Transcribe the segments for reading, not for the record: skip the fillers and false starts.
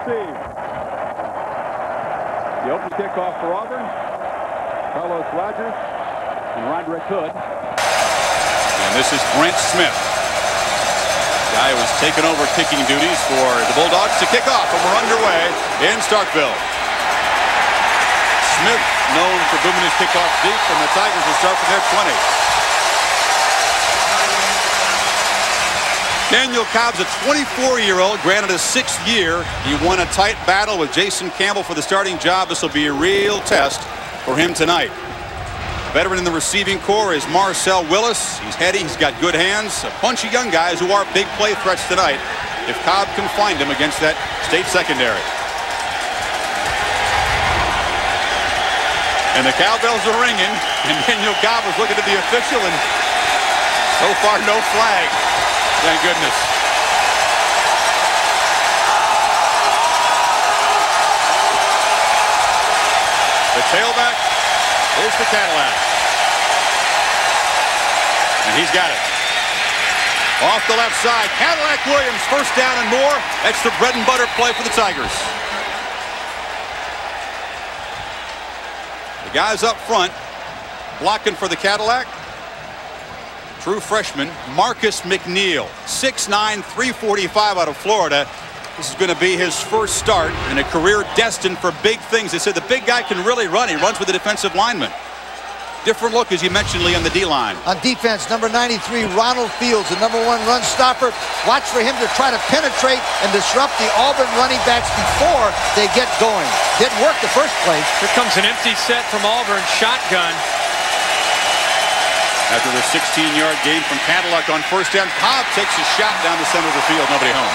receive. The open kickoff for Auburn. Carlos Rogers and Roderick Hood. And this is Brent Smith. Guy who was taking over kicking duties for the Bulldogs to kick off, and we're underway in Starkville. Smith known for booming his kickoff deep, and the Tigers will start from their 20. Daniel Cobb's a 24-year-old, granted a 6th year. He won a tight battle with Jason Campbell for the starting job. This will be a real test for him tonight. Veteran in the receiving corps is Marcel Willis. He's heady, he's got good hands. A bunch of young guys who are big play threats tonight if Cobb can find them against that state secondary. And the cowbells are ringing, and Daniel Cobb was looking at the official, and so far no flag. Thank goodness. The tailback is the Cadillac. And he's got it. Off the left side, Cadillac Williams, first down and more. That's the bread and butter play for the Tigers. The guys up front blocking for the Cadillac. True freshman Marcus McNeil, 6'9", 345 out of Florida. This is going to be his first start in a career destined for big things. They said the big guy can really run. He runs with the defensive lineman. Different look, as you mentioned, Lee, on the D-line. On defense, number 93, Ronald Fields, the #1 run stopper. Watch for him to try to penetrate and disrupt the Auburn running backs before they get going. Didn't work the first place. Here comes an empty set from Auburn, shotgun. After the 16-yard gain from Cadillac on first down, Cobb takes a shot down the center of the field. Nobody home.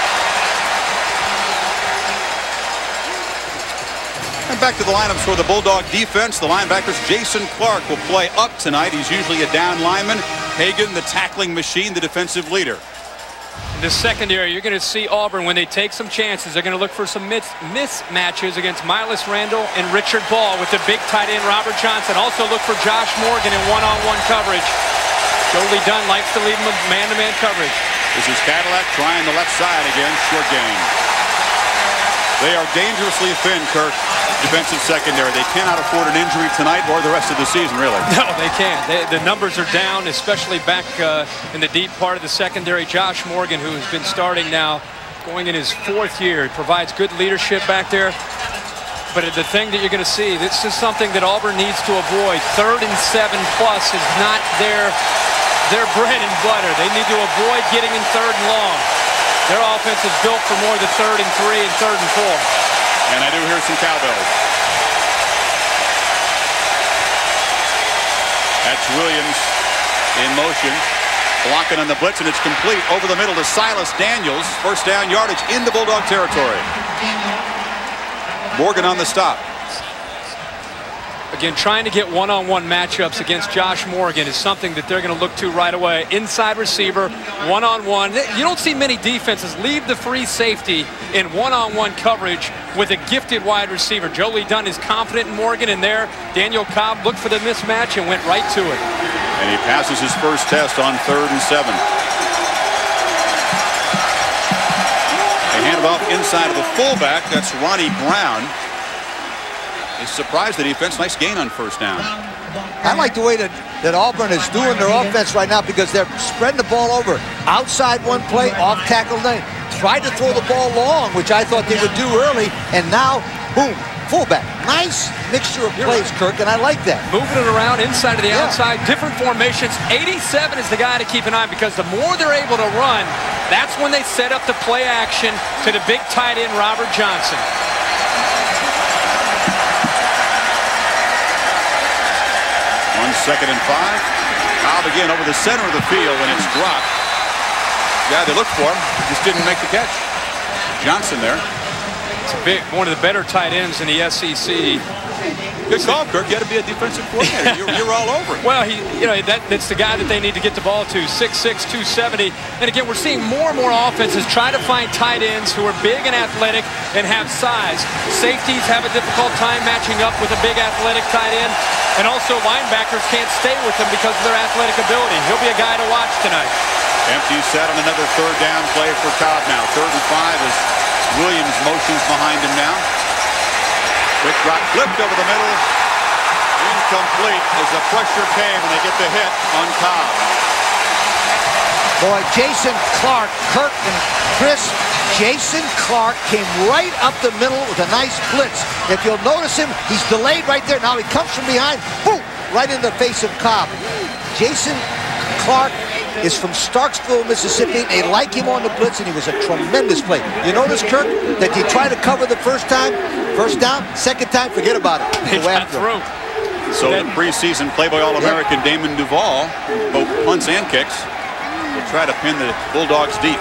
And back to the lineups for the Bulldog defense. The linebackers, Jason Clark will play up tonight. He's usually a down lineman. Hagan, the tackling machine, the defensive leader. In the secondary, you're going to see Auburn, when they take some chances, they're going to look for some mismatches against Miles Randall and Richard Ball with the big tight end Robert Johnson. Also look for Josh Morgan in one-on-one coverage. Jolie Dunn likes to leave him with man-to-man coverage. This is Cadillac trying the left side again. Short gain. They are dangerously thin, Kirk. Defensive secondary. They cannot afford an injury tonight or the rest of the season, really. No, they can't. The numbers are down, especially back in the deep part of the secondary. Josh Morgan, who has been starting now, going in his 4th year. He provides good leadership back there. But the thing that you're going to see, this is something that Auburn needs to avoid. 3rd and 7+ is not their bread and butter. They need to avoid getting in 3rd and long. Their offense is built for more than 3rd and 3 and 3rd and 4. And I do hear some cowbells. That's Williams in motion, blocking on the blitz, and it's complete over the middle to Silas Daniels. First down yardage in the Bulldog territory. Morgan on the stop. Again, trying to get one-on-one matchups against Josh Morgan is something that they're going to look to right away. Inside receiver, one-on-one. You don't see many defenses leave the free safety in one-on-one coverage with a gifted wide receiver. Jolie Dunn is confident in Morgan, and there Daniel Cobb looked for the mismatch and went right to it. And he passes his first test on 3rd and 7. They hand it off inside of the fullback. That's Ronnie Brown. He's surprised the defense. Nice gain on first down. I like the way that Auburn is doing their offense right now, because they're spreading the ball over. Outside one play, off tackle lane. Tried to throw the ball long, which I thought they would do early, and now, boom, fullback. Nice mixture of plays, Kirk, and I like that. Moving it around inside to the outside, different formations. 87 is the guy to keep an eye on, because the more they're able to run, that's when they set up the play action to the big tight end, Robert Johnson. On 2nd and 5. Cobb again over the center of the field, and it's dropped. Yeah, they looked for him. Just didn't make the catch. Johnson there. It's one of the better tight ends in the SEC. Good call, Kirk. You got to be a defensive coordinator. You're all over it. Well, that's the guy that they need to get the ball to. 6'6", 270. And again, we're seeing more and more offenses try to find tight ends who are big and athletic and have size. Safeties have a difficult time matching up with a big athletic tight end. And also linebackers can't stay with them because of their athletic ability. He'll be a guy to watch tonight. Empty set on another 3rd down play for Cobb now. 3rd and 5 as Williams motions behind him now. Quick drop, flipped over the middle. Incomplete as the pressure came and they get the hit on Cobb. Boy, Jason Clark, Kirk and Chris, Jason Clark came right up the middle with a nice blitz. If you'll notice him, he's delayed right there. Now he comes from behind, boom, right in the face of Cobb. Jason Clark is from Starksville, Mississippi. They like him on the blitz, and he was a tremendous play. You notice, Kirk, that he tried to cover the first time, first down, second time, forget about it. They got through. So the preseason Playboy All-American Damon Duvall, both punts and kicks, will try to pin the Bulldogs deep.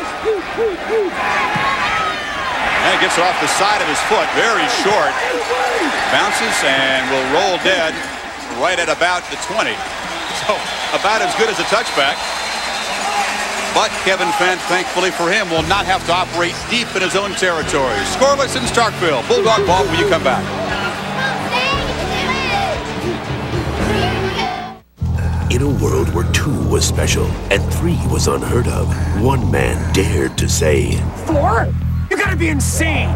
And it gets off the side of his foot, very short. Bounces and will roll dead right at about the 20. So about as good as a touchback. But Kevin Fant, thankfully for him, will not have to operate deep in his own territory. Scoreless in Starkville. Bulldog ball when you come back. In a world where 2 was special and 3 was unheard of, one man dared to say, 4? You gotta be insane!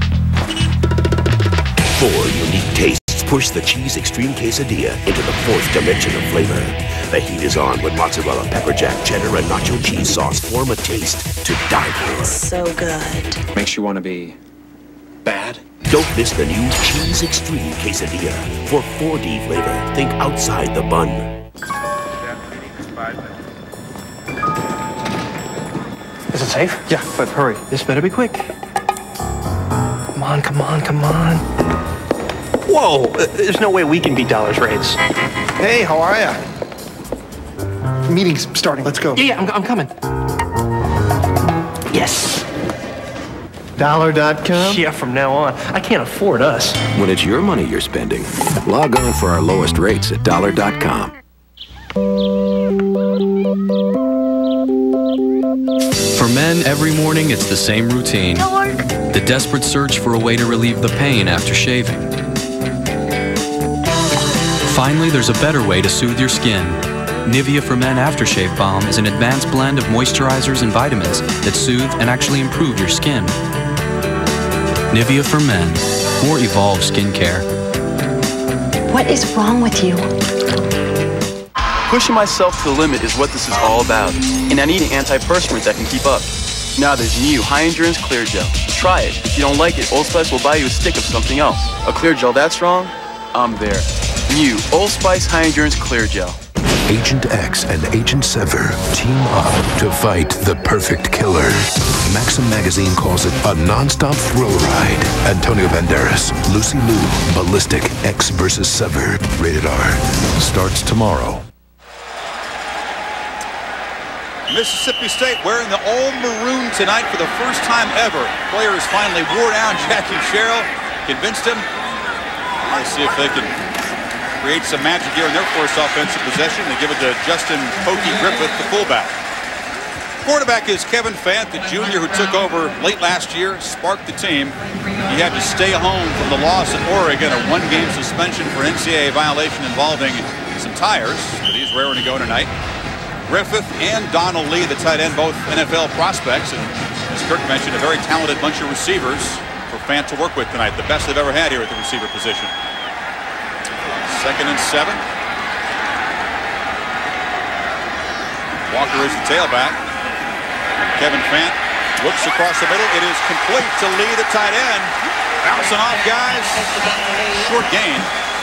4 unique tastes push the Cheese Extreme Quesadilla into the 4th dimension of flavor. The heat is on when mozzarella, pepper jack, cheddar, and nacho cheese sauce form a taste to die for. So good. Makes you want to be bad? Don't miss the new Cheese Extreme Quesadilla. For 4D flavor, think outside the bun. Is it safe? Yeah, but hurry. This better be quick. Come on, come on, come on. Whoa! There's no way we can beat Dollar's rates. Hey, how are ya? Meeting's starting. Let's go. Yeah, I'm coming. Yes. Dollar.com? Yeah, from now on. I can't afford us. When it's your money you're spending, log on for our lowest rates at Dollar.com. For men, every morning it's the same routine. The desperate search for a way to relieve the pain after shaving. Finally, there's a better way to soothe your skin. Nivea for Men Aftershave Balm is an advanced blend of moisturizers and vitamins that soothe and actually improve your skin. Nivea for Men. More evolved skincare. What is wrong with you? Pushing myself to the limit is what this is all about, and I need an antiperspirant that can keep up. Now there's new High Endurance Clear Gel. Try it. If you don't like it, Old Spice will buy you a stick of something else. A clear gel that's strong? I'm there. New Old Spice High Endurance Clear Gel. Agent X and Agent Sever team up to fight the perfect killer. Maxim magazine calls it a non-stop thrill ride. Antonio Banderas, Lucy Liu, Ballistic, X versus Sever. Rated R. Starts tomorrow. Mississippi State wearing the all maroon tonight for the first time ever. Players finally wore down Jackie Sherrill, convinced him. Let's see if they can create some magic here in their first offensive possession. They give it to Justin Pokey Griffith, the fullback. Quarterback is Kevin Fant, the junior who took over late last year, sparked the team. He had to stay home from the loss at Oregon, a one-game suspension for NCAA violation involving some tires, but he's raring to go tonight. Griffith and Donald Lee, the tight end, both NFL prospects, and as Kirk mentioned, a very talented bunch of receivers for Fant to work with tonight, the best they've ever had here at the receiver position. 2nd and 7. Walker is the tailback. And Kevin Fant looks across the middle. It is complete to Lee, the tight end. Bouncing off guys. Short gain.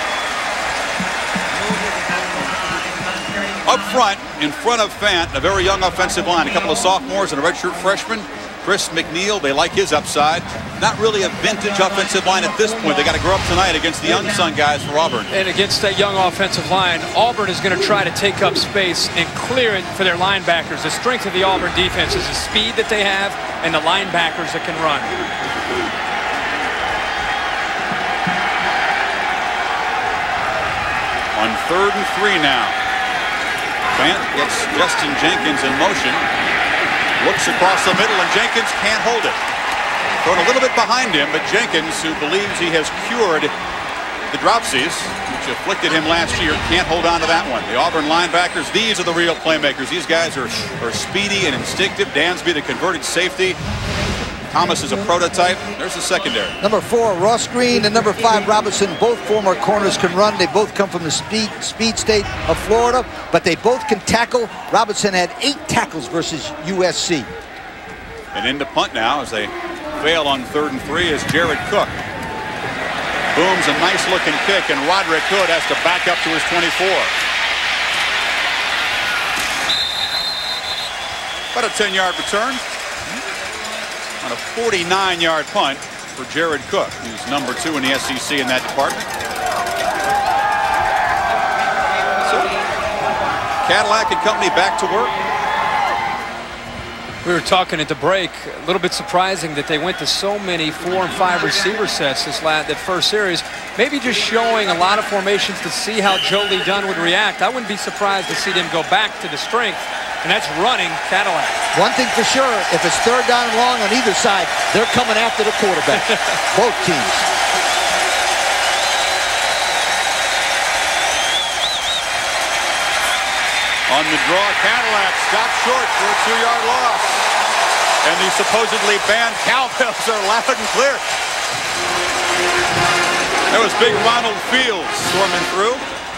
Up front, in front of Fant, a very young offensive line. A couple of sophomores and a redshirt freshman. Chris McNeil, they like his upside. Not really a vintage offensive line at this point. They got to grow up tonight against the young son guys for Auburn. And against that young offensive line, Auburn is going to try to take up space and clear it for their linebackers. The strength of the Auburn defense is the speed that they have and the linebackers that can run. On 3rd and 3 now. Fant gets Justin Jenkins in motion. Looks across the middle, and Jenkins can't hold it. Thrown a little bit behind him, but Jenkins, who believes he has cured the dropsies, which afflicted him last year, can't hold on to that one. The Auburn linebackers, these are the real playmakers. These guys are speedy and instinctive. Dansby, the converted safety. Thomas is a prototype. There's the secondary. Number 4, Ross Green, and number 5, Robinson. Both former corners can run. They both come from the speed state of Florida, but they both can tackle. Robinson had 8 tackles versus USC. And into punt now as they fail on 3rd and 3 is Jared Cook. Booms a nice looking kick, and Roderick Hood has to back up to his 24. About a 10-yard return on a 49-yard punt for Jared Cook, who's number 2 in the SEC in that department. So, Cadillac and company back to work. We were talking at the break, a little bit surprising that they went to so many 4 and 5 receiver sets that first series. Maybe just showing a lot of formations to see how Jolie Dunn would react. I wouldn't be surprised to see them go back to the strength, and that's running Cadillac. One thing for sure, if it's 3rd down and long on either side, they're coming after the quarterback. Both teams. On the draw, Cadillac stopped short for a 2-yard loss. And the supposedly banned cowbells are loud and clear. That was big Ronald Fields storming through.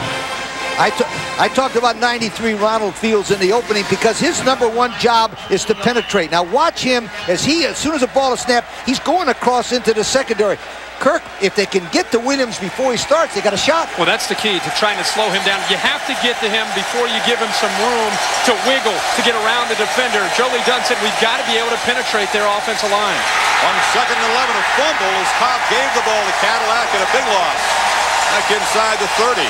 I talked about 93 Ronald Fields in the opening because his number 1 job is to penetrate. Now watch him as soon as the ball is snapped, he's going across into the secondary. Kirk, if they can get to Williams before he starts, they got a shot. Well, that's the key to trying to slow him down. You have to get to him before you give him some room to wiggle, to get around the defender. Jolie Dunn said we've got to be able to penetrate their offensive line. On 2nd and 11, a fumble as Cobb gave the ball to Cadillac and a big loss. Back inside the 30.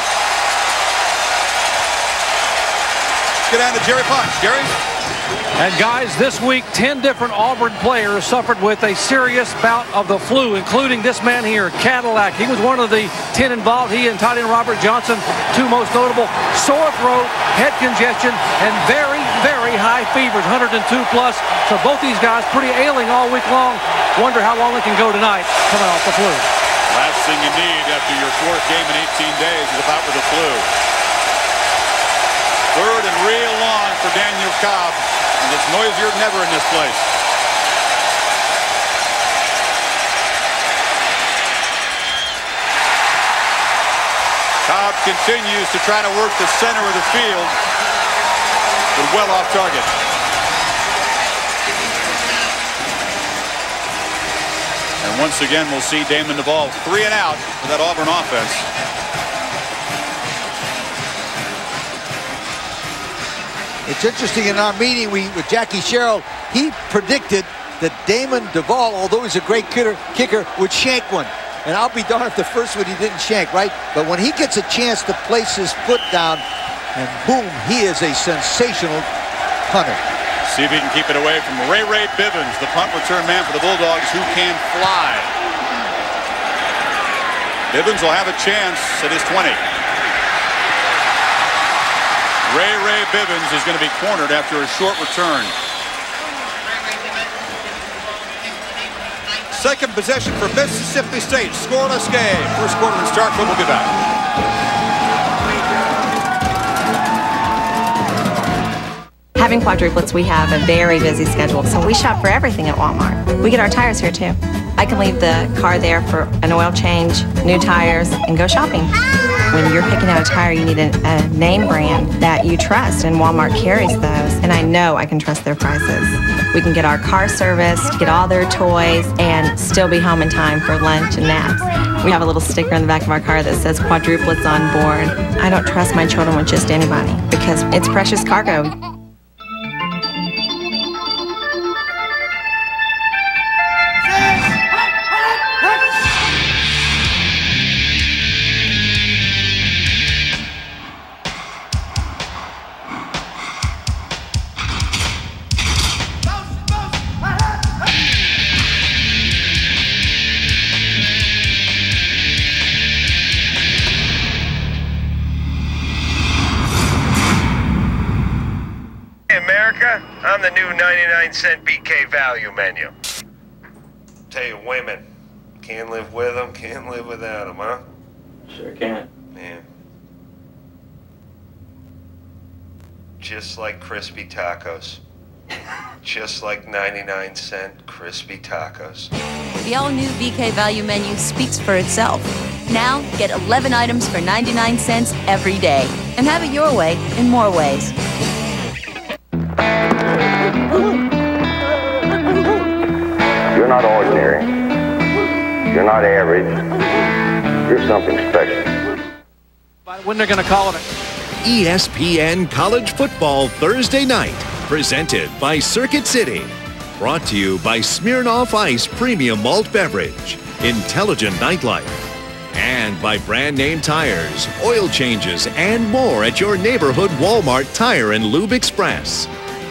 Let's get down to Jerry Potts. Jerry? And guys, this week 10 different Auburn players suffered with a serious bout of the flu, including this man here, Cadillac. He was one of the 10 involved. He and tight end Robert Johnson, 2 most notable. Sore throat, head congestion, and very, very high fevers, 102 plus. So both these guys pretty ailing all week long. Wonder how long they can go tonight coming off the flu. Last thing you need after your 4th game in 18 days is a bout with the flu. 3rd and real long for Daniel Cobb. And it's noisier than ever in this place. Cobb continues to try to work the center of the field, but well off target. And once again, we'll see Damon Duvall 3 and out for that Auburn offense. It's interesting, in our meeting with Jackie Sherrill, he predicted that Damon Duvall, although he's a great kicker, would shank one. And I'll be darned if the first one he didn't shank, right? But when he gets a chance to place his foot down, and boom, he is a sensational punter. See if he can keep it away from Ray Bivens, the punt return man for the Bulldogs, who can fly. Bivens will have a chance at his 20. Ray Bivens is going to be cornered after a short return. Second possession for Mississippi State. Scoreless game. First quarter and start, but we'll be back. Having quadruplets, we have a very busy schedule, so we shop for everything at Walmart. We get our tires here too. I can leave the car there for an oil change, new tires, and go shopping. When you're picking out a tire, you need a name brand that you trust, and Walmart carries those, and I know I can trust their prices. We can get our car serviced, get all their toys, and still be home in time for lunch and naps. We have a little sticker in the back of our car that says quadruplets on board. I don't trust my children with just anybody because it's precious cargo. I'm the new 99-cent BK value menu. Tell you, women, can't live with them, can't live without them, huh? Sure can. Yeah. Just like crispy tacos. Just like 99-cent crispy tacos. The all-new BK Value menu speaks for itself. Now, get 11 items for 99 cents every day. And have it your way in more ways. You're not ordinary. You're not average. You're something special. When they're going to call it ESPN College Football Thursday Night, presented by Circuit City. Brought to you by Smirnoff Ice Premium Malt Beverage, Intelligent Nightlife, and by brand name tires, oil changes, and more at your neighborhood Walmart Tire and Lube Express.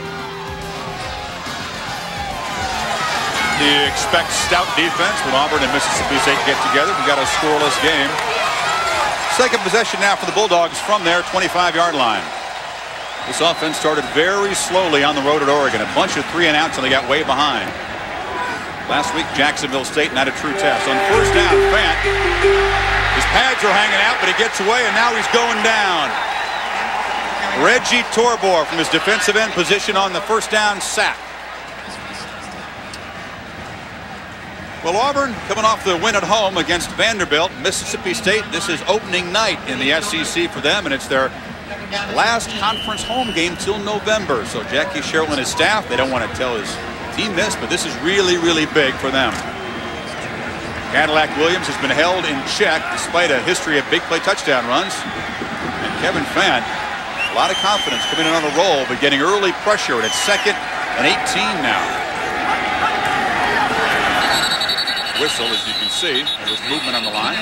You expect stout defense when Auburn and Mississippi State get together. We've got a scoreless game. Second possession now for the Bulldogs from their 25-yard line. This offense started very slowly on the road at Oregon. A bunch of 3 and outs and they got way behind. Last week, Jacksonville State not a true test. On first down, Fant. His pads are hanging out, but he gets away, and now he's going down. Reggie Torbor from his defensive end position on the first down sack. Well, Auburn coming off the win at home against Vanderbilt. Mississippi State, this is opening night in the SEC for them, and it's their last conference home game till November. So Jackie Sherrill and his staff, they don't want to tell his team this, but this is really, really big for them. Cadillac Williams has been held in check despite a history of big play touchdown runs. And Kevin Fant, a lot of confidence coming in on a roll, but getting early pressure, and it's 2nd and 18 now. Whistle, as you can see. There's movement on the line.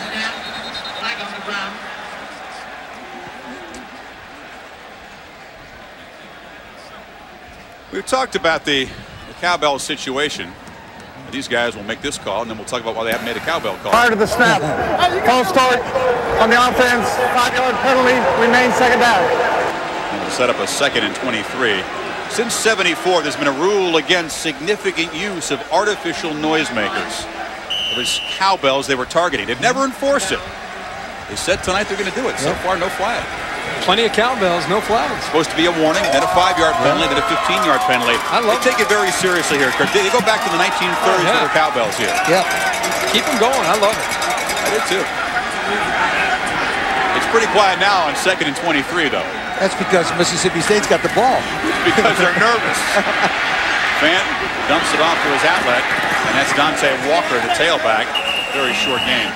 We've talked about the cowbell situation. These guys will make this call, and then we'll talk about why they haven't made a cowbell call. Prior to the snap, false start on the offense, 5-yard penalty, remains second down. And we'll set up a 2nd and 23. Since '74, there's been a rule against significant use of artificial noisemakers. It was cowbells they were targeting. They've never enforced it. They said tonight they're going to do it. So far, no flag. Plenty of cowbells, no flags. Supposed to be a warning, then a 5-yard penalty, then a 15-yard penalty. They take it very seriously here. They go back to the 1930s with their cowbells here. Yep. Keep them going. I love it. I did too. It's pretty quiet now on 2nd and 23, though. That's because Mississippi State's got the ball. Because they're nervous. Fant dumps it off to his outlet, and that's Dante Walker, the tailback. Very short game.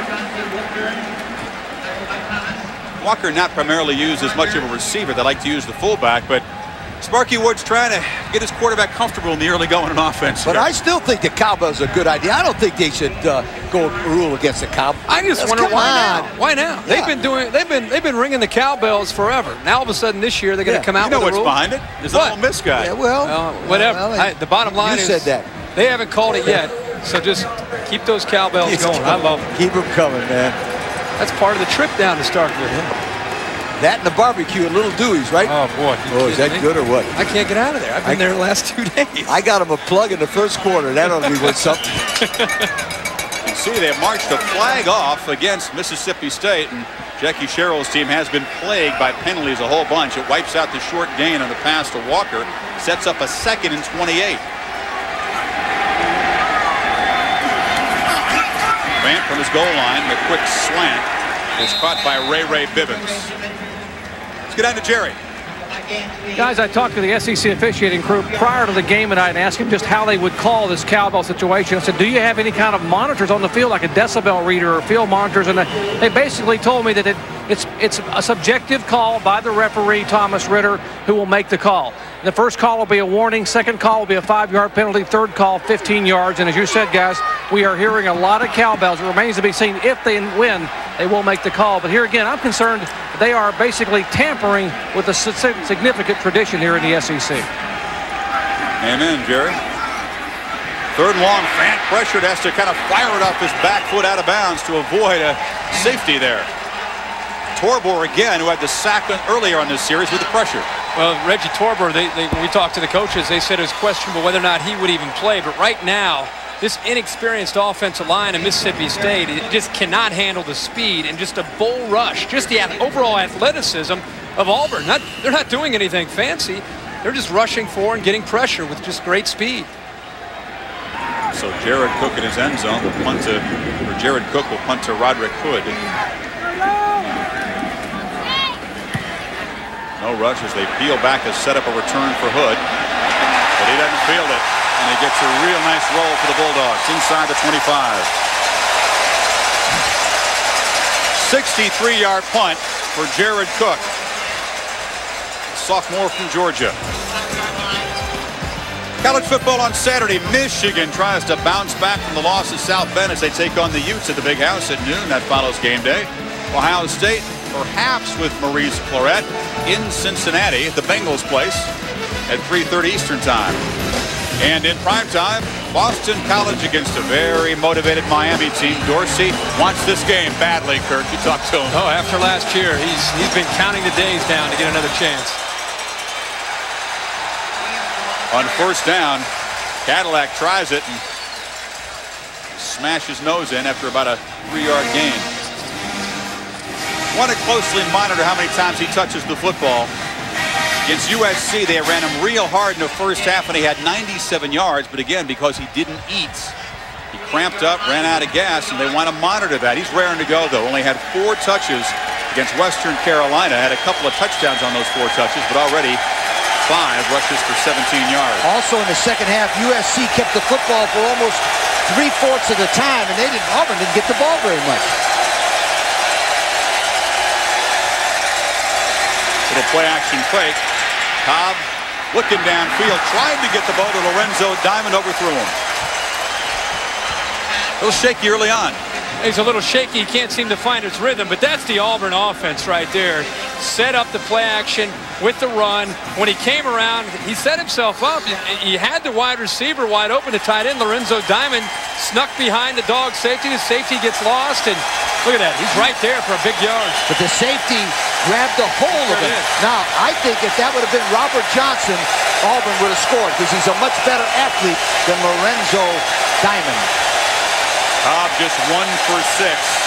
Walker not primarily used as much of a receiver. They like to use the fullback, but Sparky Wood's trying to get his quarterback comfortable in the early going offense. But I still think the cowbell's a good idea. I don't think they should go rule against the cowbell. I just wonder why now. Why now? Yeah. They've been ringing the cowbells forever. Now all of a sudden this year they're going to come out with a rule. You know what's behind it? There's an Ole Miss guy. Yeah, well, whatever. Well, the bottom line is you said that. They haven't called it yet, so just keep those cowbells going. I love them. Keep them coming, man. That's part of the trip down to Starkville. That and the barbecue at Little Dewey's, right? Oh, boy. Oh, is that good or what? I can't get out of there. I've been there the last 2 days. I got him a plug in the first quarter. That ought to be worth something. You see, they have marched a flag off against Mississippi State, and Jackie Sherrill's team has been plagued by penalties a whole bunch. It wipes out the short gain on the pass to Walker, sets up a 2nd and 28. Fant from his goal line, the quick slant is caught by Ray Bibbins. Let's get down to Jerry. Guys, I talked to the SEC officiating crew prior to the game tonight and asked them just how they would call this cowbell situation. I said, do you have any kind of monitors on the field, like a decibel reader or field monitors? And they basically told me that it's a subjective call by the referee, Thomas Ritter, who will make the call. The first call will be a warning. Second call will be a 5-yard penalty. Third call, 15 yards. And as you said, guys, we are hearing a lot of cowbells. It remains to be seen if they win, they will make the call. But here again, I'm concerned they are basically tampering with a significant tradition here in the SEC. Amen, Jerry. 3rd and long, Fant pressured, has to kind of fire it off his back foot out of bounds to avoid a safety there. Torbor again, who had the sack earlier on this series with the pressure. Well, Reggie Torbor, when we talked to the coaches, they said it was questionable whether or not he would even play. But right now, this inexperienced offensive line of Mississippi State, it just cannot handle the speed and just a bull rush, just the overall athleticism of Auburn. They're not doing anything fancy. they're just rushing for and getting pressure with just great speed. So Jared Cook in his end zone will punt to, or Jared Cook will punt to Roderick Hood. No rush as they peel back to set up a return for Hood. But he doesn't field it. And he gets a real nice roll for the Bulldogs inside the 25. 63-yard punt for Jared Cook, sophomore from Georgia. College football on Saturday. Michigan tries to bounce back from the loss at South Bend as they take on the Utes at the Big House at noon. That follows game day. Ohio State, perhaps with Maurice Clarett, in Cincinnati at the Bengals place at 3:30 Eastern time. And in primetime, Boston College against a very motivated Miami team. Dorsey wants this game badly, Kirk. You talked to him. Oh, after last year, he's been counting the days down to get another chance. On first down, Cadillac tries it and smashes his nose in after about a 3-yard gain. Want to closely monitor how many times he touches the football. Against USC, they ran him real hard in the first half, and he had 97 yards. But again, because he didn't eat, he cramped up, ran out of gas, and they want to monitor that. He's raring to go, though. Only had 4 touches against Western Carolina. Had a couple of touchdowns on those 4 touches, but already 5 rushes for 17 yards. Also in the second half, USC kept the football for almost 3/4 of the time, and Auburn didn't get the ball very much. Little play action fake. Cobb looking downfield, tried to get the ball to Lorenzo Diamond, overthrew him. A little shaky early on. He's a little shaky. He can't seem to find his rhythm, but that's the Auburn offense right there. Set up the play action with the run. When he came around, he set himself up. He had the wide receiver wide open to tight end. Lorenzo Diamond snuck behind the dog safety. The safety gets lost, and look at that. He's right there for a big yard. But the safety grabbed a hold of it. Now, I think if that would have been Robert Johnson, Auburn would have scored because he's a much better athlete than Lorenzo Diamond. Cobb just 1 for 6.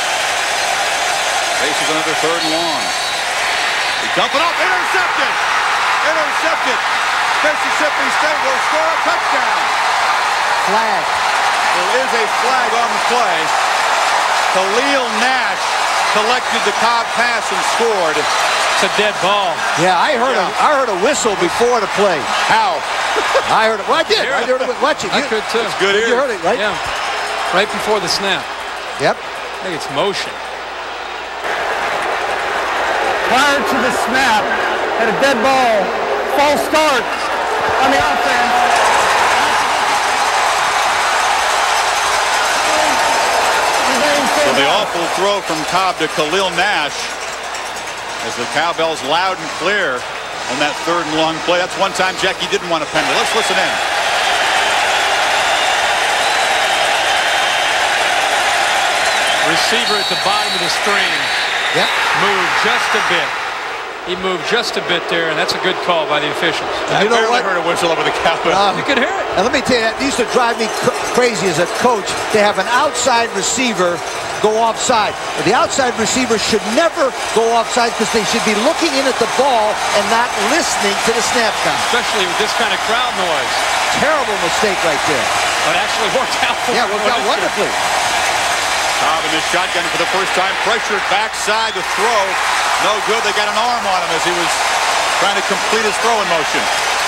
Faces another 3rd and long. They dump it off. Intercepted. Intercepted. Mississippi State will score a touchdown. Flag. There is a flag on the play. Khalil Nash collected the Cobb pass and scored. It's a dead ball. Yeah, I heard a whistle before the play. How? I heard it. Well, I did. I heard it. Watch it. I could too. It's good. You heard it, right? Yeah. Right before the snap. Yep. I think it's motion. Prior to the snap, had a dead ball, false start on the offense. So the awful throw from Cobb to Khalil Nash as the cowbell's loud and clear on that 3rd and long play. That's one time Jackie didn't want a penalty. Let's listen in. Receiver at the bottom of the screen. Yep. Moved just a bit. He moved just a bit there, and that's a good call by the officials. You know what? I heard a whistle over the cowbell. You could hear it. And let me tell you, that used to drive me crazy as a coach to have an outside receiver go offside. The outside receiver should never go offside because they should be looking in at the ball and not listening to the snap count. Especially with this kind of crowd noise. Terrible mistake right there. But actually worked out for Yeah, worked out wonderfully. Cobb in his shotgun for the first time. Pressured backside to throw. No good. They got an arm on him as he was trying to complete his throwing motion.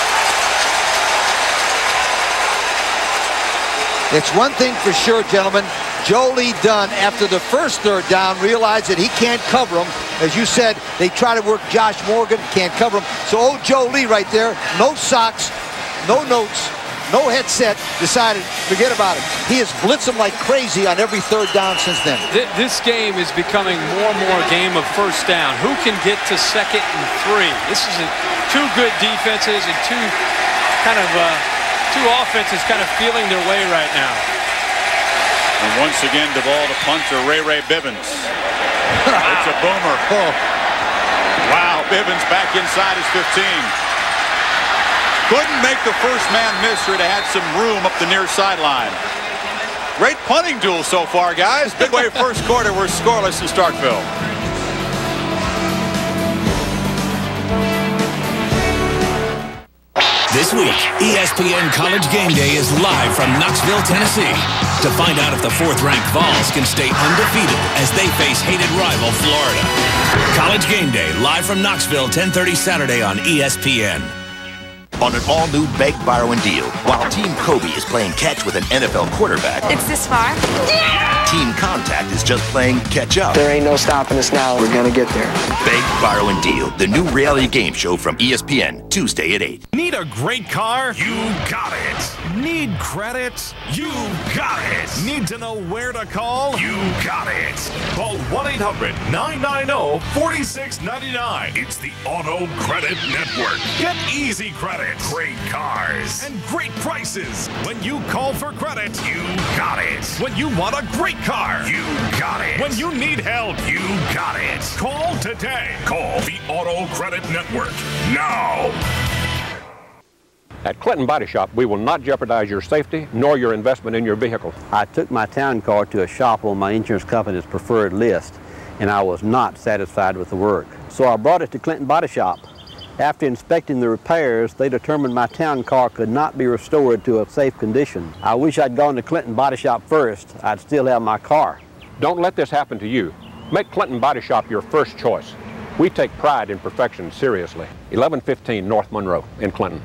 It's one thing for sure, gentlemen. Joe Lee Dunn, after the first 3rd down, realized that he can't cover him. As you said, they try to work Josh Morgan, can't cover him. So old Joe Lee right there, no socks, no notes, no headset, decided, forget about it. He has blitzed him like crazy on every 3rd down since then. This game is becoming more and more a game of first down. Who can get to 2nd and 3? This is two good defenses and two offenses kind of feeling their way right now. And once again, the ball to punter Ray Bivens. It's a boomer. Oh. Wow, Bivens back inside his 15. Couldn't make the first man miss, or it had some room up the near sideline. Great punting duel so far, guys. Midway first quarter, we're scoreless in Starkville. This week, ESPN College Game Day is live from Knoxville, Tennessee. To find out if the 4th-ranked Vols can stay undefeated as they face hated rival Florida. College Game Day, live from Knoxville, 10:30 Saturday on ESPN. On an all-new Beg, Borrow, and Deal, while Team Kobe is playing catch with an NFL quarterback, It's this far? Team Contact is just playing catch up. There ain't no stopping us now. We're gonna get there. Beg, Borrow, and Deal, the new reality game show from ESPN, Tuesday at 8. Need a great car? You got it. Need credit? You got it. Need to know where to call? You got it. Call 1-800-990-4699. It's the Auto Credit Network. Get easy credit, great cars, and great prices. When you call for credit, you got it. When you want a great car, you got it. When you need help, you got it. Call today. Call the Auto Credit Network now. At Clinton Body Shop, we will not jeopardize your safety nor your investment in your vehicle. I took my town car to a shop on my insurance company's preferred list, and I was not satisfied with the work. So I brought it to Clinton Body Shop. After inspecting the repairs, they determined my town car could not be restored to a safe condition. I wish I'd gone to Clinton Body Shop first. I'd still have my car. Don't let this happen to you. Make Clinton Body Shop your first choice. We take pride in perfection seriously. 1115 North Monroe in Clinton.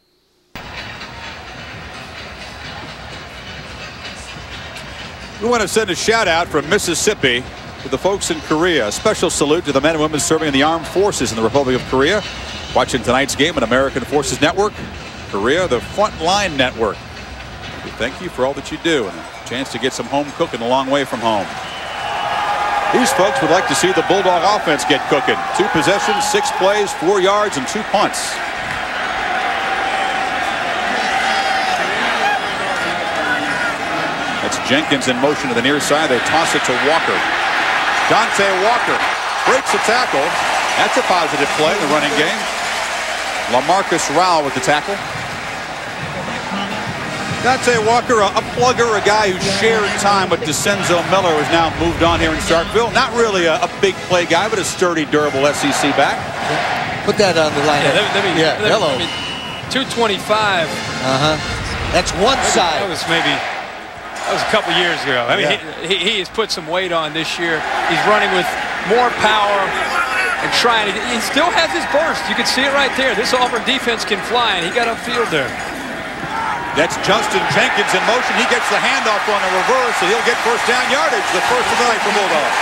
We want to send a shout out from Mississippi to the folks in Korea. A special salute to the men and women serving in the armed forces in the Republic of Korea. Watching tonight's game on American Forces Network, Korea, the Frontline Network. We thank you for all that you do and a chance to get some home cooking a long way from home. These folks would like to see the Bulldog offense get cooking. 2 possessions, 6 plays, 4 yards, and 2 punts. That's Jenkins in motion to the near side. They toss it to Walker. Dante Walker breaks the tackle. That's a positive play in the running game. LaMarcus Rowell with the tackle. Dante Walker, a plugger, a guy who shared time with DeCenzo Miller, who's now moved on here in Starkville. Not really a big play guy, but a sturdy, durable SEC back. Put that on the line. Hello. 225. That's one side. That was a couple years ago. I mean, he has put some weight on this year. He's running with more power and trying to. He still has his burst. You can see it right there. This Auburn defense can fly, and he got upfield there. That's Justin Jenkins in motion. He gets the handoff on a reverse, and he'll get first down yardage. The first of the night for Bulldogs.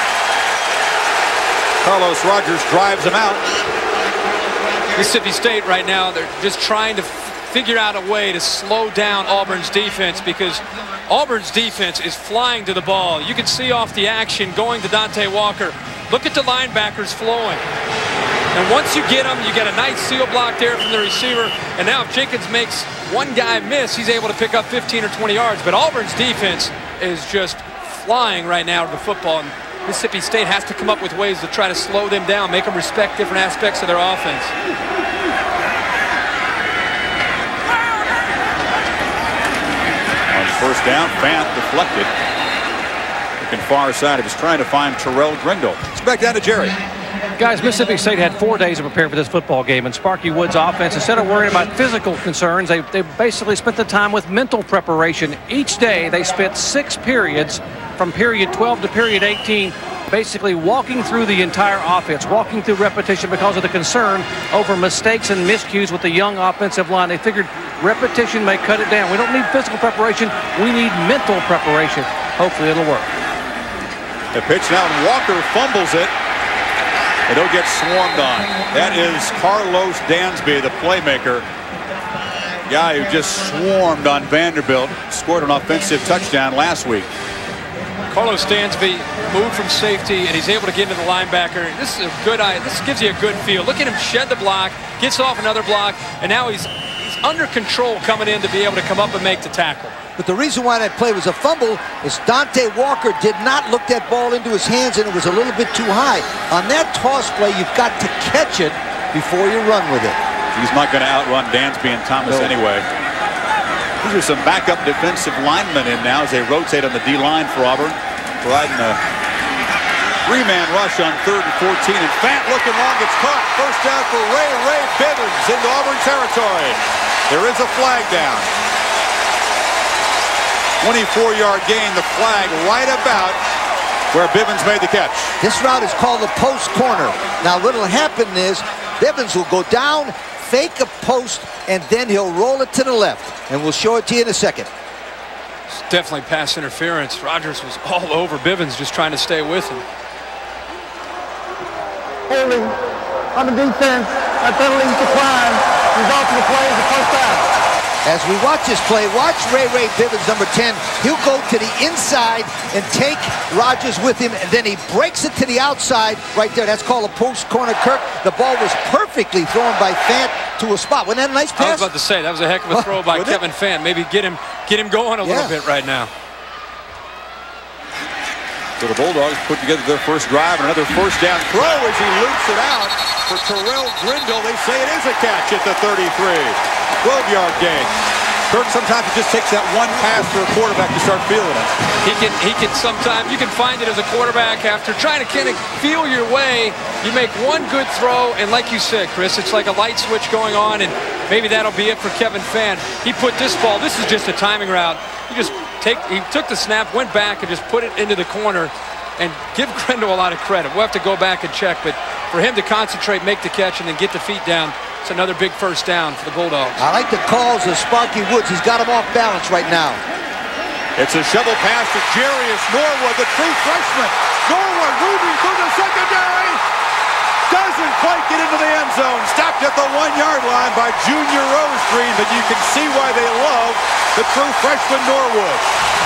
Carlos Rogers drives him out. Mississippi State right now, they're just trying to figure out a way to slow down Auburn's defense because Auburn's defense is flying to the ball. You can see off the action going to Dante Walker. Look at the linebackers flowing. And once you get them, you get a nice seal block there from the receiver. And now if Jenkins makes one guy miss, he's able to pick up 15 or 20 yards. But Auburn's defense is just flying right now to the football. And Mississippi State has to come up with ways to try to slow them down, make them respect different aspects of their offense. On first down, Fant deflected. Looking far side, he was trying to find Terrell Grindle. It's back down to Jerry. Guys, Mississippi State had 4 days to prepare for this football game, and Sparky Wood's offense, instead of worrying about physical concerns, they basically spent the time with mental preparation. Each day, they spent 6 periods from period 12 to period 18, basically walking through the entire offense, walking through repetition because of the concern over mistakes and miscues with the young offensive line. They figured repetition may cut it down. We don't need physical preparation. We need mental preparation. Hopefully, it'll work. The pitch now, and Walker fumbles it. And he'll get swarmed on. That is Carlos Dansby, the playmaker. Guy who just swarmed on Vanderbilt. Scored an offensive touchdown last week. Carlos Dansby moved from safety, and he's able to get into the linebacker. This is a good eye. This gives you a good feel. Look at him shed the block, gets off another block, and now he's under control coming in to be able to come up and make the tackle. But the reason why that play was a fumble is Dante Walker did not look that ball into his hands, and it was a little bit too high. On that toss play, you've got to catch it before you run with it. He's not going to outrun Dansby and Thomas anyway. These are some backup defensive linemen in now as they rotate on the D-line for Auburn. Providing a 3-man rush on 3rd and 14, and Fant looking long, gets caught. First down for Ray Bivens into Auburn territory. There is a flag down. 24-yard gain, the flag right about where Bivens made the catch. This route is called the post corner. Now what'll happen is Bivens will go down, fake a post, and then he'll roll it to the left. And we'll show it to you in a second. It's definitely pass interference. Rogers was all over Bivens, just trying to stay with him. Holding on the defense, that penalty decline. Result of the play is a first down. As we watch this play, watch Ray Bivens, number 10. He'll go to the inside and take Rogers with him, and then he breaks it to the outside right there. That's called a post corner, Kirk. The ball was perfectly thrown by Fant to a spot. Wasn't that a nice pass? I was about to say, that was a heck of a throw by Kevin Fant. Maybe get him going a little bit right now. So the Bulldogs put together their first drive, and another first down throw as he loops it out for Terrell Grindle. They say it is a catch at the 33. 12-yard gain. Kirk, sometimes it just takes that one pass for a quarterback to start feeling it. He can sometimes, you can find it as a quarterback after trying to kind of feel your way. You make one good throw, and like you said, Chris, it's like a light switch going on, and maybe that'll be it for Kevin Fant. He put this ball, this is just a timing route. He took the snap, went back, and just put it into the corner. And give Grindle a lot of credit. We'll have to go back and check, but for him to concentrate, make the catch, and then get the feet down, it's another big first down for the Bulldogs. I like the calls of Sparky Woods. He's got him off balance right now. It's a shovel pass to Jarius Norwood, the true freshman. Norwood moving through the secondary. Doesn't quite get into the end zone. Stopped at the 1-yard line by Junior Rosegreen, but you can see why they love the true freshman Norwood.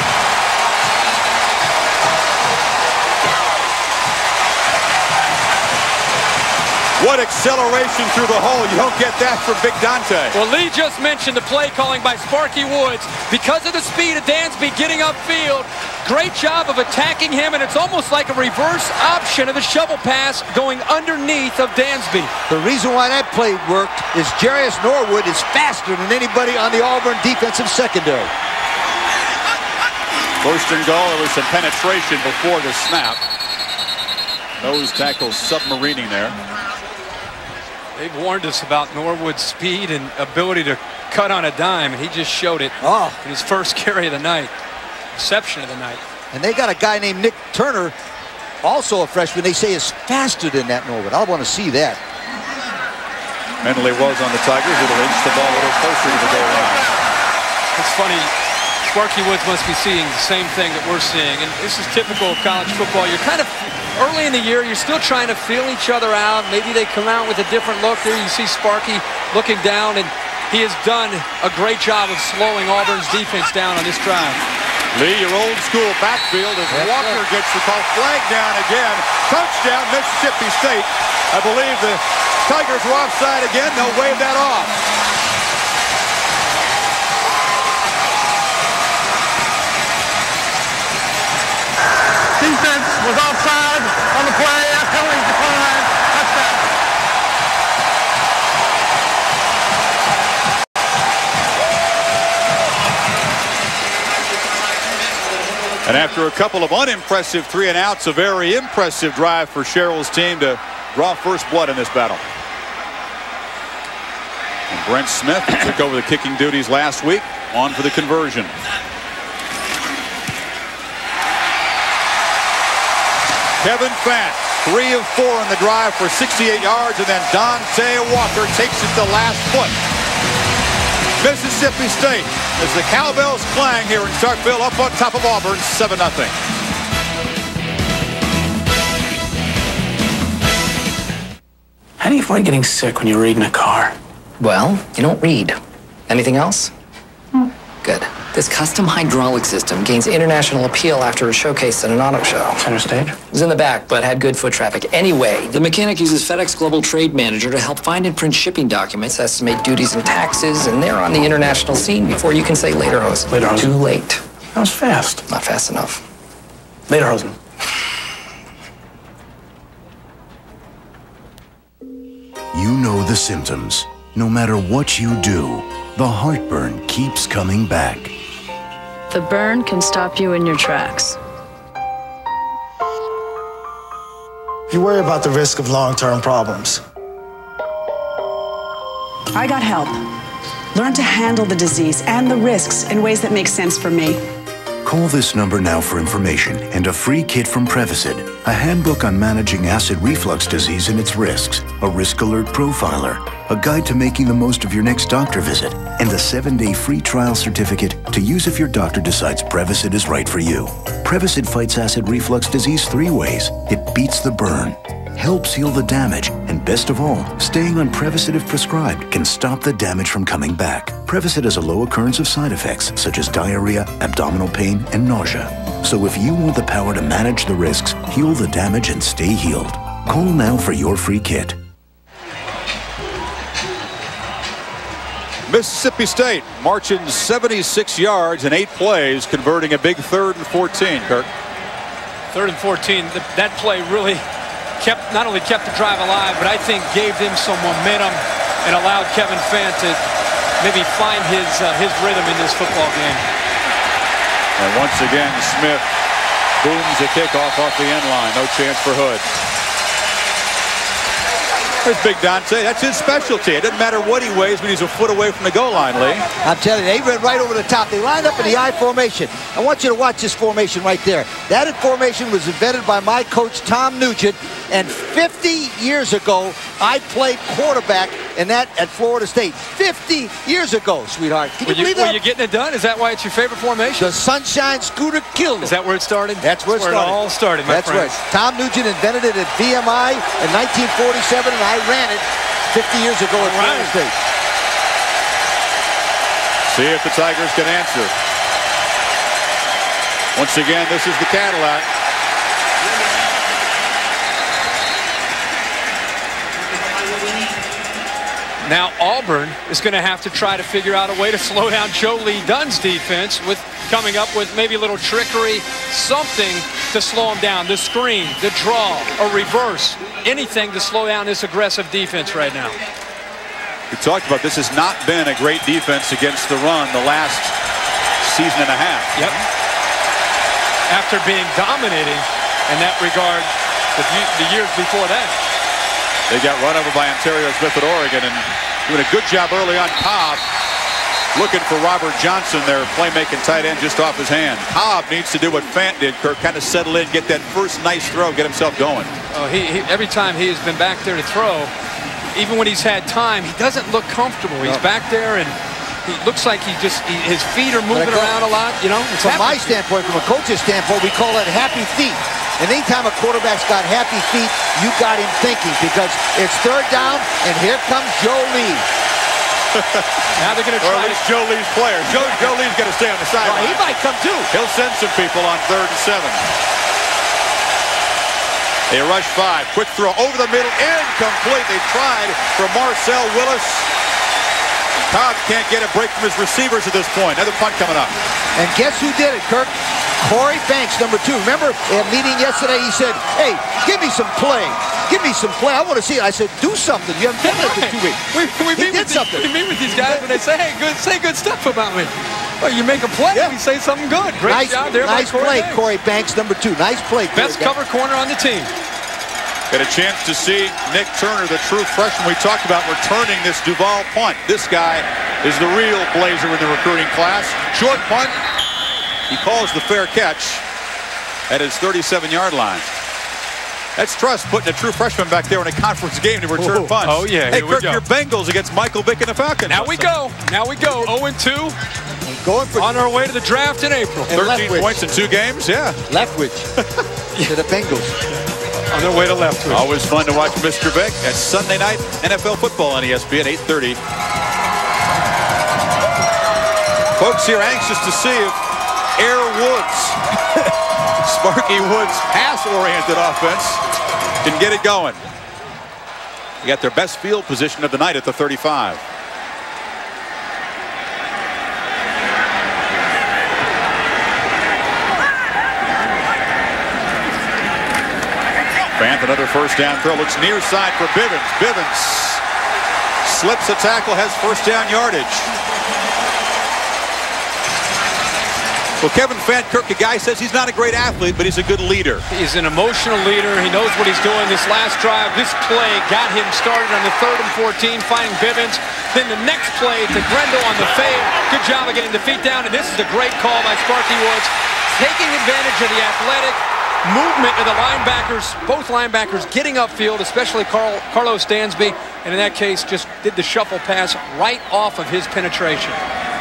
What acceleration through the hole. You don't get that from Big Dante. Well, Lee just mentioned the play calling by Sparky Woods. Because of the speed of Dansby getting upfield, great job of attacking him, and it's almost like a reverse option of the shovel pass going underneath of Dansby. The reason why that play worked is Jarius Norwood is faster than anybody on the Auburn defensive secondary. First and goal, there was some penetration before the snap. Nose tackle submarining there. They've warned us about Norwood's speed and ability to cut on a dime, and he just showed it in his first carry of the night, reception of the night. And they got a guy named Nick Turner, also a freshman, they say is faster than that Norwood. I want to see that. Mentally was on the Tigers. It'll inch the ball a little closer to the goal line. It's funny. Sparky Woods must be seeing the same thing that we're seeing, and this is typical of college football. You're kind of early in the year, you're still trying to feel each other out. Maybe they come out with a different look. There you see Sparky looking down, and he has done a great job of slowing Auburn's defense down on this drive. Lee, your old school backfield as Walker gets the call. Flag down again. Touchdown, Mississippi State. I believe the Tigers were offside again. They'll wave that off. Defense was offside on the play. Penalty decline. Touchdown. And after a couple of unimpressive 3-and-outs, a very impressive drive for Sherrill's team to draw first blood in this battle. And Brent Smith took over the kicking duties last week, on for the conversion. Kevin Fant, 3 of 4 on the drive for 68 yards, and then Dante Walker takes it to last foot. Mississippi State, as the cowbells clang here in Starkville, up on top of Auburn, 7-0. How do you avoid getting sick when you read in a car? Well, you don't read. Anything else? Good. This custom hydraulic system gains international appeal after a showcase at an auto show. Center stage? It was in the back, but had good foot traffic. Anyway, the mechanic uses FedEx Global Trade Manager to help find and print shipping documents, estimate duties and taxes, and they're on the international scene before you can say lederhosen. Lederhosen? Too late. That was fast. Not fast enough. Lederhosen. You know the symptoms. No matter what you do, the heartburn keeps coming back. The burn can stop you in your tracks. You worry about the risk of long-term problems. I got help. learn to handle the disease and the risks in ways that make sense for me. Call this number now for information and a free kit from Prevacid, a handbook on managing acid reflux disease and its risks, a risk alert profiler, a guide to making the most of your next doctor visit, and a 7-day free trial certificate to use if your doctor decides Prevacid is right for you. Prevacid fights acid reflux disease 3 ways. It beats the burn, helps heal the damage, and best of all, staying on Prevacid if prescribed can stop the damage from coming back. Prevacid has a low occurrence of side effects such as diarrhea, abdominal pain, and nausea. So if you want the power to manage the risks, heal the damage, and stay healed, call now for your free kit. Mississippi State marching 76 yards in 8 plays, converting a big 3rd and 14, Kirk. 3rd and 14, that play really not only kept the drive alive, but I think gave them some momentum and allowed Kevin Fant to maybe find his rhythm in this football game. And once again, Smith booms a kickoff off the end line. No chance for Hood. There's Big Dante. That's his specialty. It doesn't matter what he weighs when he's a foot away from the goal line, Lee. I'm telling you, they ran right over the top. They lined up in the I formation. I want you to watch this formation right there. That formation was invented by my coach, Tom Nugent. And 50 years ago, I played quarterback in that at Florida State. 50 years ago, sweetheart. Can you believe that? Were you getting it done? Is that why it's your favorite formation? The Sunshine Scooter killed it. Is that where it started? That's where it started. It all started, my friends. Right. Tom Nugent invented it at VMI in 1947, and I ran it 50 years ago at Florida State. See if the Tigers can answer. Once again, this is the Cadillac. Now Auburn is going to have to try to figure out a way to slow down Joe Lee Dunn's defense with coming up with maybe a little trickery, something to slow him down. The screen, the draw, a reverse, anything to slow down this aggressive defense right now. We talked about this has not been a great defense against the run the last season and a half. Yep. After being dominating in that regard the years before that. They got run over by Ontario Smith at Oregon and doing a good job early on. Cobb looking for Robert Johnson, their playmaking tight end, just off his hand. Cobb needs to do what Fant did, Kirk, kind of settle in, get that first nice throw, get himself going. Oh, every time he has been back there to throw, even when he's had time, he doesn't look comfortable. He's back there and he looks like his feet are moving around a lot. You know, from my standpoint, from a coach's standpoint, we call it happy feet. And anytime a quarterback's got happy feet, you got him thinking, because it's 3rd down, and here comes Joe Lee. Now they're going to try. Or at least Joe Lee's player. Joe Lee's got to stay on the sideline. Well, he might come too. He'll send some people on 3rd and 7. They rush 5. Quick throw over the middle. Incomplete. They tried for Marcel Willis. Cobb can't get a break from his receivers at this point. Another punt coming up. And guess who did it, Kirk? Corey Banks, number 2. Remember in a meeting yesterday, he said, hey, give me some play. Give me some play. I want to see it. I said, do something. You haven't done that for 2 weeks. We meet with these guys and they say, hey, say good stuff about me. Well, you make a play, we say something good. Great job there. Nice play, Corey Banks, number 2. Nice play, Corey Best cover corner on the team. Got a chance to see Nick Turner, the true freshman we talked about, returning this Duval punt. This guy is the real blazer in the recruiting class. Short punt. He calls the fair catch at his 37-yard line. That's trust, putting a true freshman back there in a conference game to return punts. Oh, yeah, hey, Kirk, your Bengals against Michael Vick and the Falcons. Now we go. 0-2. Going for on our way to the draft in April. 13 points in 2 games, yeah. Leftwich to the Bengals. On their way to Leftwich. Always fun to watch Mr. Vick at Sunday night NFL football on ESPN, 8:30. Folks here anxious to see if Air Woods, Sparky Woods' pass-oriented offense can get it going. They got their best field position of the night at the 35. Fant, another first down throw, looks near side for Bivens. Bivens slips a tackle, has first down yardage. Well, Kevin Fant, Kirk, a guy says he's not a great athlete, but he's a good leader. He's an emotional leader. He knows what he's doing. This last drive, this play got him started on the 3rd and 14, finding Bivens. Then the next play to Grendel on the fade. Good job of getting the feet down, and this is a great call by Sparky Woods, taking advantage of the athletic movement of the linebackers, both linebackers getting upfield, especially Carlos Dansby, and in that case just did the shuffle pass right off of his penetration.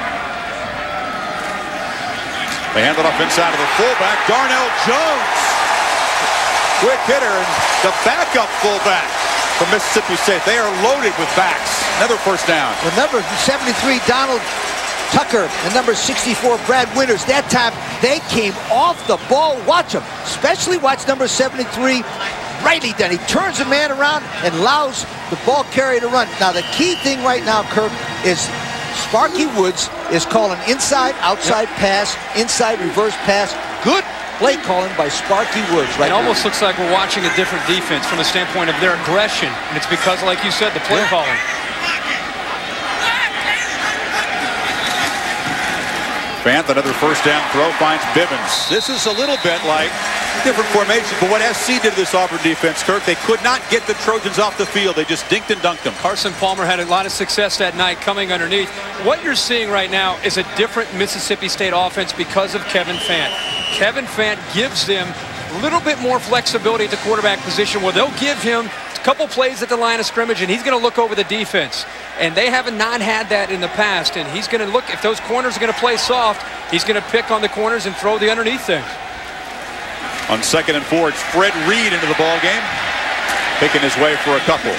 They hand it off inside of the fullback, Darnell Jones. Quick hitter, and the backup fullback from Mississippi State. They are loaded with backs. Another first down. The number 73, Donald Tucker, and number 64, Brad Winters. That time, they came off the ball. Watch them. Especially watch number 73, Riley Dunn. He turns the man around and allows the ball carrier to run. Now, the key thing right now, Kirk, is Sparky Woods is calling inside, outside pass, inside, reverse pass. Good play calling by Sparky Woods right now. It almost looks like we're watching a different defense from the standpoint of their aggression. And it's because, like you said, the play calling. Fant, another first down throw, finds Bivens. This is a little bit like different formation, but what SC did to this Auburn defense, Kirk, they could not get the Trojans off the field. They just dinked and dunked them. Carson Palmer had a lot of success that night coming underneath. What you're seeing right now is a different Mississippi State offense because of Kevin Fant. Kevin Fant gives them a little bit more flexibility at the quarterback position where they'll give him a couple plays at the line of scrimmage and he's going to look over the defense. And they have not had that in the past. And he's going to look, if those corners are going to play soft, he's going to pick on the corners and throw the underneath things. On 2nd and 4, it's Fred Reed into the ball game, picking his way for a couple.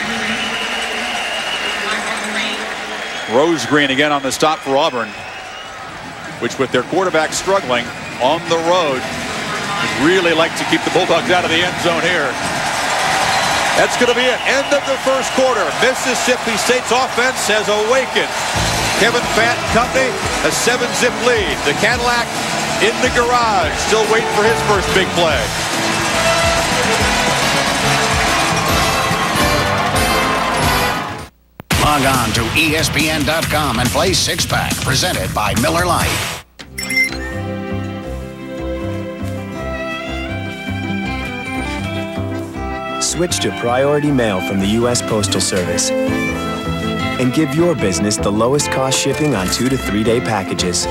Rosegreen again on the stop for Auburn, which with their quarterback struggling on the road, would really like to keep the Bulldogs out of the end zone here. That's going to be it. End of the first quarter. Mississippi State's offense has awakened. Kevin Fant and company, a 7-zip lead. The Cadillac in the garage, still waiting for his first big play. Log on to ESPN.com and play Six Pack, presented by Miller Lite. Switch to Priority Mail from the U.S. Postal Service and give your business the lowest cost shipping on 2- to 3-day packages.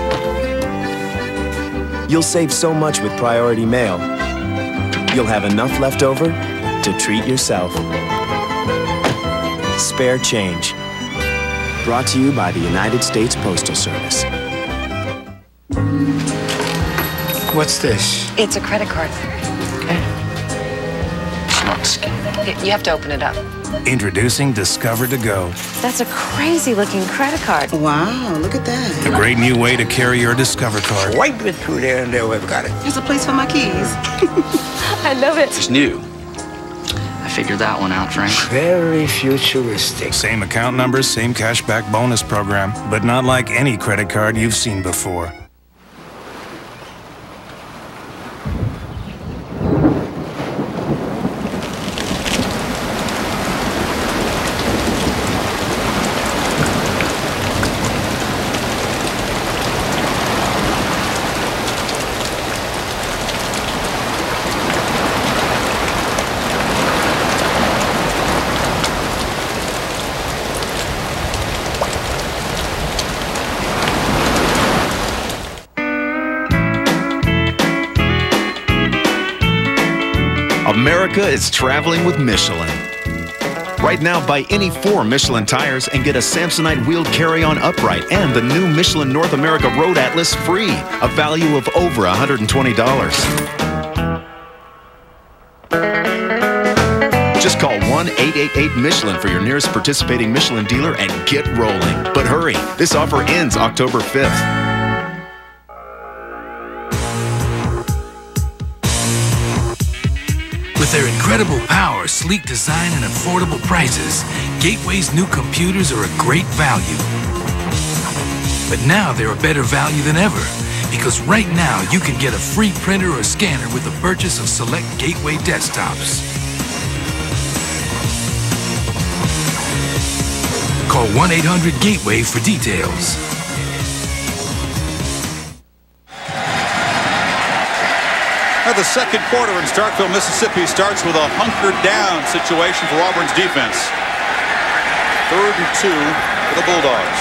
You'll save so much with Priority Mail. You'll have enough left over to treat yourself. Spare change. Brought to you by the United States Postal Service. What's this? It's a credit card. You have to open it up. Introducing Discover to Go. That's a crazy looking credit card. Wow, look at that. A great new way to carry your Discover card. Wipe it through there and we've got it. There's a place for my keys. I love it. It's new. I figured that one out, Frank. Very futuristic. Same account numbers, same cashback bonus program, but not like any credit card you've seen before. America is traveling with Michelin. Right now, buy any 4 Michelin tires and get a Samsonite wheeled carry-on upright and the new Michelin North America Road Atlas free, a value of over $120. Just call 1-888-MICHELIN for your nearest participating Michelin dealer and get rolling. But hurry, this offer ends October 5th. With their incredible power, sleek design, and affordable prices, Gateway's new computers are a great value. But now they're a better value than ever, because right now you can get a free printer or scanner with the purchase of select Gateway desktops. Call 1-800-GATEWAY for details. The second quarter in Starkville, Mississippi starts with a hunkered down situation for Auburn's defense. 3rd and 2 for the Bulldogs.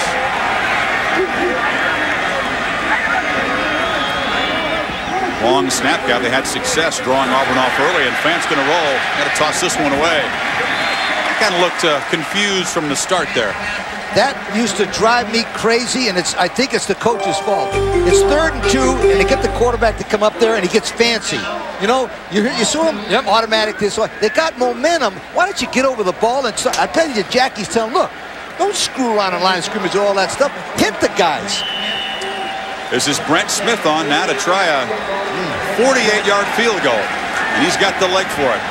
Long snap guy. They had success drawing Auburn off early, and Fant's going to roll. Got to toss this one away. Kind of looked confused from the start there. That used to drive me crazy, and I think it's the coach's fault. It's 3rd and 2, and they get the quarterback to come up there, and he gets fancy. You know, you saw him automatic this way. They got momentum. Why don't you get over the ball and start? I tell you, Jackie's telling him, look, don't screw around the line of scrimmage and all that stuff. Hit the guys. This is Brent Smith on now to try a 48-yard field goal, and he's got the leg for it.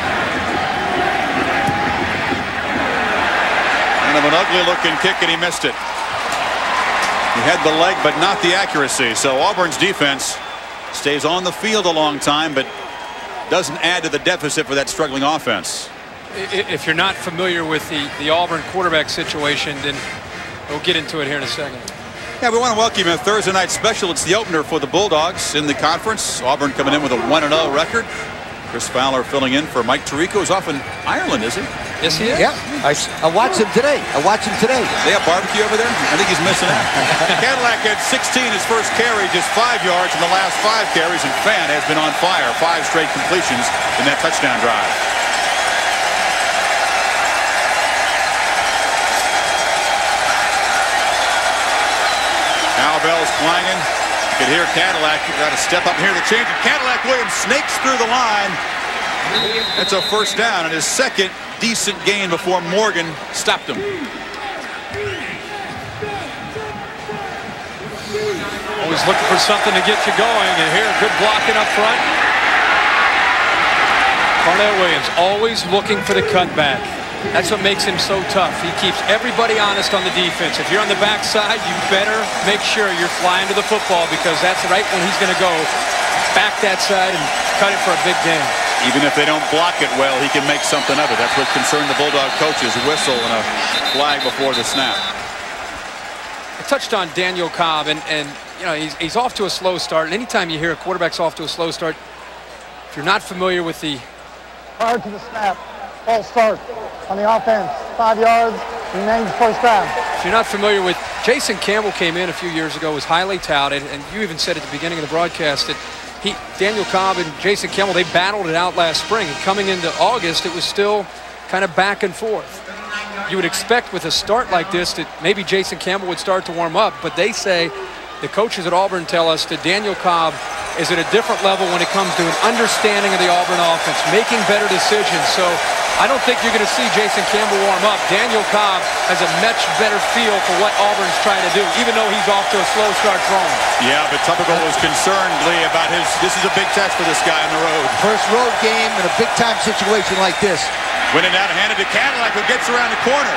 Kind of an ugly-looking kick, and he missed it. He had the leg, but not the accuracy. So Auburn's defense stays on the field a long time, but doesn't add to the deficit for that struggling offense. If you're not familiar with the Auburn quarterback situation, then we'll get into it here in a second. Yeah, we want to welcome you to Thursday night special. It's the opener for the Bulldogs in the conference. Auburn coming in with a 1-0 record. Chris Fowler filling in for Mike Tirico. He's off in Ireland, is he? Yes, he is. Yeah, I watched him today. They have barbecue over there? I think he's missing out. Cadillac had 16 his first carry, just 5 yards in the last 5 carries, and Fan has been on fire. 5 straight completions in that touchdown drive. Cowbells clanging. You can hear Cadillac. You got to step up here to change it. Cadillac Williams snakes through the line. It's a first down, and his second decent gain before Morgan stopped him. Always looking for something to get you going, and here, good blocking up front. Carnell Williams always looking for the cutback. That's what makes him so tough. He keeps everybody honest on the defense. If you're on the backside, you better make sure you're flying to the football, because that's right when he's going to go back that side and cut it for a big gain. Even if they don't block it well, he can make something of it. That's what concerned the Bulldog coaches. A whistle and a flag before the snap. I touched on Daniel Cobb, and you know, he's off to a slow start. And anytime you hear a quarterback's off to a slow start, if you're not familiar with the... Prior to the snap, false start on the offense. 5 yards, remains first down. If you're not familiar with... Jason Campbell came in a few years ago, was highly touted, and you even said at the beginning of the broadcast that Daniel Cobb and Jason Campbell, they battled it out last spring. And coming into August, it was still kind of back and forth. You would expect with a start like this that maybe Jason Campbell would start to warm up, but they say, the coaches at Auburn tell us that Daniel Cobb is at a different level when it comes to an understanding of the Auburn offense, making better decisions. So I don't think you're going to see Jason Campbell warm up. Daniel Cobb has a much better feel for what Auburn's trying to do, even though he's off to a slow start throwing. Yeah, but Tuberville was concerned, Lee, about this is a big test for this guy on the road. First road game in a big-time situation like this. Winning out, handed to Cadillac, who gets around the corner.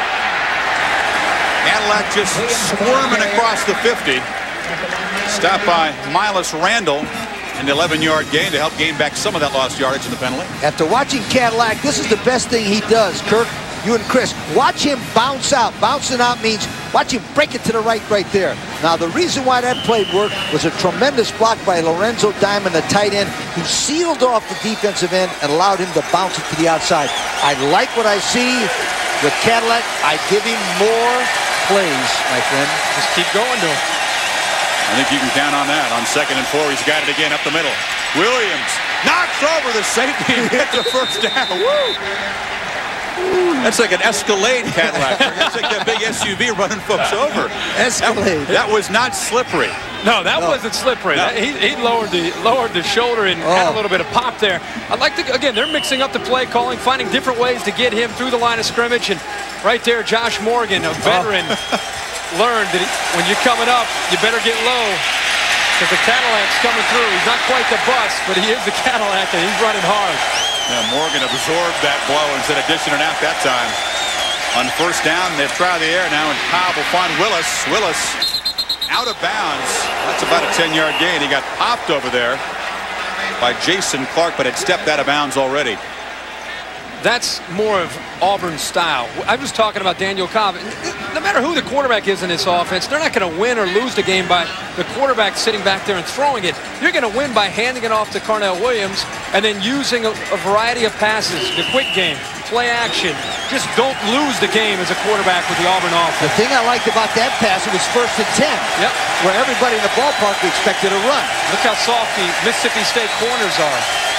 Cadillac just squirming across the 50. Stopped by Miles Randall. An 11-yard gain to help gain back some of that lost yardage in the penalty. After watching Cadillac, this is the best thing he does, Kirk. You and Chris, watch him bounce out. Bouncing out means watch him break it to the right there. Now, the reason why that play worked was a tremendous block by Lorenzo Diamond, the tight end, who sealed off the defensive end and allowed him to bounce it to the outside. I like what I see with Cadillac. I give him more plays, my friend. Just keep going to him. I think you can count on that. On 2nd and 4, he's got it again up the middle. Williams knocks over the safety and gets the first down. Woo! That's like an Escalade Cadillac. That's like that big SUV running folks over. Escalade. That was not slippery. No, that wasn't slippery. No. He lowered the shoulder and had a little bit of pop there. I'd like to, again, they're mixing up the play calling, finding different ways to get him through the line of scrimmage. And right there, Josh Morgan, a veteran, learned that when you're coming up, you better get low, because the Cadillac's coming through. He's not quite the bus, but he is the Cadillac, and he's running hard. Yeah, Morgan absorbed that blow instead of dishing it out that time. On first down, they try the air now, and Cobb will find Willis. Willis out of bounds. That's about a 10-yard gain. He got popped over there by Jason Clark, but had stepped out of bounds already. That's more of Auburn's style. I was talking about Daniel Cobb. No matter who the quarterback is in this offense, they're not going to win or lose the game by the quarterback sitting back there and throwing it. You're going to win by handing it off to Carnell Williams and then using a variety of passes, the quick game. play action. Just don't lose the game as a quarterback with the Auburn offense. The thing I liked about that pass, it was 1st and 10. Yep. Where everybody in the ballpark expected a run. Look how soft the Mississippi State corners are.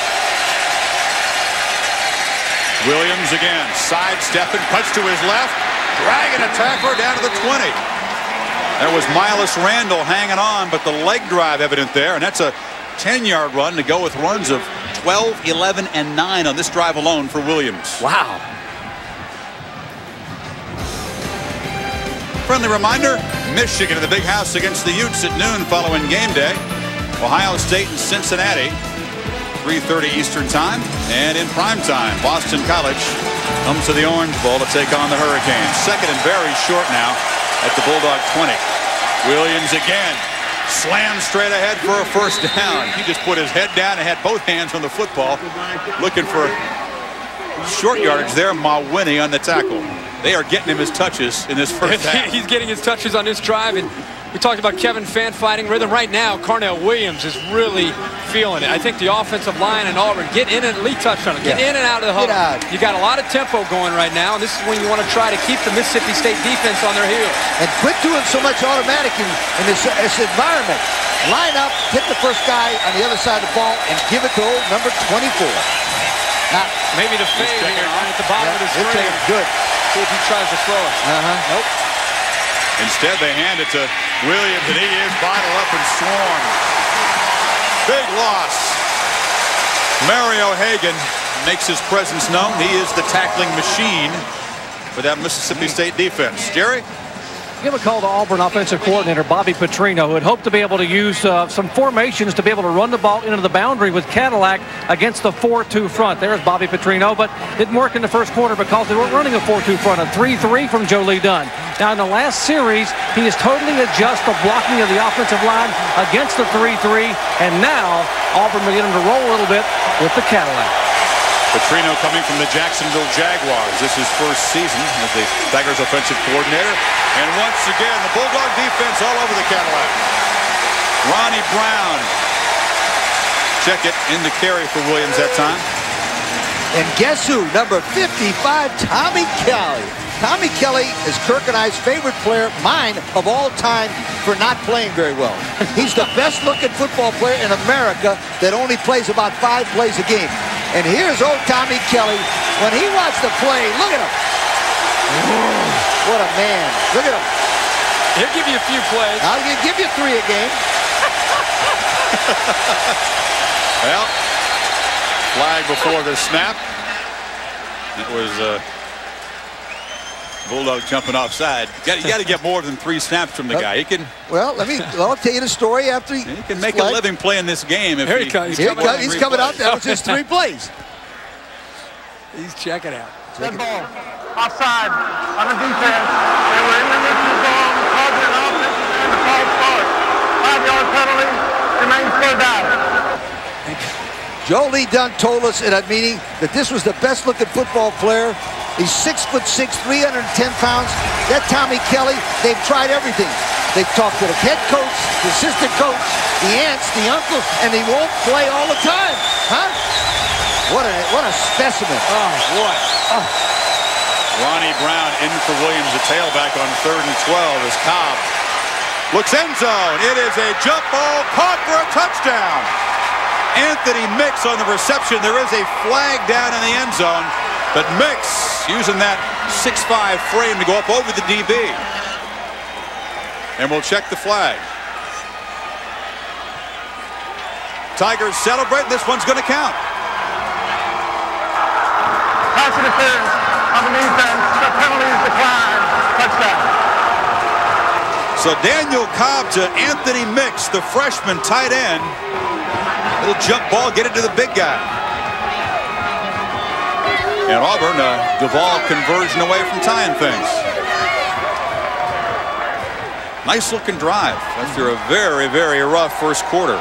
Williams again, sidestepping, cuts to his left, dragging a tackler down to the 20. There was Miles Randall hanging on, but the leg drive evident there, and that's a 10-yard run to go with runs of 12, 11, and 9 on this drive alone for Williams. Wow. Friendly reminder, Michigan in the big house against the Utes at noon following game day. Ohio State and Cincinnati, 3:30 Eastern time. And in prime time, Boston College comes to the Orange Bowl to take on the Hurricanes. Second and very short now at the Bulldog 20. Williams again. Slammed straight ahead for a first down. He just put his head down and had both hands on the football. Looking for short yardage there. Mawhinney on the tackle. They are getting him his touches in this first half. He's getting his touches on this drive. And we talked about Kevin Fan fighting rhythm. Right now, Carnell Williams is really feeling it. I think the offensive line in Auburn, get in and Lee touched on it. Get in and out of the huddle. You got a lot of tempo going right now, and this is when you want to try to keep the Mississippi State defense on their heels. And quit doing so much automatic in this environment. Line up, hit the first guy on the other side of the ball, and give it to old number 24. Now, maybe the fade here at the bottom of the screen. Good. See if he tries to throw it. Nope. Instead, they hand it to Williams, and he is bottled up and swarmed. Big loss. Mario Hagan makes his presence known. He is the tackling machine for that Mississippi State defense. Jerry? Give a call to Auburn offensive coordinator Bobby Petrino, who had hoped to be able to use some formations to be able to run the ball into the boundary with Cadillac against the 4-2 front. There's Bobby Petrino, but didn't work in the first quarter because they weren't running a 4-2 front, a 3-3 from Joe Lee Dunn. Now in the last series, he has totally adjusted the blocking of the offensive line against the 3-3, and now Auburn beginning to roll a little bit with the Cadillac. Petrino coming from the Jacksonville Jaguars. This is first season as the Tigers offensive coordinator. And once again, the Bulldog defense all over the Cadillac. Ronnie Brown. Check it in the carry for Williams that time. And guess who? Number 55, Tommy Kelly. Tommy Kelly is Kirk and I's favorite player, mine of all time, for not playing very well. He's the best-looking football player in America that only plays about 5 plays a game. And here's old Tommy Kelly. When he watched the play, look at him. What a man. Look at him. He'll give you a few plays. I'll give you 3 a game. Well, flag before the snap. It was Bulldog jumping offside. You got to get more than 3 snaps from the guy. He can. Well, I'll tell you the story after he can make a living playing this game. If Here he comes. He's coming out. That was just 3 plays. He's checking out. Dead ball. Offside on the defense. They were in the neutral zone, causing an offensive and a false start. 5-yard penalty. Remains third down. Joe Lee Dunn told us in a meeting that this was the best-looking football player. He's 6'6", 310 pounds. That Tommy Kelly, they've tried everything. They've talked to the head coach, the assistant coach, the aunts, the uncles, and he won't play all the time. Huh? What a specimen. Oh, boy. Oh. Ronnie Brown in for Williams, the tailback on 3rd and 12 as Cobb looks end zone. It is a jump ball caught for a touchdown. Anthony Mix on the reception. There is a flag down in the end zone, but Mix using that 6'5" frame to go up over the DB. And we'll check the flag. Tigers celebrate. This one's going to count. Pass interference on the defense. The penalty is declined. Touchdown. So Daniel Cobb to Anthony Mix, the freshman tight end. Little jump ball, get it to the big guy. And Auburn, Duvall conversion away from tying things. Nice looking drive after a very, very rough first quarter.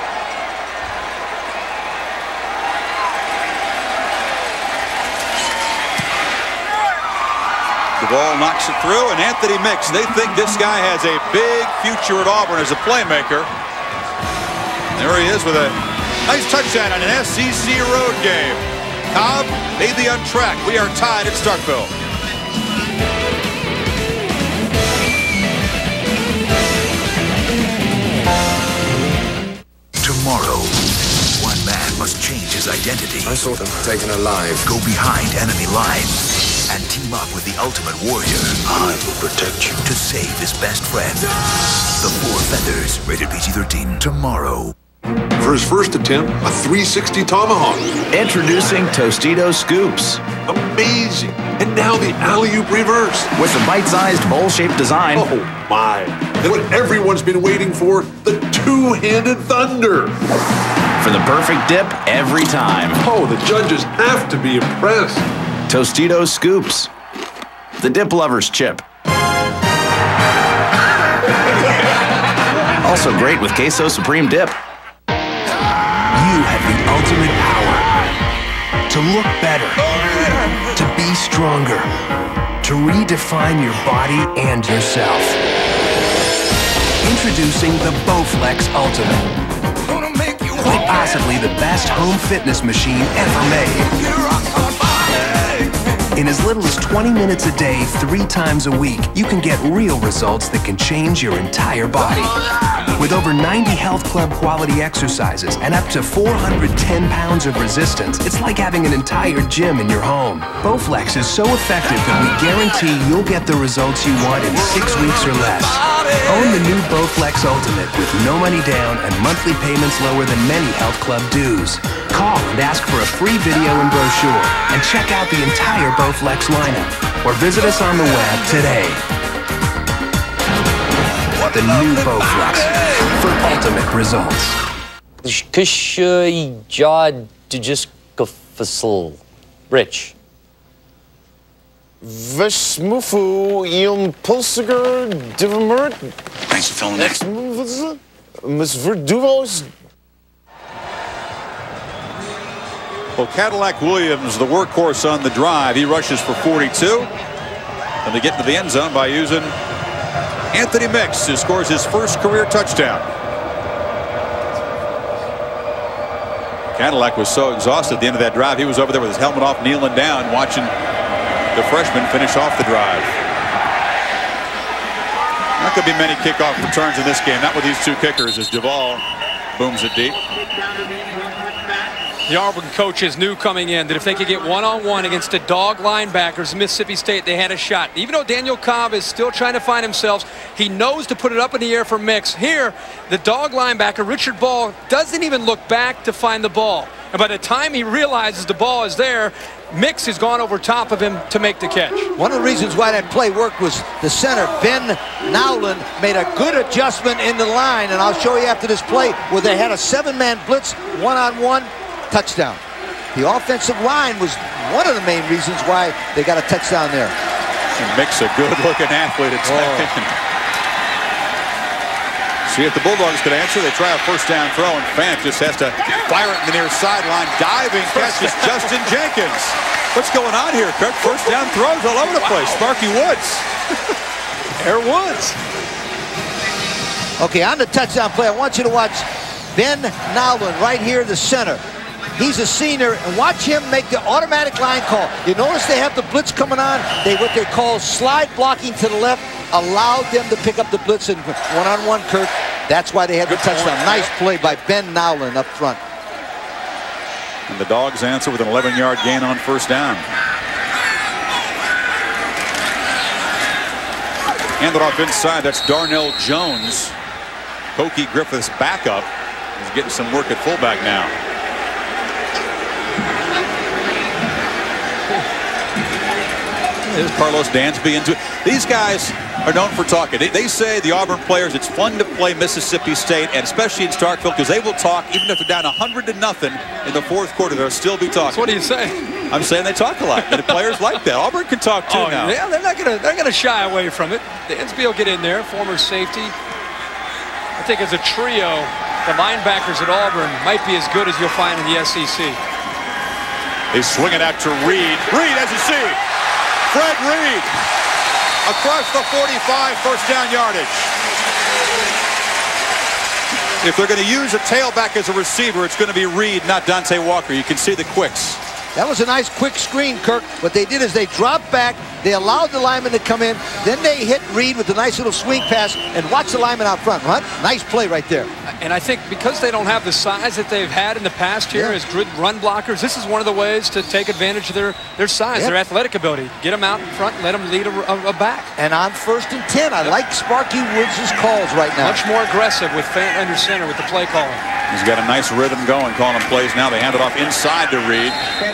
Duvall knocks it through, and Anthony Mix, they think this guy has a big future at Auburn as a playmaker. There he is with a nice touchdown on an SEC road game. Cobb made the untrack. We are tied at Starkville. Tomorrow, one man must change his identity. I saw them taken alive. Go behind enemy lines and team up with the Ultimate Warrior. I will protect you. To save his best friend. The Four Feathers, rated PG-13. Tomorrow. For his first attempt, a 360 tomahawk. Introducing Tostitos Scoops. Amazing. And now the alley-oop reverse. With the bite-sized bowl-shaped design. Oh, my. And what everyone's been waiting for, the two-handed thunder. For the perfect dip every time. Oh, the judges have to be impressed. Tostitos Scoops. The dip lover's chip. Also great with Queso Supreme dip. You have the ultimate power to look better, to be stronger, to redefine your body and yourself. Introducing the Bowflex Ultimate. Quite possibly the best home fitness machine ever made. In as little as 20 minutes a day, 3 times a week, you can get real results that can change your entire body. With over 90 health club quality exercises and up to 410 pounds of resistance, it's like having an entire gym in your home. Bowflex is so effective that we guarantee you'll get the results you want in 6 weeks or less. Own the new Bowflex Ultimate with no money down and monthly payments lower than many health club dues. Call and ask for a free video and brochure and check out the entire Bowflex lineup or visit us on the web today. The new Bowflex for ultimate results. Rich. Vesmufu Pulsiger Divamert. Thanks for filling in. Miss Verduvos. Well, Cadillac Williams, the workhorse on the drive. He rushes for 42. And they get into the end zone by using Anthony Mix, who scores his first career touchdown. Cadillac was so exhausted at the end of that drive, he was over there with his helmet off, kneeling down, watching the freshman finish off the drive. Not going to be many kickoff returns in this game, not with these two kickers, as Duvall booms it deep. The Auburn coaches knew coming in that if they could get one-on-one against the dog linebackers, Mississippi State, they had a shot. Even though Daniel Cobb is still trying to find himself, he knows to put it up in the air for Mix. Here, the dog linebacker, Richard Ball, doesn't even look back to find the ball. And by the time he realizes the ball is there, Mix has gone over top of him to make the catch. One of the reasons why that play worked was the center, Ben Nowlin, made a good adjustment in the line, and I'll show you after this play where they had a 7-man blitz, one-on-one, touchdown. The offensive line was one of the main reasons why they got a touchdown there. Mix a good-looking athlete at second. See if the Bulldogs could answer. They try a first down throw, and Fant just has to fire it in the near sideline. Diving catches Justin Jenkins. What's going on here, Kirk? First down throws all over the place. Sparky Woods. Air Woods. Okay, on the touchdown play, I want you to watch Ben Nowlin right here, the center. He's a senior, and watch him make the automatic line call. You notice they have the blitz coming on. What they call slide blocking to the left allowed them to pick up the blitz and one-on-one, Kirk. That's why they had the touchdown. Nice play by Ben Nowlin up front. And the Dogs answer with an 11-yard gain on first down. Hand it off inside. That's Darnell Jones. Pokey Griffith's backup. He's getting some work at fullback now. There's Carlos Dansby into it. These guys are known for talking. They say, the Auburn players, it's fun to play Mississippi State, and especially in Starkville, because they will talk even if they're down 100-0 in the fourth quarter. They'll still be talking. So what do you say? I'm saying they talk a lot. And the players like that. Auburn can talk too now. Yeah, they're gonna shy away from it. Dansby will get in there, former safety. I think as a trio, the linebackers at Auburn might be as good as you'll find in the SEC. They swing it out to Reed. Reed, as you see. Fred Reed across the 45, first down yardage. If they're going to use a tailback as a receiver, it's going to be Reed, not Dante Walker. You can see the quicks. That was a nice quick screen, Kirk. What they did is they dropped back, they allowed the lineman to come in, then they hit Reed with a nice little swing pass and watch the lineman out front. Right? Nice play right there. And I think because they don't have the size that they've had in the past here as good run blockers, this is one of the ways to take advantage of their size, their athletic ability. Get them out in front and let them lead a back. And on 1st and 10, I like Sparky Woods' calls right now. Much more aggressive with Fant under center with the play calling. He's got a nice rhythm going, calling plays now. They hand it off inside to Reed.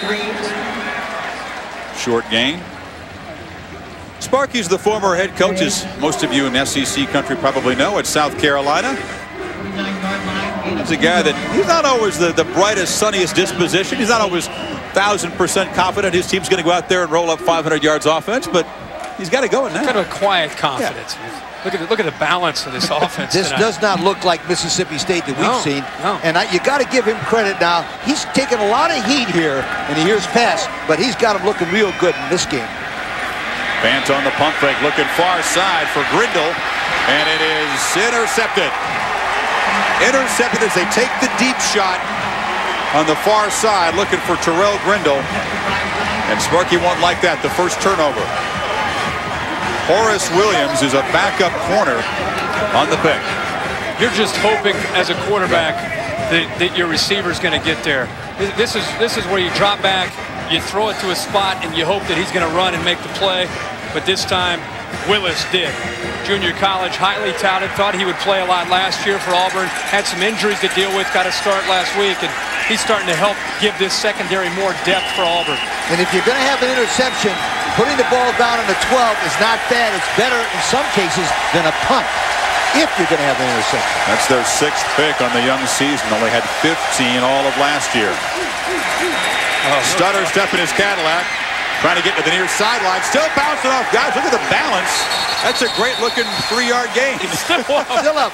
Short gain. Sparky's the former head coach, as most of you in SEC country probably know, at South Carolina. He's a guy that he's not always the brightest, sunniest disposition. He's not always 1,000% confident his team's going to go out there and roll up 500 yards offense, but he's got it going now. Kind of a quiet confidence. Yeah. Look at the balance of this offense. This does not look like Mississippi State that we've seen. And you got to give him credit now. He's taken a lot of heat here in the years past, but he's got him looking real good in this game. Fant on the pump fake, looking far side for Grindle, and it is intercepted. Intercepted as they take the deep shot on the far side, looking for Terrell Grindle. And Sparky won't like that, the first turnover. Horace Williams is a backup corner on the pick. You're just hoping as a quarterback that your receiver's going to get there. This is where you drop back, you throw it to a spot, and you hope that he's going to run and make the play. But this time, Willis did. Junior college, highly touted, thought he would play a lot last year for Auburn. Had some injuries to deal with, got a start last week, and he's starting to help give this secondary more depth for Auburn. And if you're going to have an interception, putting the ball down on the 12 is not bad. It's better in some cases than a punt, if you're going to have an interception. That's their 6th pick on the young season. Only had 15 all of last year. Stutter step in his Cadillac. Trying to get to the near sideline. Still bouncing off. Guys, look at the balance. That's a great-looking 3-yard gain. Still up.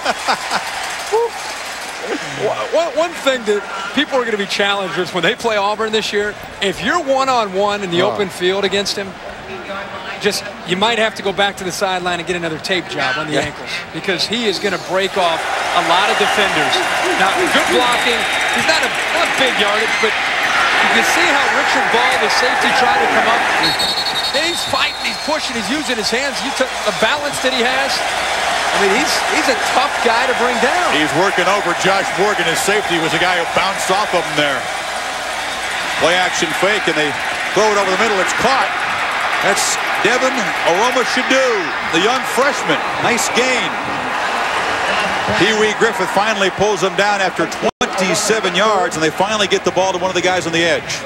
One thing that people are going to be challenged with when they play Auburn this year, if you're one-on-one in the open field against him, you might have to go back to the sideline and get another tape job on the ankles, because he is going to break off a lot of defenders. Now, good blocking. He's not big yardage, but you can see how Richard Ball, the safety, tried to come up. And he's fighting, he's pushing, he's using his hands. You took the balance that he has. I mean, he's a tough guy to bring down. He's working over Josh Morgan. His safety was a guy who bounced off of him there. Play action fake, and they throw it over the middle. It's caught. That's Devin Aroma-Shadu, the young freshman. Nice gain. Pee-wee Griffith finally pulls him down after 27 yards, and they finally get the ball to one of the guys on the edge.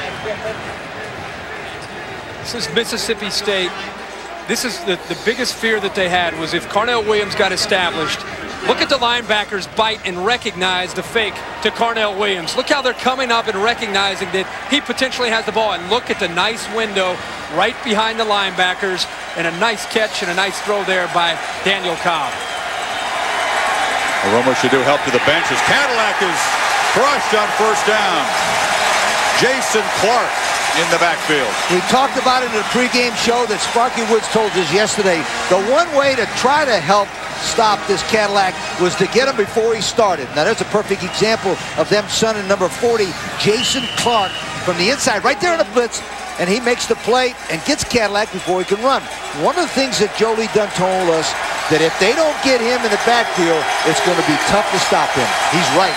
This is Mississippi State. This is the biggest fear that they had, was if Carnell Williams got established. Look at the linebackers bite and recognize the fake to Carnell Williams. Look how they're coming up and recognizing that he potentially has the ball. And look at the nice window right behind the linebackers, and a nice catch and a nice throw there by Daniel Cobb. Aroma-Shadu helped to the bench as Cadillac is crushed on first down. Jason Clark in the backfield. We talked about it in the pregame show that Sparky Woods told us yesterday. The one way to try to help stop this Cadillac was to get him before he started. Now, there's a perfect example of them sunning number 40, Jason Clark, from the inside, right there in the blitz, and he makes the play and gets Cadillac before he can run. One of the things that Jolie Dunn told us, that if they don't get him in the backfield, it's going to be tough to stop him. He's right.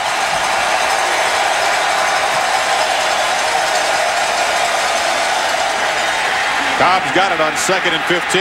Cobb's got it on 2nd and 15.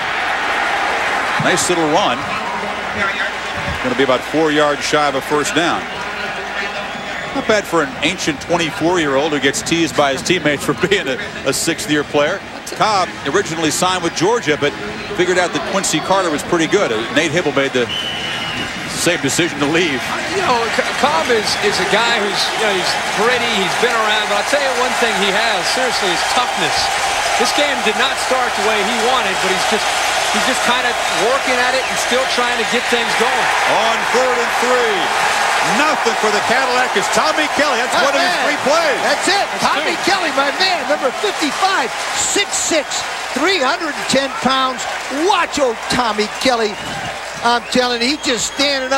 Nice little run. Going to be about 4 yards shy of a first down. Not bad for an ancient 24-year-old who gets teased by his teammates for being a 6th-year player. Cobb originally signed with Georgia, but figured out that Quincy Carter was pretty good. Nate Hibble made the same decision to leave. You know, Cobb is a guy who's, he's gritty, he's been around, but I'll tell you one thing he has, seriously, is toughness. This game did not start the way he wanted, but he's just kind of working at it and still trying to get things going. On 3rd and 3. Nothing for the Cadillac is Tommy Kelly. That's one of his 3 plays. That's it. Tommy Kelly, my man, number 55, 6'6", 310 pounds. Watch old Tommy Kelly. I'm telling you, he's just standing up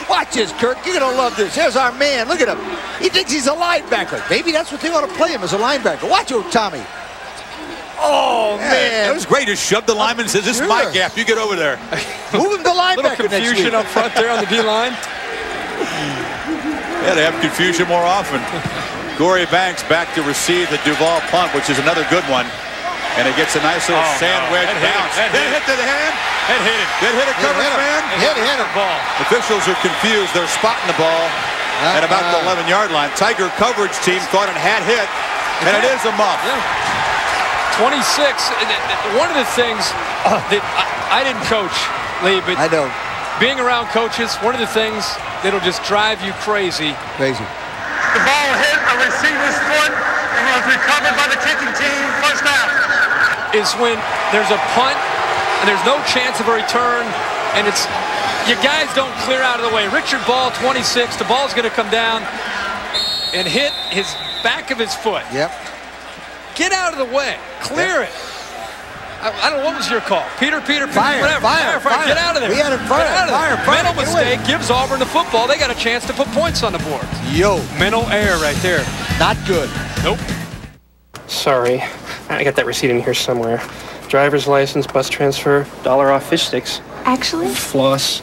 Watch this, Kirk. You're going to love this. Here's our man. Look at him. He thinks he's a linebacker. Maybe that's what they want to play him, as a linebacker. Watch you, Tommy. Oh, man. That was great. Just shoved the lineman and says, this is my gap. You get over there. Move him to linebacker next week. Little confusion up front there on the D-line. Yeah, they have confusion more often. Corey Banks back to receive the Duval punt, which is another good one. And it gets a nice little sandwich bounce. That hit to the hand. That hit it. That hit a coverage man. Hit the ball. Officials are confused. They're spotting the ball at about the 11-yard line. Tiger coverage team thought it had hit, and it is a muff. Yeah. 26. One of the things that I didn't coach, Lee, but I know. Being around coaches, one of the things that'll just drive you crazy. The ball hit a receiver's foot and was recovered by the kicking team. First down. Is when there's a punt and there's no chance of a return, and it's you guys don't clear out of the way. Richard Ball, 26. The ball's going to come down and hit his back of his foot. Yep. Get out of the way. Clear it. I don't know, what was your call? Peter, fire. Get out of there. We had him fire. Mental mistake gives Auburn the football. They got a chance to put points on the board. Mental error right there. Not good. Nope. Sorry. I got that receipt in here somewhere. Driver's license, bus transfer, $1 off fish sticks. Actually? Floss.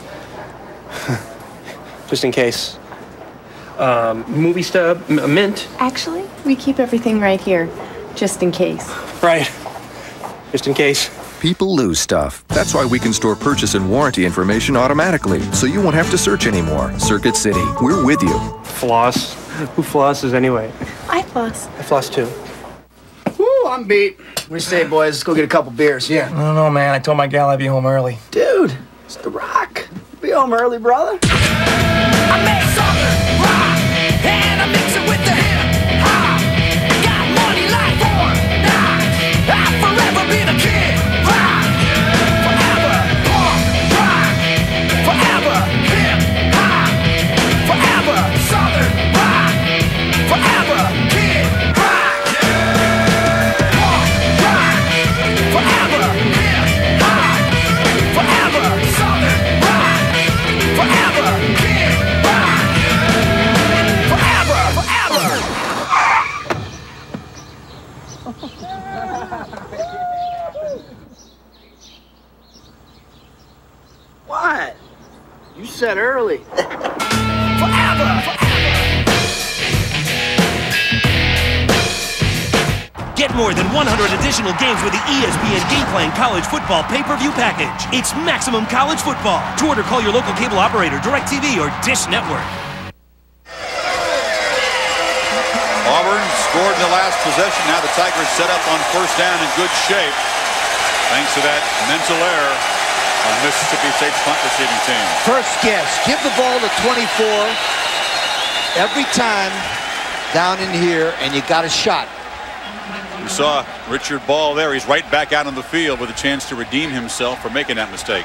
Just in case. Movie stub, mint. Actually, we keep everything right here, just in case. Right. Just in case. People lose stuff. That's why we can store purchase and warranty information automatically, so you won't have to search anymore. Circuit City, we're with you. Floss? Who flosses anyway? I floss. I floss too. Woo, I'm beat. What do you say, boys? Let's go get a couple beers. Yeah. I don't know, man. I told my gal I'd be home early. Dude, it's The Rock. Be home early, brother. I make something rock, and I mix it with the hip hop. Got money like Fortnite. I'll forever be the kid rock. Forever punk rock. Forever hip hop. Forever southern rock. Forever kid rock. Punk rock. Forever hip hop. Forever southern rock. Forever kid rock. Forever. What? You said early. Get more than 100 additional games with the ESPN Game Plan College Football Pay-Per-View Package. It's maximum college football. To order, call your local cable operator, DirecTV, or Dish Network. Auburn scored in the last possession. Now the Tigers set up on first down in good shape, thanks to that mental error on Mississippi State's punt receiving team. First guess, give the ball to 24 every time down in here, and you got a shot. You saw Richard Ball there. He's right back out on the field with a chance to redeem himself for making that mistake.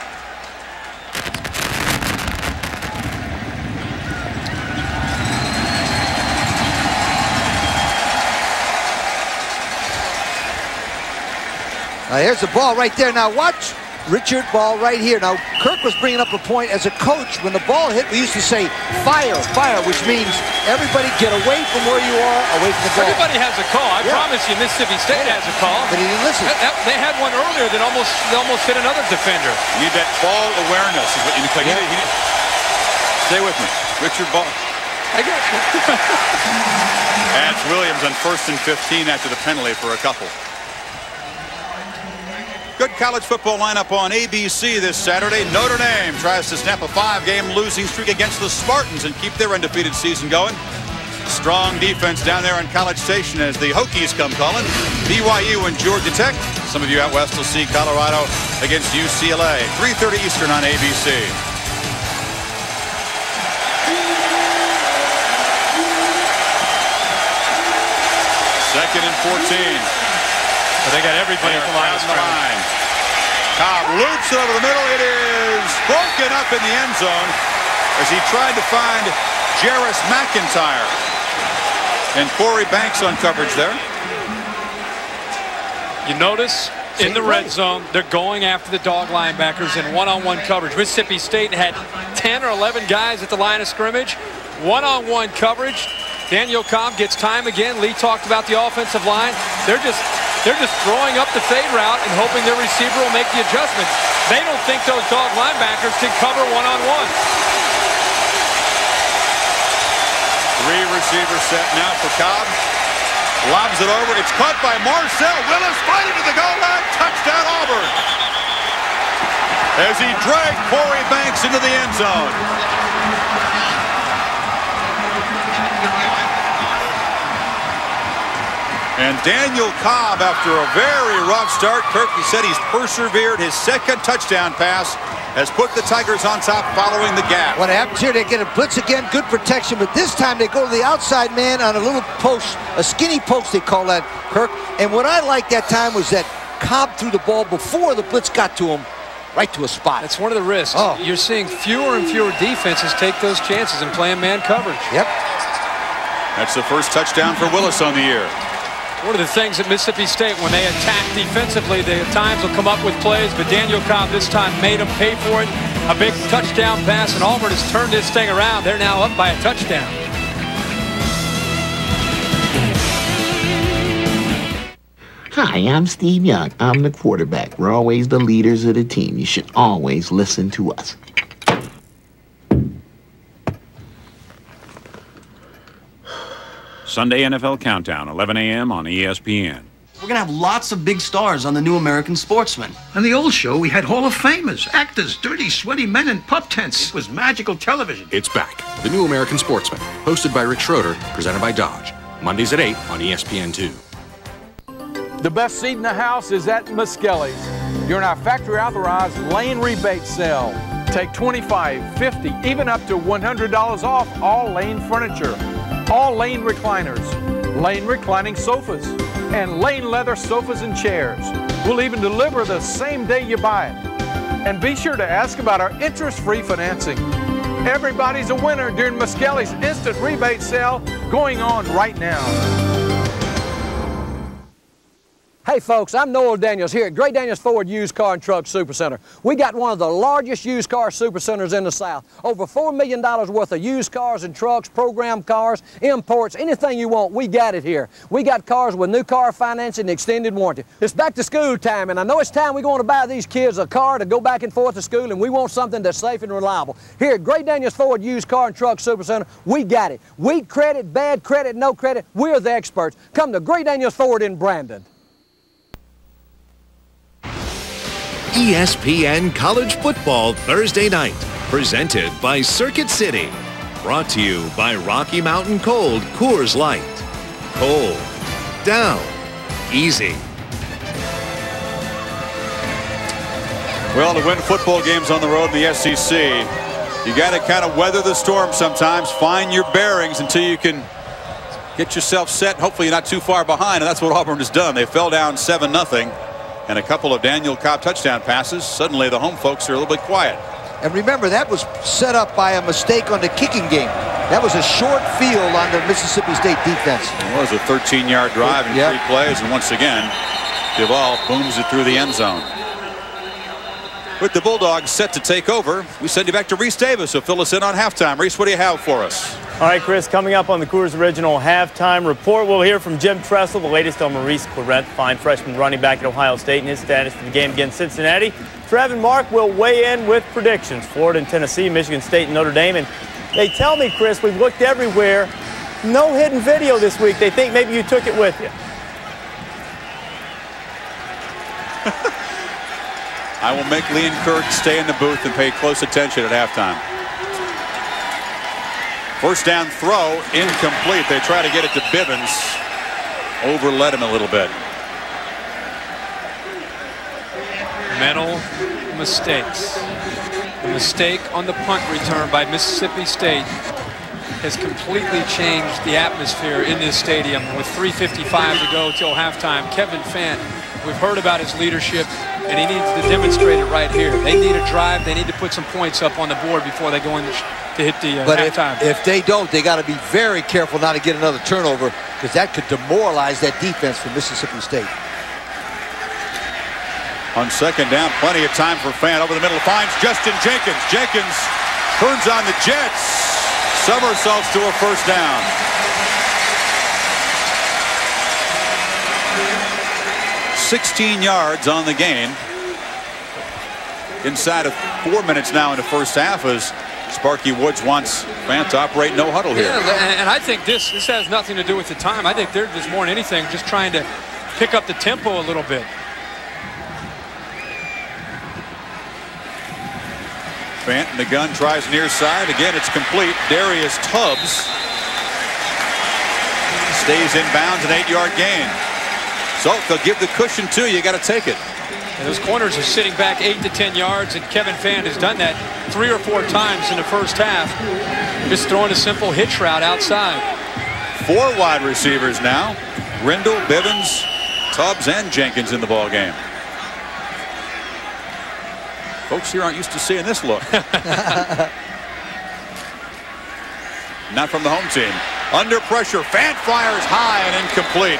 Now here's the ball right there. Now watch Richard Ball right here. Now Kirk was bringing up a point as a coach. When the ball hit, we used to say fire, fire, which means everybody get away from where you are, away from the ball. Everybody has a call. I promise you, Mississippi State has a call. But he didn't listen. They had one earlier that almost hit another defender. You need that ball awareness. Is what you need. Stay with me. Richard Ball. I got you. And it's Williams on 1st and 15 after the penalty for a couple. Good college football lineup on ABC this Saturday. Notre Dame tries to snap a 5-game losing streak against the Spartans and keep their undefeated season going. Strong defense down there on College Station as the Hokies come calling. BYU and Georgia Tech. Some of you out west will see Colorado against UCLA. 3:30 Eastern on ABC. Second and 14. But they got everybody at the line. Cobb loops it over the middle. It is broken up in the end zone as he tried to find Jarris McIntyre. And Corey Banks on coverage there. You notice in the red zone. They're going after the dog linebackers in one-on-one coverage. Mississippi State had 10 or 11 guys at the line of scrimmage. One-on-one coverage. Daniel Cobb gets time again. Lee talked about the offensive line. They're just throwing up the fade route and hoping their receiver will make the adjustment. They don't think those dog linebackers can cover one-on-one. 3 receivers set now for Cobb. Lobs it over. It's caught by Marcel Willis. Fighting to the goal line. Touchdown Auburn. As he dragged Corey Banks into the end zone. And Daniel Cobb, after a very rough start, Kirk, he said he's persevered. His second touchdown pass has put the Tigers on top following the gap. What happens here, they get a blitz again, good protection, but this time they go to the outside man on a little post, a skinny post they call that, Kirk. And what I liked that time was that Cobb threw the ball before the blitz got to him, right to a spot. That's one of the risks. Oh. You're seeing fewer and fewer defenses take those chances and playing man coverage. Yep. That's the first touchdown for Willis on the year. One of the things at Mississippi State, when they attack defensively, they at times will come up with plays, but Daniel Cobb this time made them pay for it. A big touchdown pass, and Auburn has turned this thing around. They're now up by a touchdown. Hi, I'm Steve Young. I'm the quarterback. We're always the leaders of the team. You should always listen to us. Sunday NFL Countdown, 11 a.m. on ESPN. We're going to have lots of big stars on the new American Sportsman. On the old show, we had Hall of Famers, actors, dirty, sweaty men in pup tents. It was magical television. It's back. The new American Sportsman, hosted by Rick Schroeder, presented by Dodge. Mondays at 8 on ESPN2. The best seat in the house is at Miskelly's during our factory-authorized lane rebate sale. Take $25, $50, even up to $100 off all lane furniture. All lane recliners, lane reclining sofas, and lane leather sofas and chairs. We'll even deliver the same day you buy it. And be sure to ask about our interest-free financing. Everybody's a winner during Miskelly's instant rebate sale going on right now. Hey folks, I'm Noel Daniels here at Great Daniels Ford Used Car and Truck Supercenter. We got one of the largest used car supercenters in the South. Over $4 million worth of used cars and trucks, programmed cars, imports, anything you want, we got it here. We got cars with new car financing and extended warranty. It's back to school time, and I know it's time we're going to buy these kids a car to go back and forth to school, and we want something that's safe and reliable. Here at Great Daniels Ford Used Car and Truck Supercenter, we got it. Weak credit, bad credit, no credit, we're the experts. Come to Great Daniels Ford in Brandon. ESPN College Football Thursday night, presented by Circuit City. Brought to you by Rocky Mountain Cold Coors Light. Cold, down, easy. Well, to win football games on the road in the SEC, you got to kind of weather the storm sometimes, find your bearings until you can get yourself set. Hopefully you're not too far behind, and that's what Auburn has done. They fell down 7-0. And a couple of Daniel Cobb touchdown passes. Suddenly the home folks are a little bit quiet. And remember, that was set up by a mistake on the kicking game. That was a short field on the Mississippi State defense. It was a 13-yard drive in 3 plays. And once again, Duvall booms it through the end zone. With the Bulldogs set to take over, we send you back to Reese Davis, who'll fill us in on halftime. Reese, what do you have for us? All right, Chris, coming up on the Coors Original Halftime Report, we'll hear from Jim Tressel, the latest on Maurice Clarett, fine freshman running back at Ohio State, and his status for the game against Cincinnati. Trev and Mark will weigh in with predictions. Florida and Tennessee, Michigan State and Notre Dame. And they tell me, Chris, we've looked everywhere. No hidden video this week. They think maybe you took it with you. I will make Lee and Kirk stay in the booth and pay close attention at halftime. First down throw, incomplete. They try to get it to Bivens. Overled him a little bit. Mental mistakes. The mistake on the punt return by Mississippi State has completely changed the atmosphere in this stadium. With 3:55 to go till halftime, Kevin Fant, we've heard about his leadership, and he needs to demonstrate it right here. They need a drive. They need to put some points up on the board before they go in to hit the halftime. If they don't, they got to be very careful not to get another turnover, because that could demoralize that defense from Mississippi State. On second down, plenty of time for Fant. Over the middle, finds Justin Jenkins. Jenkins turns on the Jets. Somersaults to a first down. $16 yards on the gain. Inside of 4 minutes now in the first half as Sparky Woods wants Fant to operate no huddle here. Yeah, and I think this has nothing to do with the time. I think they're just more than anything just trying to pick up the tempo a little bit. Fant in the gun, tries near side. Again, it's complete. Darius Tubbs stays in bounds, an 8-yard gain. So they'll give the cushion to you. You got to take it. And those corners are sitting back 8 to 10 yards, and Kevin Fant has done that 3 or 4 times in the first half. Just throwing a simple hitch route outside. 4 wide receivers now. Grindle, Bivens, Tubbs, and Jenkins in the ball game. Folks here aren't used to seeing this look. Not from the home team. Under pressure, Fant fires high and incomplete.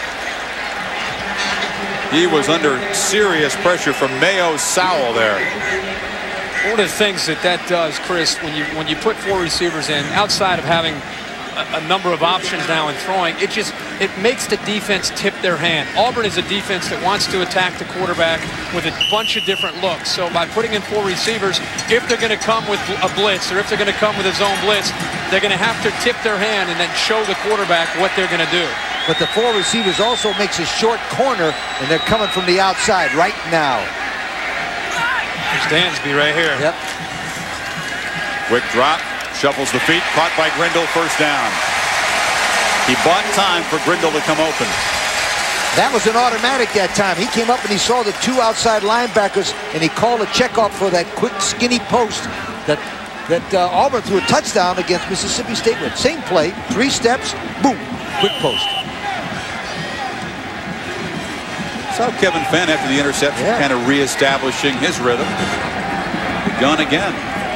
He was under serious pressure from Mayo Sowell there. One of the things that does, Chris, when you put 4 receivers in, outside of having a number of options now in throwing, it makes the defense tip their hand. Auburn is a defense that wants to attack the quarterback with a bunch of different looks. So by putting in 4 receivers, if they're going to come with a blitz or if they're going to come with a zone blitz, they're going to have to tip their hand and then show the quarterback what they're going to do. But the 4 receivers also makes a short corner, and they're coming from the outside right now. There's Dansby right here. Yep. Quick drop, shuffles the feet, caught by Grindle, first down. He bought time for Grindle to come open. That was an automatic that time. He came up and he saw the 2 outside linebackers, and he called a checkoff for that quick, skinny post that Auburn threw a touchdown against Mississippi State with. Same play, 3 steps, boom, quick post. So Kevin Fant, after the interception, kind of reestablishing his rhythm. The gun again.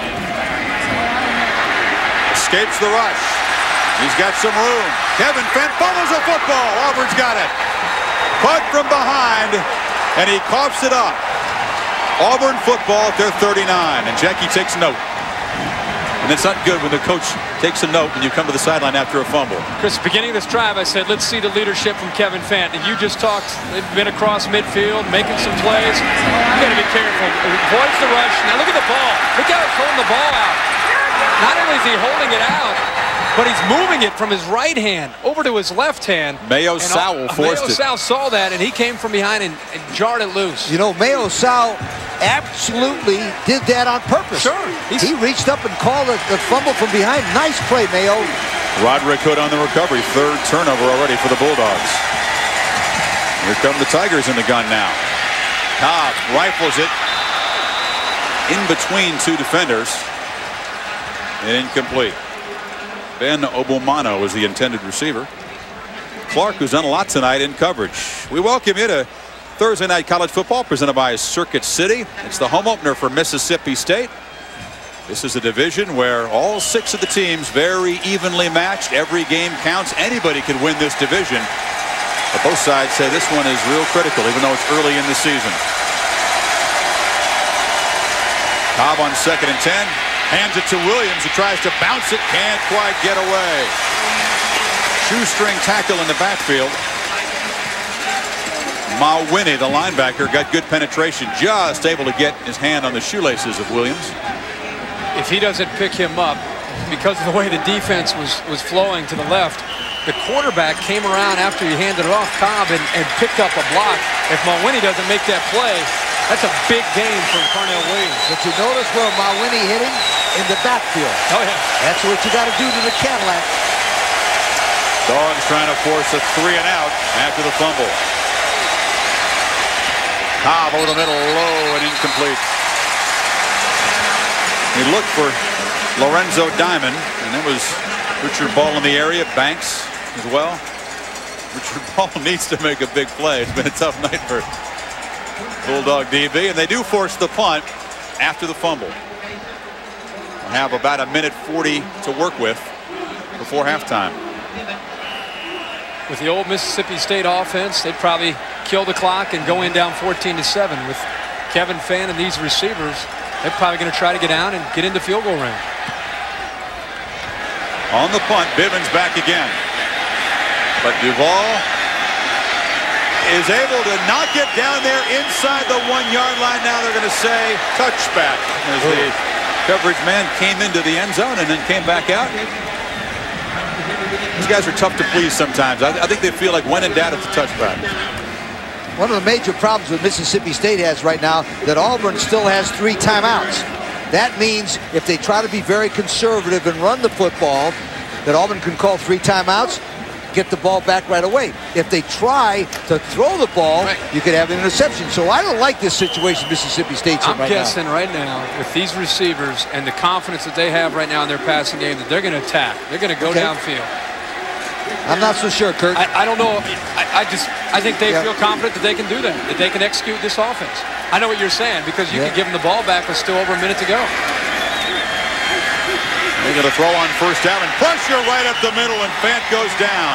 Escapes the rush. He's got some room. Kevin Fant fumbles a football. Auburn's got it. Caught from behind, and he coughs it up. Auburn football at their 39, and Jackie takes note. And it's not good when the coach takes a note when you come to the sideline after a fumble. Chris, beginning of this drive, I said, let's see the leadership from Kevin Fant. And you just talked, they've been across midfield, making some plays. You got to be careful. Avoids the rush. Now look at the ball. Look how he's holding the ball out. Not only is he holding it out, but he's moving it from his right hand over to his left hand. Mayo Sowell forced it. Mayo Sowell saw that, and he came from behind and jarred it loose. You know, Mayo Sowell absolutely did that on purpose. Sure. He reached up and called the fumble from behind. Nice play, Mayo. Roderick Hood on the recovery. 3rd turnover already for the Bulldogs. Here come the Tigers in the gun now. Cobb rifles it in between 2 defenders. And incomplete. Ben Obomano was the intended receiver. Clark, who's done a lot tonight in coverage. We welcome you to Thursday Night College Football presented by Circuit City. It's the home opener for Mississippi State. This is a division where all 6 of the teams very evenly matched. Every game counts. Anybody could win this division. But both sides say this one is real critical, even though it's early in the season. Cobb on 2nd and 10. Hands it to Williams, who tries to bounce it. Can't quite get away. Shoestring tackle in the backfield. Mawhinney, the linebacker, got good penetration. Just able to get his hand on the shoelaces of Williams. If he doesn't pick him up, because of the way the defense was flowing to the left, the quarterback came around after he handed it off Cobb and picked up a block. If Mawhinney doesn't make that play, that's a big game for Carnell Williams. But you notice where Mawhinney hit him? In the backfield. Oh, yeah. That's what you got to do to the Cadillac. Dogs trying to force a 3 and out after the fumble. Cobb over the middle, low and incomplete. He looked for Lorenzo Diamond, and it was Richard Ball in the area, Banks as well. Richard Ball needs to make a big play. It's been a tough night for Bulldog DB, and they do force the punt after the fumble. We'll have about 1:40 to work with before halftime. With the old Mississippi State offense, they'd probably kill the clock and go in down 14-7. With Kevin Fan and these receivers, they're probably going to try to get down and get into field goal range. On the punt, Bivens back again. But Duval is able to not get down there inside the 1-yard line. Now they're going to say touchback as the coverage man came into the end zone and then came back out. These guys are tough to please sometimes. I think they feel like when in doubt, it's a touchback. One of the major problems with Mississippi State has right now that Auburn still has 3 timeouts. That means if they try to be very conservative and run the football, that Auburn can call 3 timeouts, get the ball back right away. If they try to throw the ball, you could have an interception. So I don't like this situation Mississippi State's in right now. I'm guessing right now with these receivers and the confidence that they have right now in their passing game that they're going to attack. They're going to go downfield. I'm not so sure, Kurt. I don't know. I think they feel confident that they can do that they can execute this offense. I know what you're saying because you can give them the ball back with still over a minute to go. They're going to throw on first down and pressure right up the middle, and Fant goes down.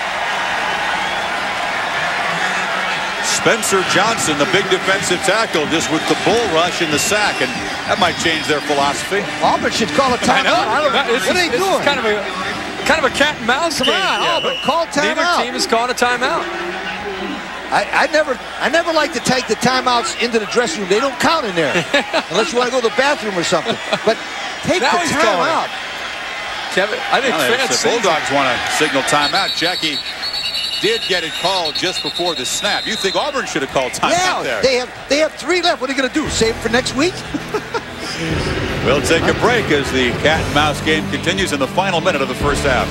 Spencer Johnson, the big defensive tackle, just with the bull rush and the sack, and that might change their philosophy. Auburn should call a timeout. What are they doing? Kind of a cat and mouse game. Come on, Auburn, call timeout. Neither team is calling a timeout. I never like to take the timeouts into the dressing room. They don't count in there unless you want to go to the bathroom or something. But take the timeout. Kevin, I think the Bulldogs want to signal timeout. Jackie did get it called just before the snap. You think Auburn should have called timeout there? They have 3 left. What are you going to do? Save it for next week? We'll take a break as the cat and mouse game continues in the final minute of the first half.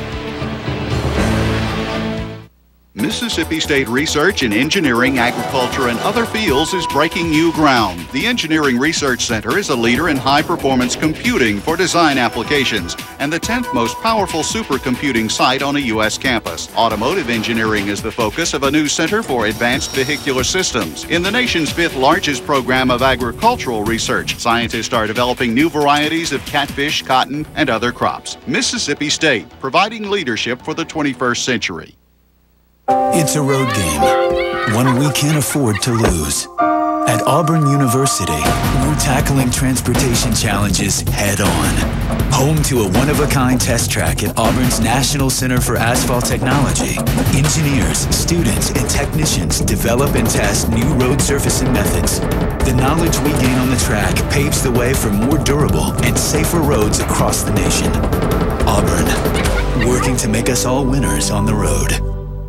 Mississippi State research in engineering, agriculture, and other fields is breaking new ground. The Engineering Research Center is a leader in high-performance computing for design applications and the 10th most powerful supercomputing site on a U.S. campus. Automotive engineering is the focus of a new center for advanced vehicular systems. In the nation's 5th largest program of agricultural research, scientists are developing new varieties of catfish, cotton, and other crops. Mississippi State, providing leadership for the 21st century. It's a road game, one we can't afford to lose. At Auburn University, we're tackling transportation challenges head-on. Home to a one-of-a-kind test track at Auburn's National Center for Asphalt Technology, engineers, students, and technicians develop and test new road surfacing methods. The knowledge we gain on the track paves the way for more durable and safer roads across the nation. Auburn, working to make us all winners on the road.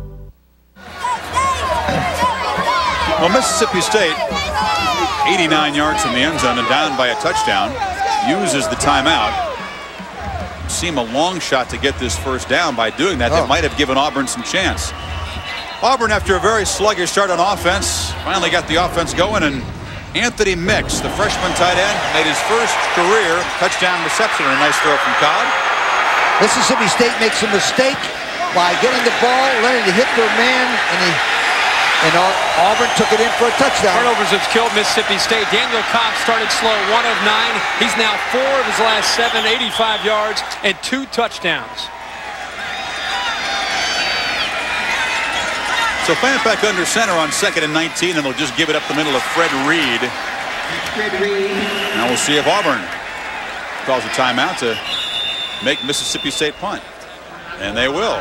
Well, Mississippi State, 89 yards from the end zone and down by a touchdown, uses the timeout. Seem a long shot to get this first down by doing that. That might have given Auburn some chance. Auburn, after a very sluggish start on offense, finally got the offense going, and Anthony Mix, the freshman tight end, made his first career touchdown reception. A nice throw from Cobb. Mississippi State makes a mistake by getting the ball, letting it hit their man, and Auburn took it in for a touchdown. Turnovers have killed Mississippi State. Daniel Cobb started slow, 1 of 9. He's now 4 of his last 7, 85 yards, and 2 touchdowns. So Fant back under center on 2nd and 19, and they'll just give it up the middle of Fred Reed. Now we'll see if Auburn calls a timeout to make Mississippi State punt. And they will.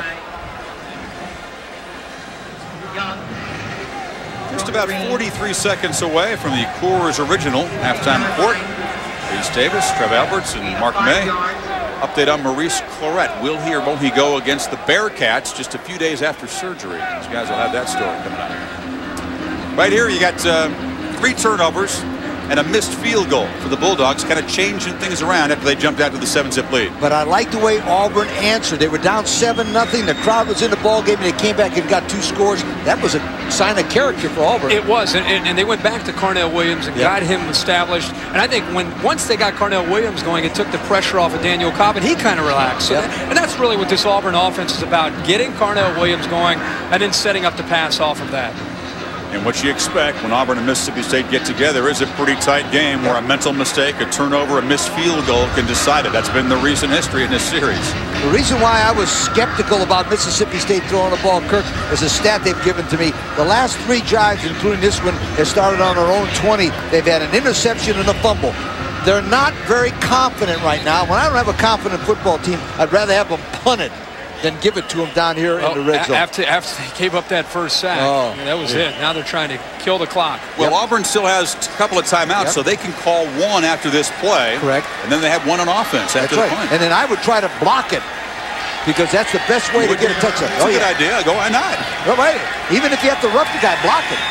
Just about 43 seconds away from the Coors Original halftime report. Reese Davis, Trev Alberts, and Mark May. Update on Maurice Clarett. Will he or won't he go against the Bearcats just a few days after surgery? These guys will have that story coming up. Right here, you got 3 turnovers and a missed field goal for the Bulldogs, kind of changing things around after they jumped out to the 7-zip lead. But I like the way Auburn answered. They were down 7-0. The crowd was in the ball game, and they came back and got 2 scores. That was a sign of character for Auburn. It was, and they went back to Carnell Williams and got him established. And I think once they got Carnell Williams going, it took the pressure off of Daniel Cobb, and he kind of relaxed. So and that's really what this Auburn offense is about, getting Carnell Williams going and then setting up the pass off of that. And what you expect when Auburn and Mississippi State get together is a pretty tight game where a mental mistake, a turnover, a missed field goal can decide it. That's been the recent history in this series. The reason why I was skeptical about Mississippi State throwing the ball, Kirk, is a stat they've given to me. The last 3 drives, including this one, have started on their own 20. They've had an interception and a fumble. They're not very confident right now. When I don't have a confident football team, I'd rather have them punt it than give it to them down here in the red zone. After they gave up that first sack, that was it. Now they're trying to kill the clock. Well, Auburn still has a couple of timeouts, so they can call one after this play. Correct. And then they have one on offense after the punt. And then I would try to block it, because that's the best way to get a touchdown. That's a good idea. Go, why not? Well, right. Even if you have to rough the guy, block it.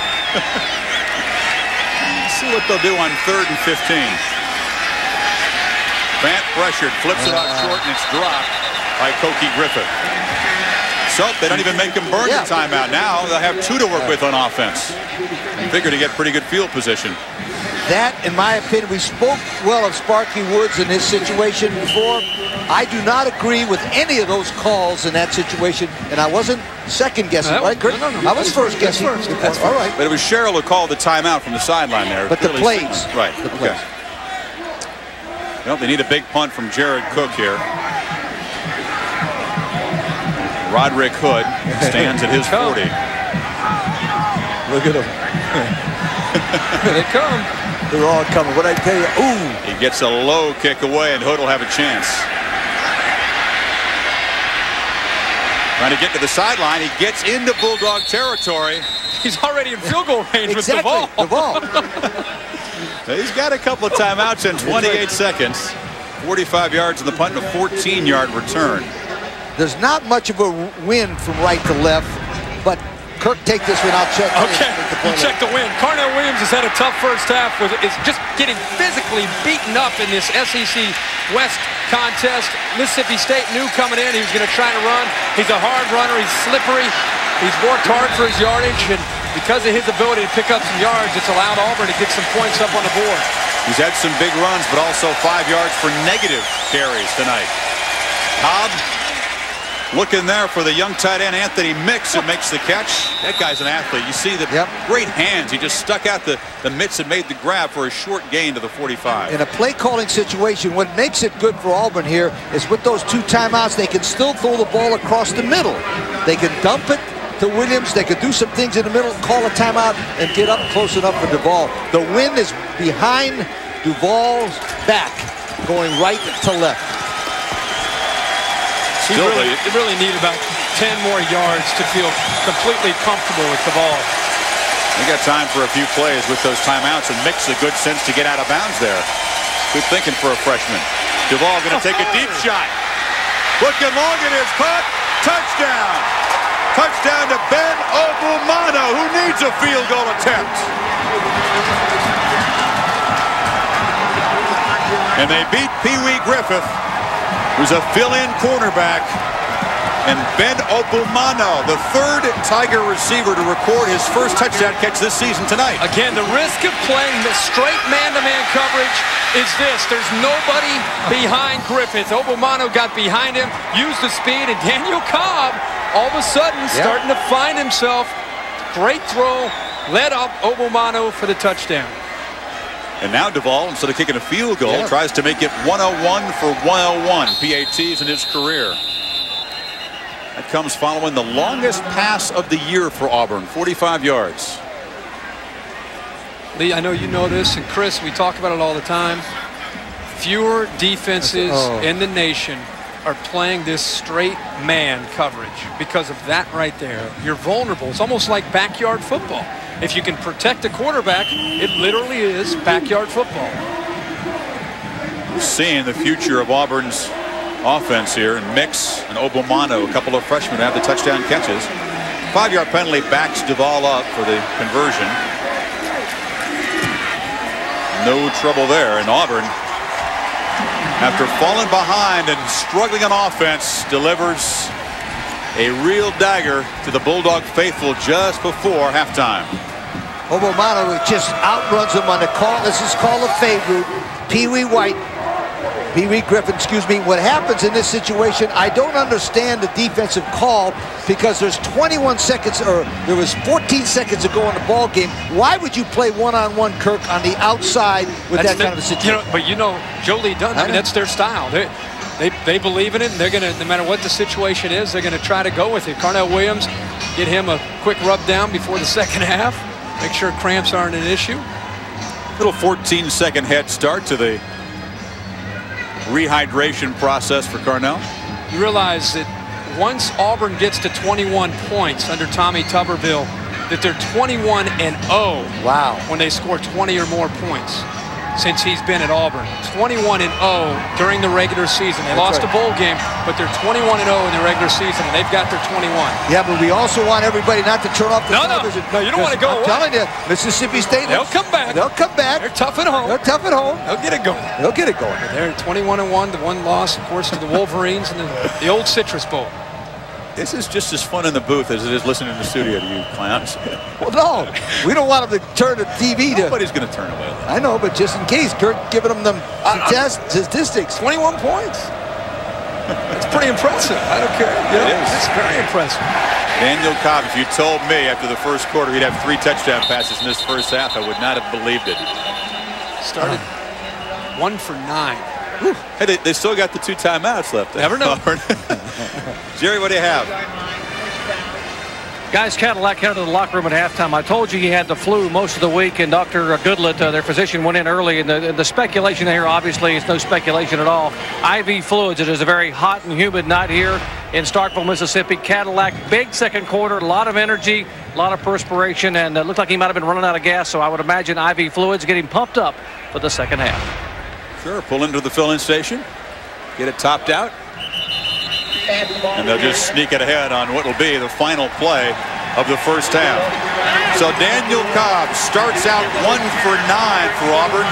Let's see what they'll do on 3rd and 15. Fant pressured, flips it out short, and it's dropped by Koki Griffith. So they don't even make him burn the timeout. Now they'll have 2 to work with on offense. And figure to get pretty good field position. That, in my opinion, we spoke well of Sparky Woods in this situation before. I do not agree with any of those calls in that situation, and I wasn't second guessing, right, Kurt? No. I was first guessing. That's all right. But it was Sherrill who called the timeout from the sideline there. But the plays. Right. The plays. Well, they need a big punt from Jared Cook here. Roderick Hood stands at his 40. Look at him. Here they come. They're all coming. What I tell you? Ooh. He gets a low kick away, and Hood will have a chance. Trying to get to the sideline. He gets into Bulldog territory. He's already in field goal range with Duvall. He's got a couple of timeouts in 28 seconds. 45 yards in the punt and a 14-yard return. There's not much of a win from right to left, but Kirk, take this one. I'll check. Okay, you check the win. Carnell Williams has had a tough first half. Is just getting physically beaten up in this SEC West contest. Mississippi State knew coming in he was going to try to run. He's a hard runner. He's slippery. He's worked hard for his yardage, and because of his ability to pick up some yards, it's allowed Auburn to get some points up on the board. He's had some big runs, but also 5 yards for negative carries tonight. Cobb looking there for the young tight end Anthony Mix, who makes the catch. That guy's an athlete. You see the great hands. He just stuck out the mitts and made the grab for a short gain to the 45. In a play calling situation, what makes it good for Auburn here is with those 2 timeouts, they can still throw the ball across the middle. They can dump it to Williams. They could do some things in the middle, call a timeout, and get up close enough for Duvall. The wind is behind Duvall's back, going right to left. He really need about 10 more yards to feel completely comfortable with the ball. We got time for a few plays with those timeouts, and Mix a good sense to get out of bounds there. Good thinking for a freshman. Duvall going to take a deep shot. Looking long, it is caught. Touchdown. Touchdown to Ben Obumano, who needs a field goal attempt. And they beat Pee Wee Griffith, who's a fill-in cornerback, and Ben Obumano, the 3rd Tiger receiver to record his first touchdown catch this season tonight. Again, the risk of playing the straight man-to-man coverage is this. There's nobody behind Griffith. Obumano got behind him, used the speed, and Daniel Cobb all of a sudden starting to find himself. Great throw, led up Obumano for the touchdown. And now Duvall, instead of kicking a field goal, tries to make it 101 for 101 PATs in his career. That comes following the longest pass of the year for Auburn, 45 yards. Lee, I know you know this, and Chris, we talk about it all the time. Fewer defenses in the nation are playing this straight man coverage because of that right there. You're vulnerable. It's almost like backyard football. If you can protect the quarterback, it literally is backyard football. We're seeing the future of Auburn's offense here, and Mix and Obumano, a couple of freshmen, have the touchdown catches. 5-yard penalty backs Duvall up for the conversion. No trouble there, and Auburn, after falling behind and struggling on offense, delivers a real dagger to the Bulldog faithful just before halftime. Obumano just outruns him on the call. This is called a fade route. Pee Wee White B. Reed Griffin, excuse me. What happens in this situation, I don't understand the defensive call because there's 21 seconds, or there was 14 seconds to go in the ball game. Why would you play one-on-one, Kirk, on the outside with that kind of a situation? Joe Lee Dunn, I mean, that's their style. They believe in it, and they're going to, no matter what the situation is, they're going to try to go with it. Carnell Williams, get him a quick rub down before the second half. Make sure cramps aren't an issue. Little 14-second head start to the rehydration process for Carnell. You realize that once Auburn gets to 21 points under Tommy Tuberville, that they're 21-0. Wow. When they score 20 or more points since he's been at Auburn. 21-0 during the regular season. They lost a bowl game, but they're 21-0 in the regular season, and they've got their 21. Yeah, but we also want everybody not to turn off the television. No, you don't want to go I'm telling you, Mississippi State. They'll come back. They'll come back. They're tough at home. They're tough at home. They'll get it going. They'll get it going. But they're 21-1. The one loss, of course, of the Wolverines and the old Citrus Bowl. This is just as fun in the booth as it is listening in the studio to you clowns. Well, no, we don't want them to turn the TV to. Nobody's going to turn away. I know, but just in case, Kurt giving them statistics. 21 points. It's pretty impressive. I don't care. It's very impressive. Daniel Cobb, if you told me after the first quarter he'd have 3 touchdown passes in this first half, I would not have believed it. Started 1 for 9. Hey, they still got the 2 timeouts left. Never know. Jerry, what do you have? Guys, Cadillac headed to the locker room at halftime. I told you he had the flu most of the week, and Dr. Goodlett, their physician, went in early. And the speculation here, obviously, is no speculation at all. IV fluids. It is a very hot and humid night here in Starkville, Mississippi. Cadillac, big second quarter, a lot of energy, a lot of perspiration, and it looked like he might have been running out of gas, so I would imagine IV fluids getting pumped up for the second half. Sure, pull into the fill-in station, get it topped out, and they'll just sneak it ahead on what will be the final play of the first half. So Daniel Cobb starts out 1 for 9 for Auburn,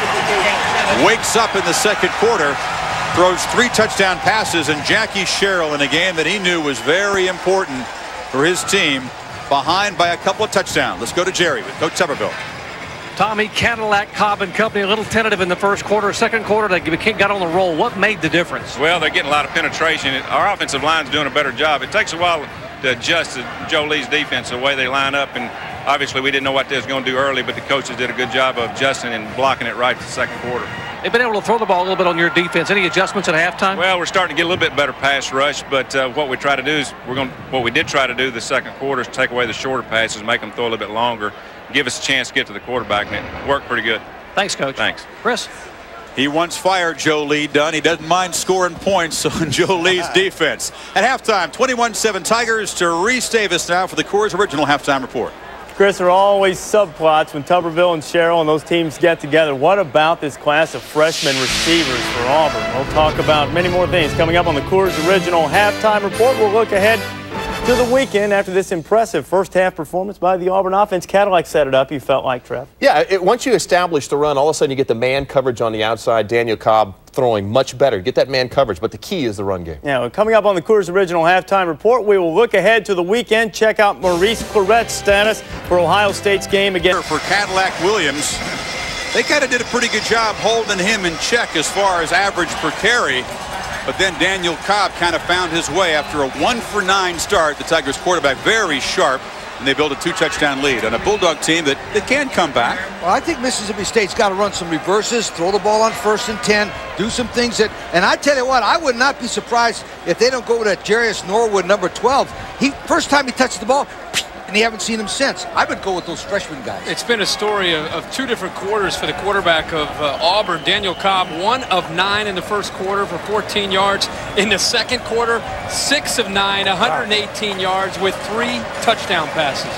wakes up in the second quarter, throws 3 touchdown passes, and Jackie Sherrill in a game that he knew was very important for his team, behind by a couple of touchdowns. Let's go to Jerry with Coach Tuberville. Tommy, Cadillac, Cobb and company a little tentative in the first quarter. Second quarter, they got on the roll. What made the difference? Well, they're getting a lot of penetration. Our offensive line's doing a better job. It takes a while to adjust to Joe Lee's defense, the way they line up. And obviously, we didn't know what they was going to do early, but the coaches did a good job of adjusting and blocking it right to the second quarter. They've been able to throw the ball a little bit on your defense. Any adjustments at halftime? Well, we're starting to get a little bit better pass rush, but what we try to do is what we did try to do the second quarter is take away the shorter passes, make them throw a little bit longer, give us a chance to get to the quarterback, and it worked pretty good. Thanks, Coach. Thanks. Chris? He once fired Joe Lee Dunn. He doesn't mind scoring points on Joe Lee's defense. At halftime, 21-7 Tigers to Reese Davis now for the Coors Original Halftime Report. Chris, there are always subplots when Tuberville and Sherrill and those teams get together. What about this class of freshman receivers for Auburn? We'll talk about many more things coming up on the Coors Original Halftime Report. We'll look ahead to the weekend after this impressive first-half performance by the Auburn offense. Cadillac set it up, you felt like, Trev. Yeah, once you establish the run, all of a sudden you get the man coverage on the outside. Daniel Cobb throwing much better. Get that man coverage, but the key is the run game. Yeah, well, coming up on the Coors Original Halftime Report, we will look ahead to the weekend. Check out Maurice Claret's status for Ohio State's game against. For Cadillac Williams, they kind of did a pretty good job holding him in check as far as average per carry. But then Daniel Cobb kind of found his way after a 1 for 9 start. The Tigers quarterback very sharp, and they built a 2-touchdown lead on a Bulldog team that can come back. Well, I think Mississippi State's got to run some reverses, throw the ball on 1st and 10, do some things that, and I tell you what, I would not be surprised if they don't go with that Jarius Norwood, number 12. First time he touched the ball, and you haven't seen him since. I would go with those freshman guys. It's been a story of 2 different quarters for the quarterback of Auburn, Daniel Cobb. 1 of 9 in the first quarter for 14 yards. In the second quarter, 6 of 9, 118 yards with 3 touchdown passes.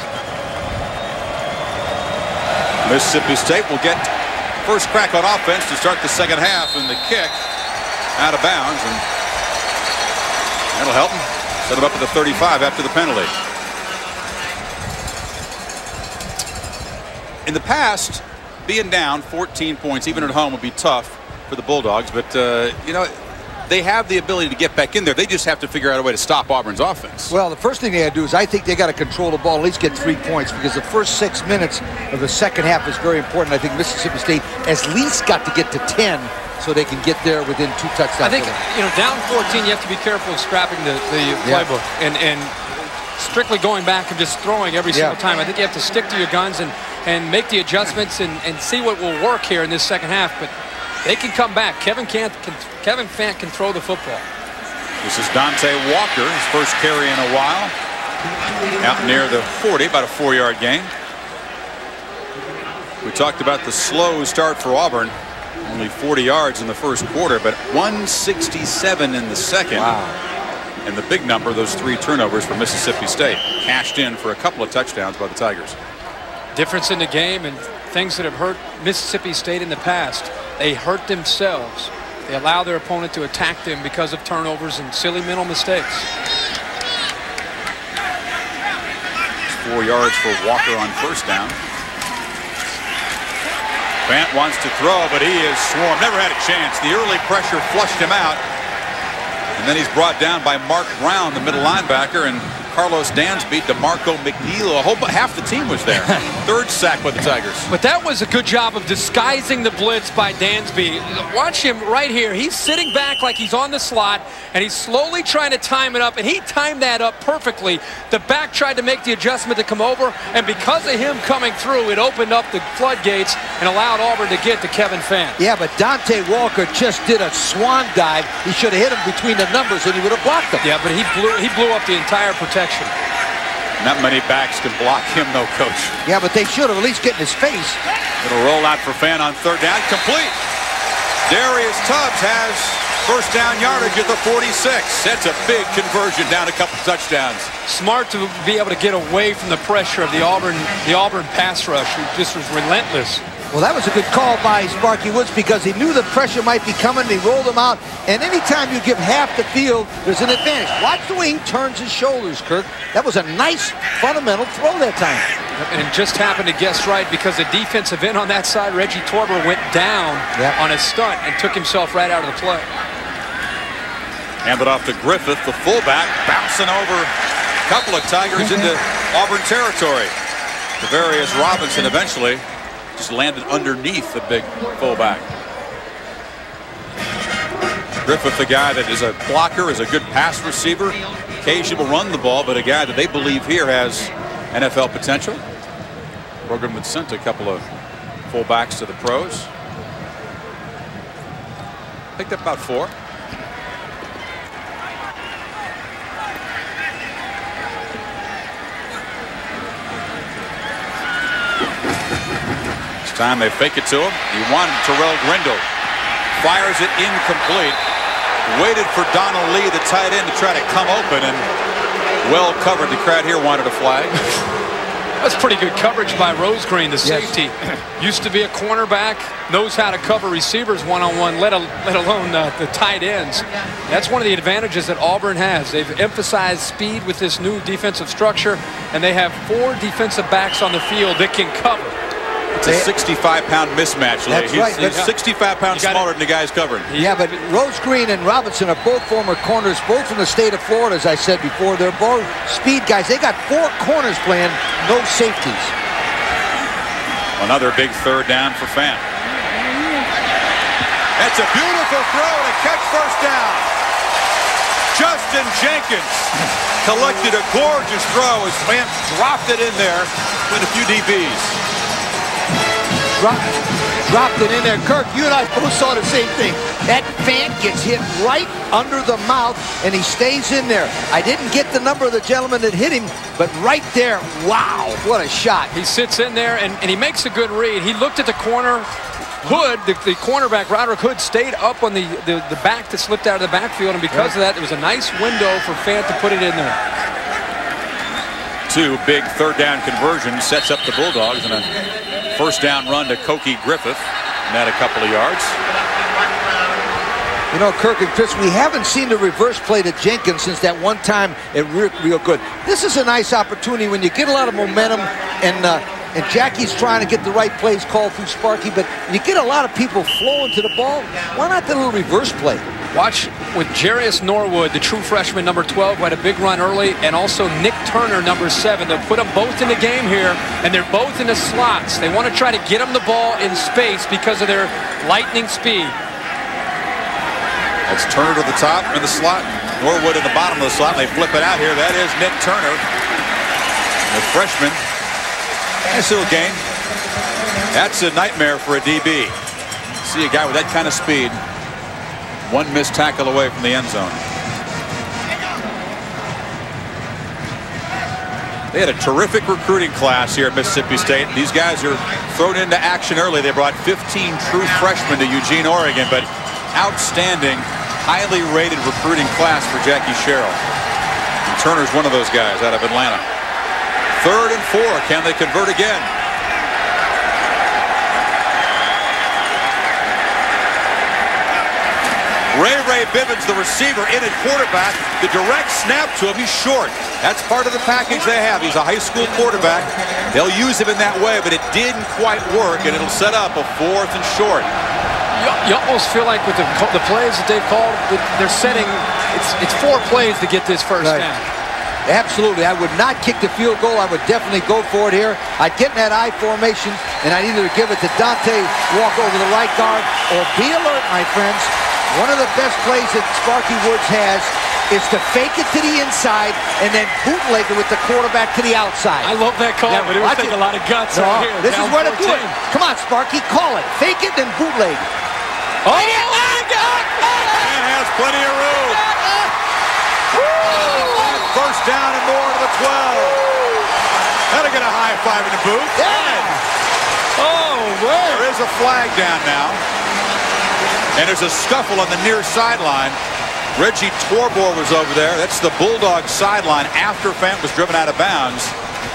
Mississippi State will get first crack on offense to start the second half, and the kick out of bounds, and that'll help them set them up at the 35 after the penalty. In the past, being down 14 points, even at home, would be tough for the Bulldogs. But, you know, they have the ability to get back in there. They just have to figure out a way to stop Auburn's offense. Well, the first thing they got to do is I think they got to control the ball, at least get 3 points, because the first 6 minutes of the second half is very important. I think Mississippi State at least got to get to 10 so they can get there within 2 touchdowns. I think, down 14, you have to be careful of scrapping the playbook and strictly going back and just throwing every single time. I think you have to stick to your guns and make the adjustments and see what will work here in this second half. But they can come back. Kevin Fant can throw the football. This is Dante Walker, his first carry in a while. Out near the 40, about a 4-yard gain. We talked about the slow start for Auburn. Only 40 yards in the first quarter, but 167 in the second. Wow. And the big number, those 3 turnovers for Mississippi State. Cashed in for a couple of touchdowns by the Tigers. Difference in the game and things that have hurt Mississippi State in the past. They hurt themselves. They allow their opponent to attack them because of turnovers and silly mental mistakes. 4 yards for Walker on first down. Fant wants to throw, but he is swarmed. Never had a chance. The early pressure flushed him out. And then he's brought down by Mark Brown, the middle linebacker, and Carlos Dansby, DeMarco McNeil. Half the team was there. 3rd sack by the Tigers. But that was a good job of disguising the blitz by Dansby. Watch him right here. He's sitting back like he's on the slot, and he's slowly trying to time it up, and he timed that up perfectly. The back tried to make the adjustment to come over, and because of him coming through, it opened up the floodgates and allowed Auburn to get to Kevin Fant. Yeah, but Dante Walker just did a swan dive. He should have hit him between the numbers, and he would have blocked him. Yeah, but he blew up the entire protection. Not many backs can block him, though, Coach. Yeah, but they should have at least get in his face. It'll roll out for Fant on 3rd down. Complete. Darius Tubbs has first down yardage at the 46. That's a big conversion, down a couple touchdowns. Smart to be able to get away from the pressure of the Auburn pass rush, who just was relentless. Well, that was a good call by Sparky Woods because he knew the pressure might be coming. He rolled him out. And anytime you give half the field, there's an advantage. Watch the way he turns his shoulders, Kirk. That was a nice fundamental throw that time. And just happened to guess right because the defensive end on that side, Reggie Torber, went down on a stunt and took himself right out of the play. Handed off to Griffith, the fullback, bouncing over a couple of Tigers into Auburn territory. Tavarius Robinson eventually just landed underneath the big fullback. Griffith, the guy that is a blocker, is a good pass receiver, occasionally will run the ball, but a guy that they believe here has NFL potential. Program had sent a couple of fullbacks to the pros. Picked up about 4. Time they fake it to him. He wanted Terrell Grindle. Fires it incomplete. Waited for Donald Lee, the tight end, to try to come open, and well covered. The crowd here wanted a flag. That's pretty good coverage by Rosegreen, the safety. Used to be a cornerback, knows how to cover receivers one-on-one, let alone the tight ends. That's one of the advantages that Auburn has. They've emphasized speed with this new defensive structure, and they have 4 defensive backs on the field that can cover. It's a 65-pound mismatch. That's right. He's 65 pounds smaller than the guys covering. Yeah, but Rosegreen and Robinson are both former corners, both from the state of Florida, as I said before. They're both speed guys. They got 4 corners playing, no safeties. Another big 3rd down for Fant. That's a beautiful throw to catch first down. Justin Jenkins collected a gorgeous throw as Fant dropped it in there with a few DBs. Dropped it in there. Kirk, you and I both saw the same thing. That Fant gets hit right under the mouth, and he stays in there. I didn't get the number of the gentleman that hit him, but right there, wow, what a shot. He sits in there, and he makes a good read. He looked at the corner. Hood, the cornerback, Roderick Hood, stayed up on the back that slipped out of the backfield, and because of that, there was a nice window for Fant to put it in there. 2 big 3rd down conversions sets up the Bulldogs, and a first down run to Koki Griffith, net a couple of yards. You know, Kirk and Chris, we haven't seen the reverse play to Jenkins since that one time it worked real good. This is a nice opportunity when you get a lot of momentum, and Jackie's trying to get the right plays called through Sparky, but you get a lot of people flowing to the ball. Why not the little reverse play? Watch with Jarius Norwood, the true freshman, number 12, who had a big run early, and also Nick Turner, number 7. They'll put them both in the game here, and they're both in the slots. They want to try to get them the ball in space because of their lightning speed. That's Turner to the top in the slot. Norwood in the bottom of the slot. They flip it out here. That is Nick Turner, the freshman. Nice little game. That's a nightmare for a DB. See a guy with that kind of speed. One missed tackle away from the end zone. They had a terrific recruiting class here at Mississippi State. These guys are thrown into action early. They brought 15 true freshmen to Eugene, Oregon, but outstanding, highly rated recruiting class for Jackie Sherrill. And Turner's one of those guys out of Atlanta. 3rd and 4. Can they convert again? Ray Bivens, the receiver, in at quarterback. The direct snap to him, he's short. That's part of the package they have. He's a high school quarterback. They'll use him in that way, but it didn't quite work, and it'll set up a 4th and short. You almost feel like with the plays that they've called, they're setting, it's 4 plays to get this first down. Absolutely. I would not kick the field goal. I would definitely go for it here. I'd get in that I formation, and I'd either give it to Dante, walk over the right guard, or be alert, my friends. One of the best plays that Sparky Woods has is to fake it to the inside and then bootleg it with the quarterback to the outside. I love that call, but it would take a lot of guts right here. This is where to do it. Come on, Sparky, call it. Fake it, then bootleg. Oh, my God! Man has plenty of room. First down and more to the 12. That'll get a high five in the booth. Yeah. Oh, man. There is a flag down now. And there's a scuffle on the near sideline. Reggie Torbor was over there. That's the Bulldogs sideline after Fant was driven out of bounds.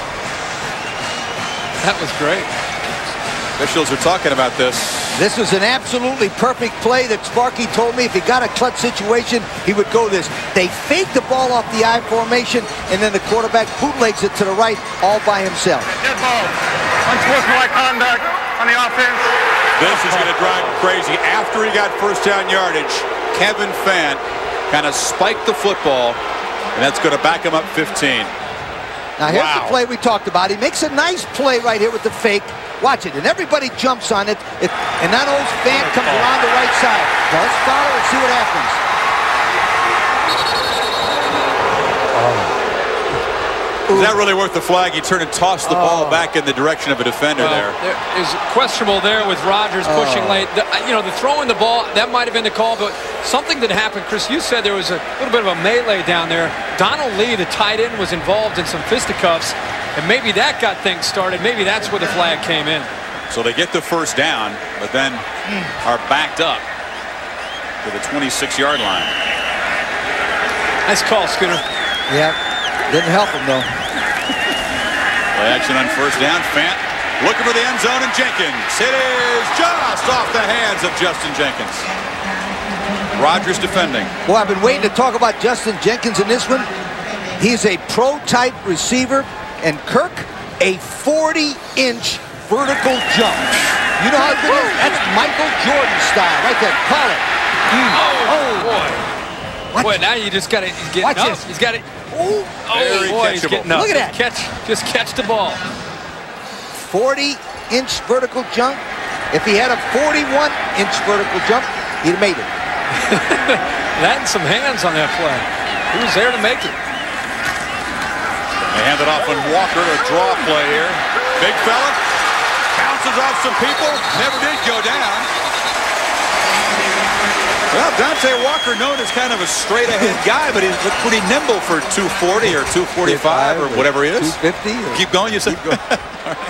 That was great. Officials are talking about this. This was an absolutely perfect play that Sparky told me if he got a clutch situation, he would go this. They fake the ball off the I formation, and then the quarterback bootlegs it to the right all by himself. Dead ball. Unsportsmanlike conduct on the offense. This is going to drive him crazy. After he got first down yardage, Kevin Fant kind of spiked the football, and that's going to back him up 15. Now here's the play we talked about. He makes a nice play right here with the fake. Watch it, and everybody jumps on it. And that old Fant comes around the right side. Now let's follow and see what happens. Is that really worth the flag? He turned and tossed the ball back in the direction of a defender there. It's questionable there with Rodgers pushing late. You know, the throwing the ball, that might have been the call, but something that happened, Chris, you said there was a little bit of a melee down there. Donald Lee, the tight end, was involved in some fisticuffs, and maybe that got things started. Maybe that's where the flag came in. So they get the first down, but then are backed up to the 26-yard line. Nice call, Scooter. Yeah. Didn't help him, though. Play action on first down. Fant looking for the end zone, and Jenkins. It is just off the hands of Justin Jenkins. Rodgers defending. Well, I've been waiting to talk about Justin Jenkins in this one. He's a pro-type receiver, and Kirk, a 40-inch vertical jump. You know how good it is? That's Michael Jordan style. Right there. Call it. Oh, boy. Boy, now you just got to get Watch up. this. He's got it. Very boy, he's getting up. Look at that. Just catch the ball. 40-inch vertical jump. If he had a 41-inch vertical jump, he'd have made it. That and some hands on that play. He was there to make it. They hand it off on Walker, a draw play here. Big fella. Bounces off some people. Never did go down. Well, Dante Walker known as kind of a straight-ahead guy, but he's pretty nimble for 240 or 245 or whatever he is. 250. Keep going, you said? All right.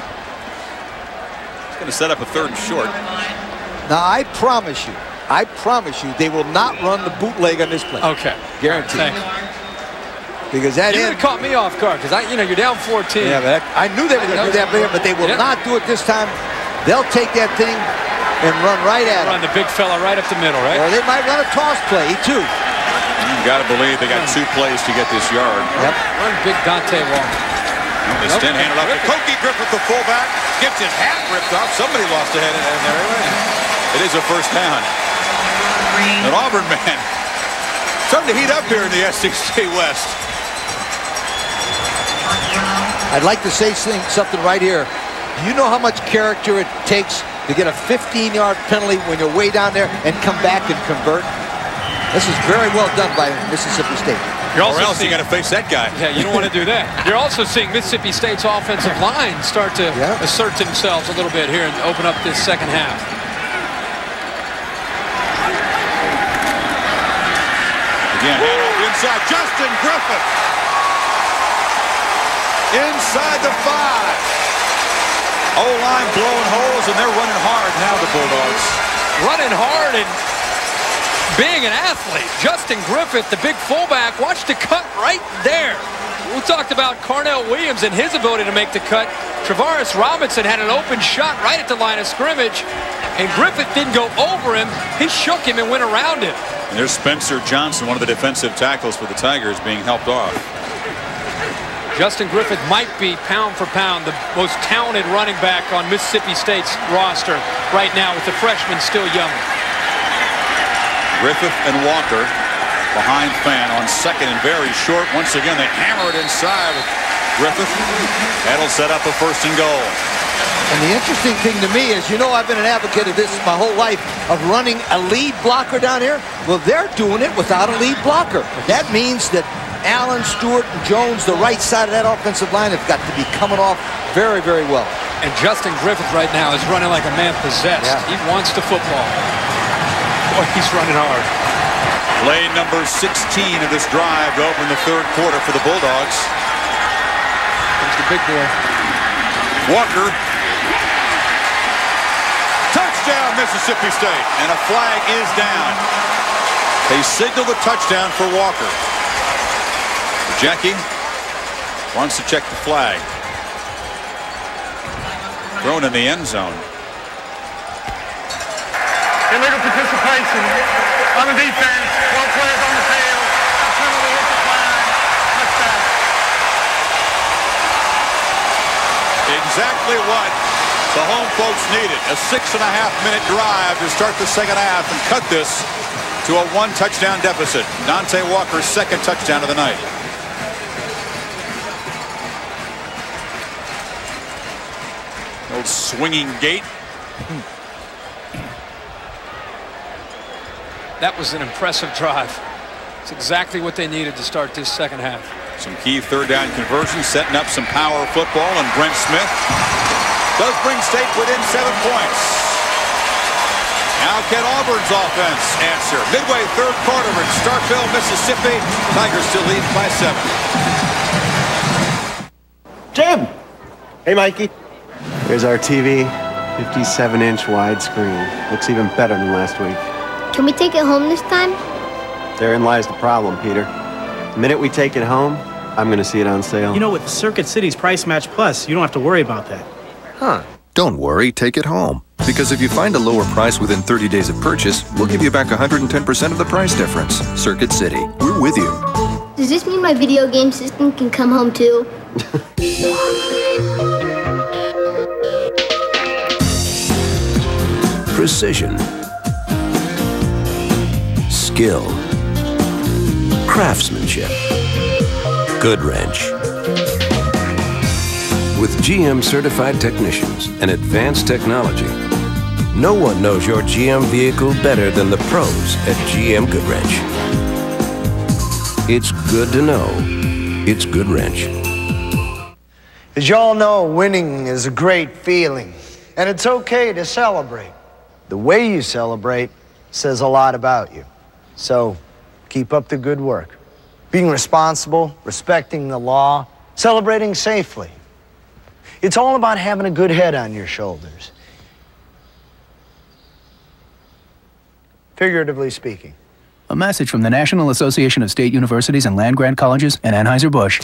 He's going to set up a 3rd and short. Now, I promise you, they will not run the bootleg on this play. Okay. Guaranteed. Because that you would have caught me off guard because you're down 14. Yeah, but I knew they were going to do that, but they will not do it this time. They'll take that thing and run right at him. Run the big fella right up the middle, right? Or they might run a toss play, too. You got to believe they got 2 plays to get this yard. Yep. Run big Dante Walker. The Stin handed off to Koki Griffith, the fullback. Gets his hat ripped off. Somebody lost a head in there. It is a first down. An Auburn man Starting to heat up here in the SEC West. I'd like to say something right here. You know how much character it takes to get a 15-yard penalty when you're way down there and come back and convert? This is very well done by Mississippi State. Or else you got to face that guy. Yeah, you don't want to do that. You're also seeing Mississippi State's offensive line start to assert themselves a little bit here and open up this second half. Again, handoff inside. Justin Griffith. Inside the 5. O-line blowing holes, and they're running hard now, the Bulldogs. Running hard and being an athlete. Justin Griffith, the big fullback, watched the cut right there. We talked about Carnell Williams and his ability to make the cut. Travaris Robinson had an open shot right at the line of scrimmage, and Griffith didn't go over him. He shook him and went around him. And there's Spencer Johnson, one of the defensive tackles for the Tigers, being helped off. Justin Griffith might be pound for pound the most talented running back on Mississippi State's roster right now, with the freshman still young. Griffith and Walker behind Fan on second and very short. Once again, they hammer it inside with Griffith. That'll set up a 1st and goal. And the interesting thing to me is, you know, I've been an advocate of this my whole life, of running a lead blocker down here. Well, they're doing it without a lead blocker. That means that Allen, Stewart, and Jones, the right side of that offensive line, have got to be coming off very, very well. And Justin Griffith right now is running like a man possessed. Yeah. He wants the football. Boy, he's running hard. Play number 16 of this drive to open the 3rd quarter for the Bulldogs. There's the big boy. Walker. Touchdown, Mississippi State. And a flag is down. They signal the touchdown for Walker. Jackie wants to check the flag. Thrown in the end zone. Illegal participation on the defense. 12 players on the field. Penalty hit the flag. Touchdown. Exactly what the home folks needed. A 6.5-minute drive to start the second half and cut this to a 1-touchdown deficit. Dante Walker's 2nd touchdown of the night. Old swinging gate. That was an impressive drive. It's exactly what they needed to start this second half. Some key 3rd down conversions, setting up some power football, and Brent Smith does bring State within 7 points. Now can Auburn's offense answer? Midway 3rd quarter in Starkville, Mississippi. Tigers still lead by 7. Jim! Hey, Mikey. Here's our TV, 57-inch widescreen. Looks even better than last week. Can we take it home this time? Therein lies the problem, Peter. The minute we take it home, I'm going to see it on sale. You know, with Circuit City's Price Match Plus, you don't have to worry about that. Huh. Don't worry, take it home. Because if you find a lower price within 30 days of purchase, we'll give you back 110% of the price difference. Circuit City, we're with you. Does this mean my video game system can come home too? Precision. Skill. Craftsmanship. Goodwrench. With GM certified technicians and advanced technology, no one knows your GM vehicle better than the pros at GM Goodwrench. It's good to know it's Goodwrench. As y'all know, winning is a great feeling, and it's okay to celebrate. The way you celebrate says a lot about you. So, keep up the good work. Being responsible, respecting the law, celebrating safely. It's all about having a good head on your shoulders. Figuratively speaking. A message from the National Association of State Universities and Land-Grant Colleges and Anheuser-Busch.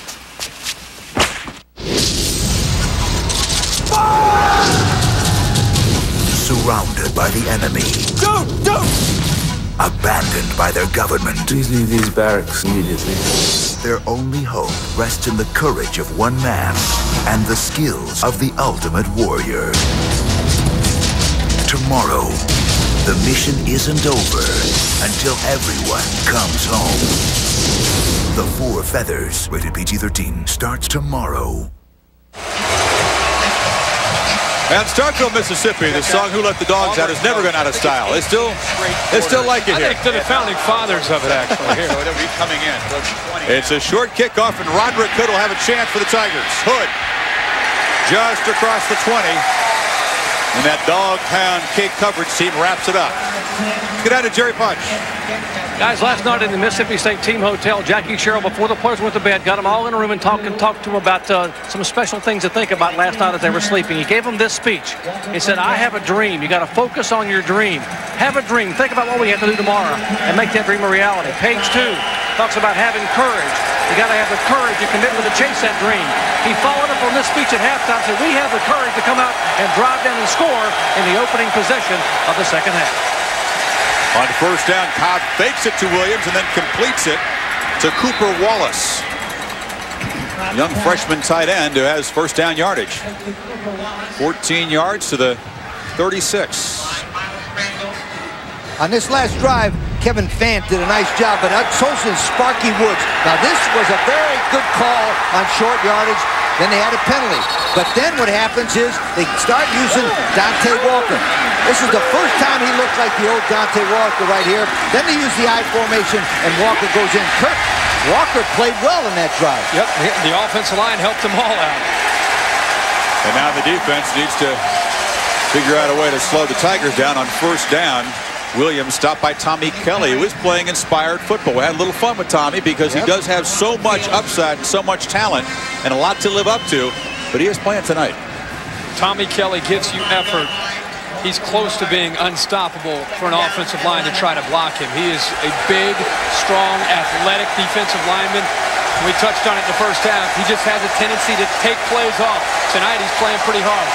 Surrounded by the enemy. Don't! Abandoned by their government. Please leave these barracks immediately. Their only hope rests in the courage of one man and the skills of the ultimate warrior. Tomorrow, The mission isn't over until everyone comes home. The Four Feathers, rated PG-13, starts tomorrow. And Starkville, Mississippi, the song "Who Let the Dogs Out" has never gone out of style. They still like it here. I think they're the founding fathers of it, actually. Here. So it'll be coming in. It's a short kickoff, and Roderick Hood will have a chance for the Tigers. Hood just across the 20. And that dog-pound kick coverage team wraps it up. Good night to Jerry Punch. Guys, last night in the Mississippi State Team Hotel, Jackie Sherrill, before the players went to bed, got them all in a room and talked to them about some special things to think about last night as they were sleeping. He gave them this speech. He said, I have a dream. You got to focus on your dream. Have a dream. Think about what we have to do tomorrow and make that dream a reality. Page 2 talks about having courage. You got to have the courage and commitment to chase that dream. He followed up on this speech at halftime, said, we have the courage to come out and drive down and score in the opening possession of the second half. On first down, Cobb fakes it to Williams and then completes it to Cooper Wallace. Young freshman tight end who has first down yardage. 14 yards to the 36. On this last drive, Kevin Fant did a nice job, but so did Sparky Woods. Now this was a very good call on short yardage. Then they had a penalty. But then what happens is they start using Dante Walker. This is the first time he looks like the old Dante Walker right here. Then they use the I formation, and Walker goes in. Walker played well in that drive. Yep, the offensive line helped them all out. And now the defense needs to figure out a way to slow the Tigers down on first down. Williams stopped by Tommy Kelly, who is playing inspired football. We had a little fun with Tommy because he does have so much upside and so much talent and a lot to live up to, but he is playing tonight. Tommy Kelly gives you effort. He's close to being unstoppable for an offensive line to try to block him. He is a big, strong, athletic defensive lineman. We touched on it in the first half. He just has a tendency to take plays off. Tonight he's playing pretty hard.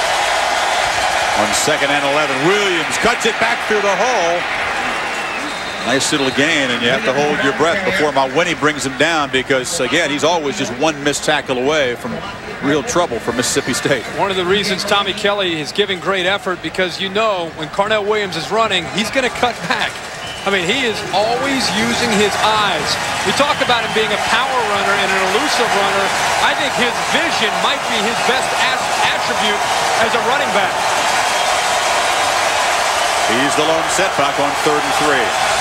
On second and 11, Williams cuts it back through the hole. Nice little gain, and you have to hold your breath before Mawini brings him down because, again, he's always just one missed tackle away from real trouble for Mississippi State. One of the reasons Tommy Kelly is giving great effort because you know when Carnell Williams is running, he's going to cut back. I mean, he is always using his eyes. We talk about him being a power runner and an elusive runner. I think his vision might be his best attribute as a running back. He's the lone setback on 3rd and 3.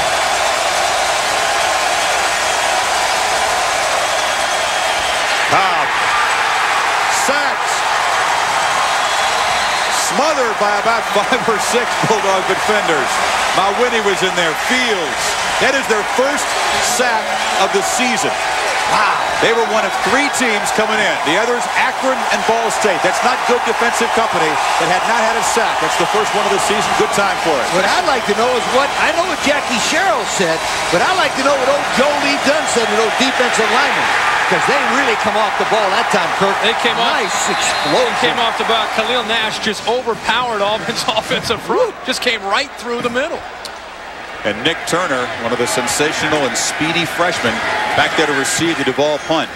Cobb sacked, smothered by about 5 or 6 Bulldog defenders. Mawini was in there. Fields. That is their first sack of the season. Wow. They were one of 3 teams coming in. The others, Akron and Ball State. That's not good defensive company that had not had a sack. That's the first one of the season. Good time for it. What I'd like to know is I know what Jackie Sherrill said, but I'd like to know what old Joe Lee Dunn said to those defensive linemen. Because they really come off the ball that time, Kirk. They came nice explosion. They came off the ball. Khalil Nash just overpowered Auburn's offensive front. Just came right through the middle. And Nick Turner, one of the sensational and speedy freshmen, back there to receive the Duvall punt.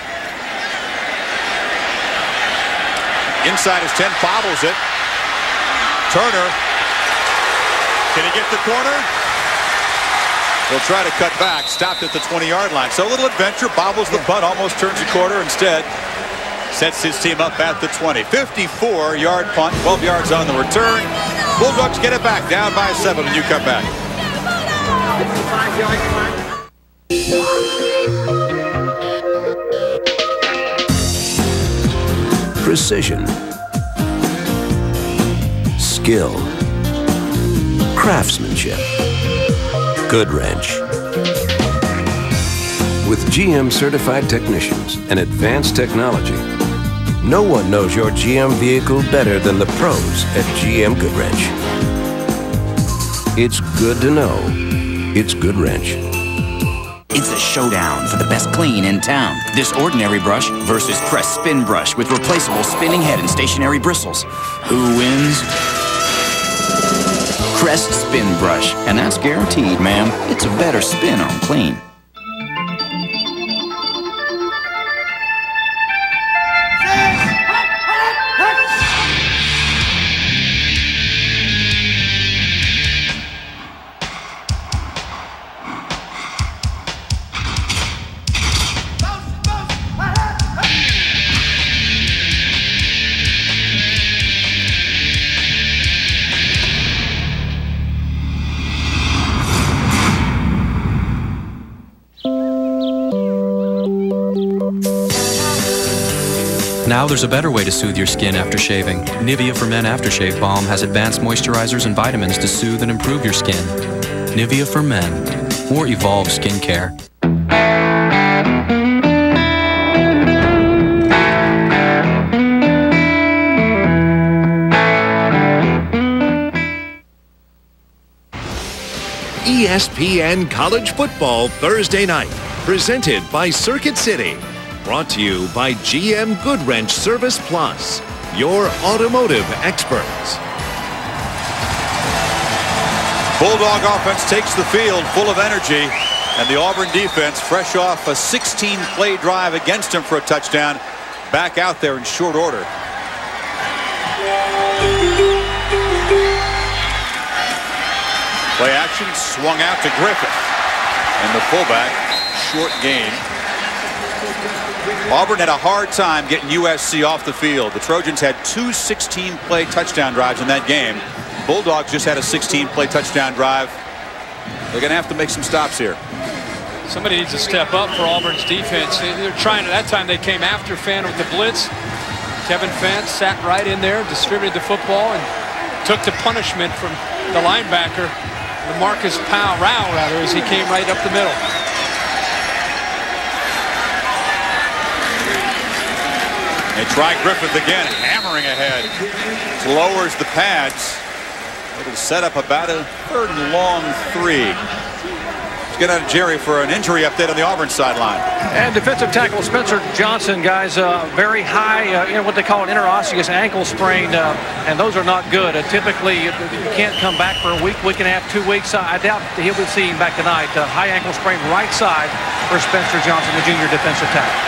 Inside his 10, bobbles it. Turner, can he get the corner? He'll try to cut back, stopped at the 20-yard line. So a little adventure, bobbles the punt, almost turns the corner. Instead, sets his team up at the 20. 54-yard punt, 12 yards on the return. Bulldogs get it back, down by 7 when you come back. Precision, skill, craftsmanship, good wrench. With GM certified technicians and advanced technology, no one knows your GM vehicle better than the pros at GM Goodwrench. It's good to know it's Goodwrench. It's a showdown for the best clean in town. This ordinary brush versus Crest Spin Brush with replaceable spinning head and stationary bristles. Who wins? Crest Spin Brush, and that's guaranteed, ma'am. It's a better spin on clean. Now there's a better way to soothe your skin after shaving. Nivea for Men Aftershave Balm has advanced moisturizers and vitamins to soothe and improve your skin. Nivea for Men, or Evolve Skincare. ESPN College Football Thursday night, presented by Circuit City. Brought to you by GM Goodwrench Service Plus, your automotive experts. Bulldog offense takes the field full of energy, and the Auburn defense, fresh off a 16-play drive against him for a touchdown, back out there in short order. Play action, swung out to Griffith, and the fullback, short gain. Auburn had a hard time getting USC off the field. The Trojans had 2 16-play touchdown drives in that game. Bulldogs just had a 16-play touchdown drive. They're going to have to make some stops here. Somebody needs to step up for Auburn's defense. They're trying. At that time, they came after Fant with the blitz. Kevin Fant sat right in there, distributed the football, and took the punishment from the linebacker, Marcus Rao, as he came right up the middle. They try Griffith again, hammering ahead. Lowers the pads. It'll set up about a 3rd and long 3. Let's get out of Jerry for an injury update on the Auburn sideline. And defensive tackle Spencer Johnson, guys, very high, what they call an interosseous ankle sprain, and those are not good. Typically, you can't come back for a week, week and a half, 2 weeks. I doubt he'll be seeing back tonight. High ankle sprain right side for Spencer Johnson, the junior defensive tackle.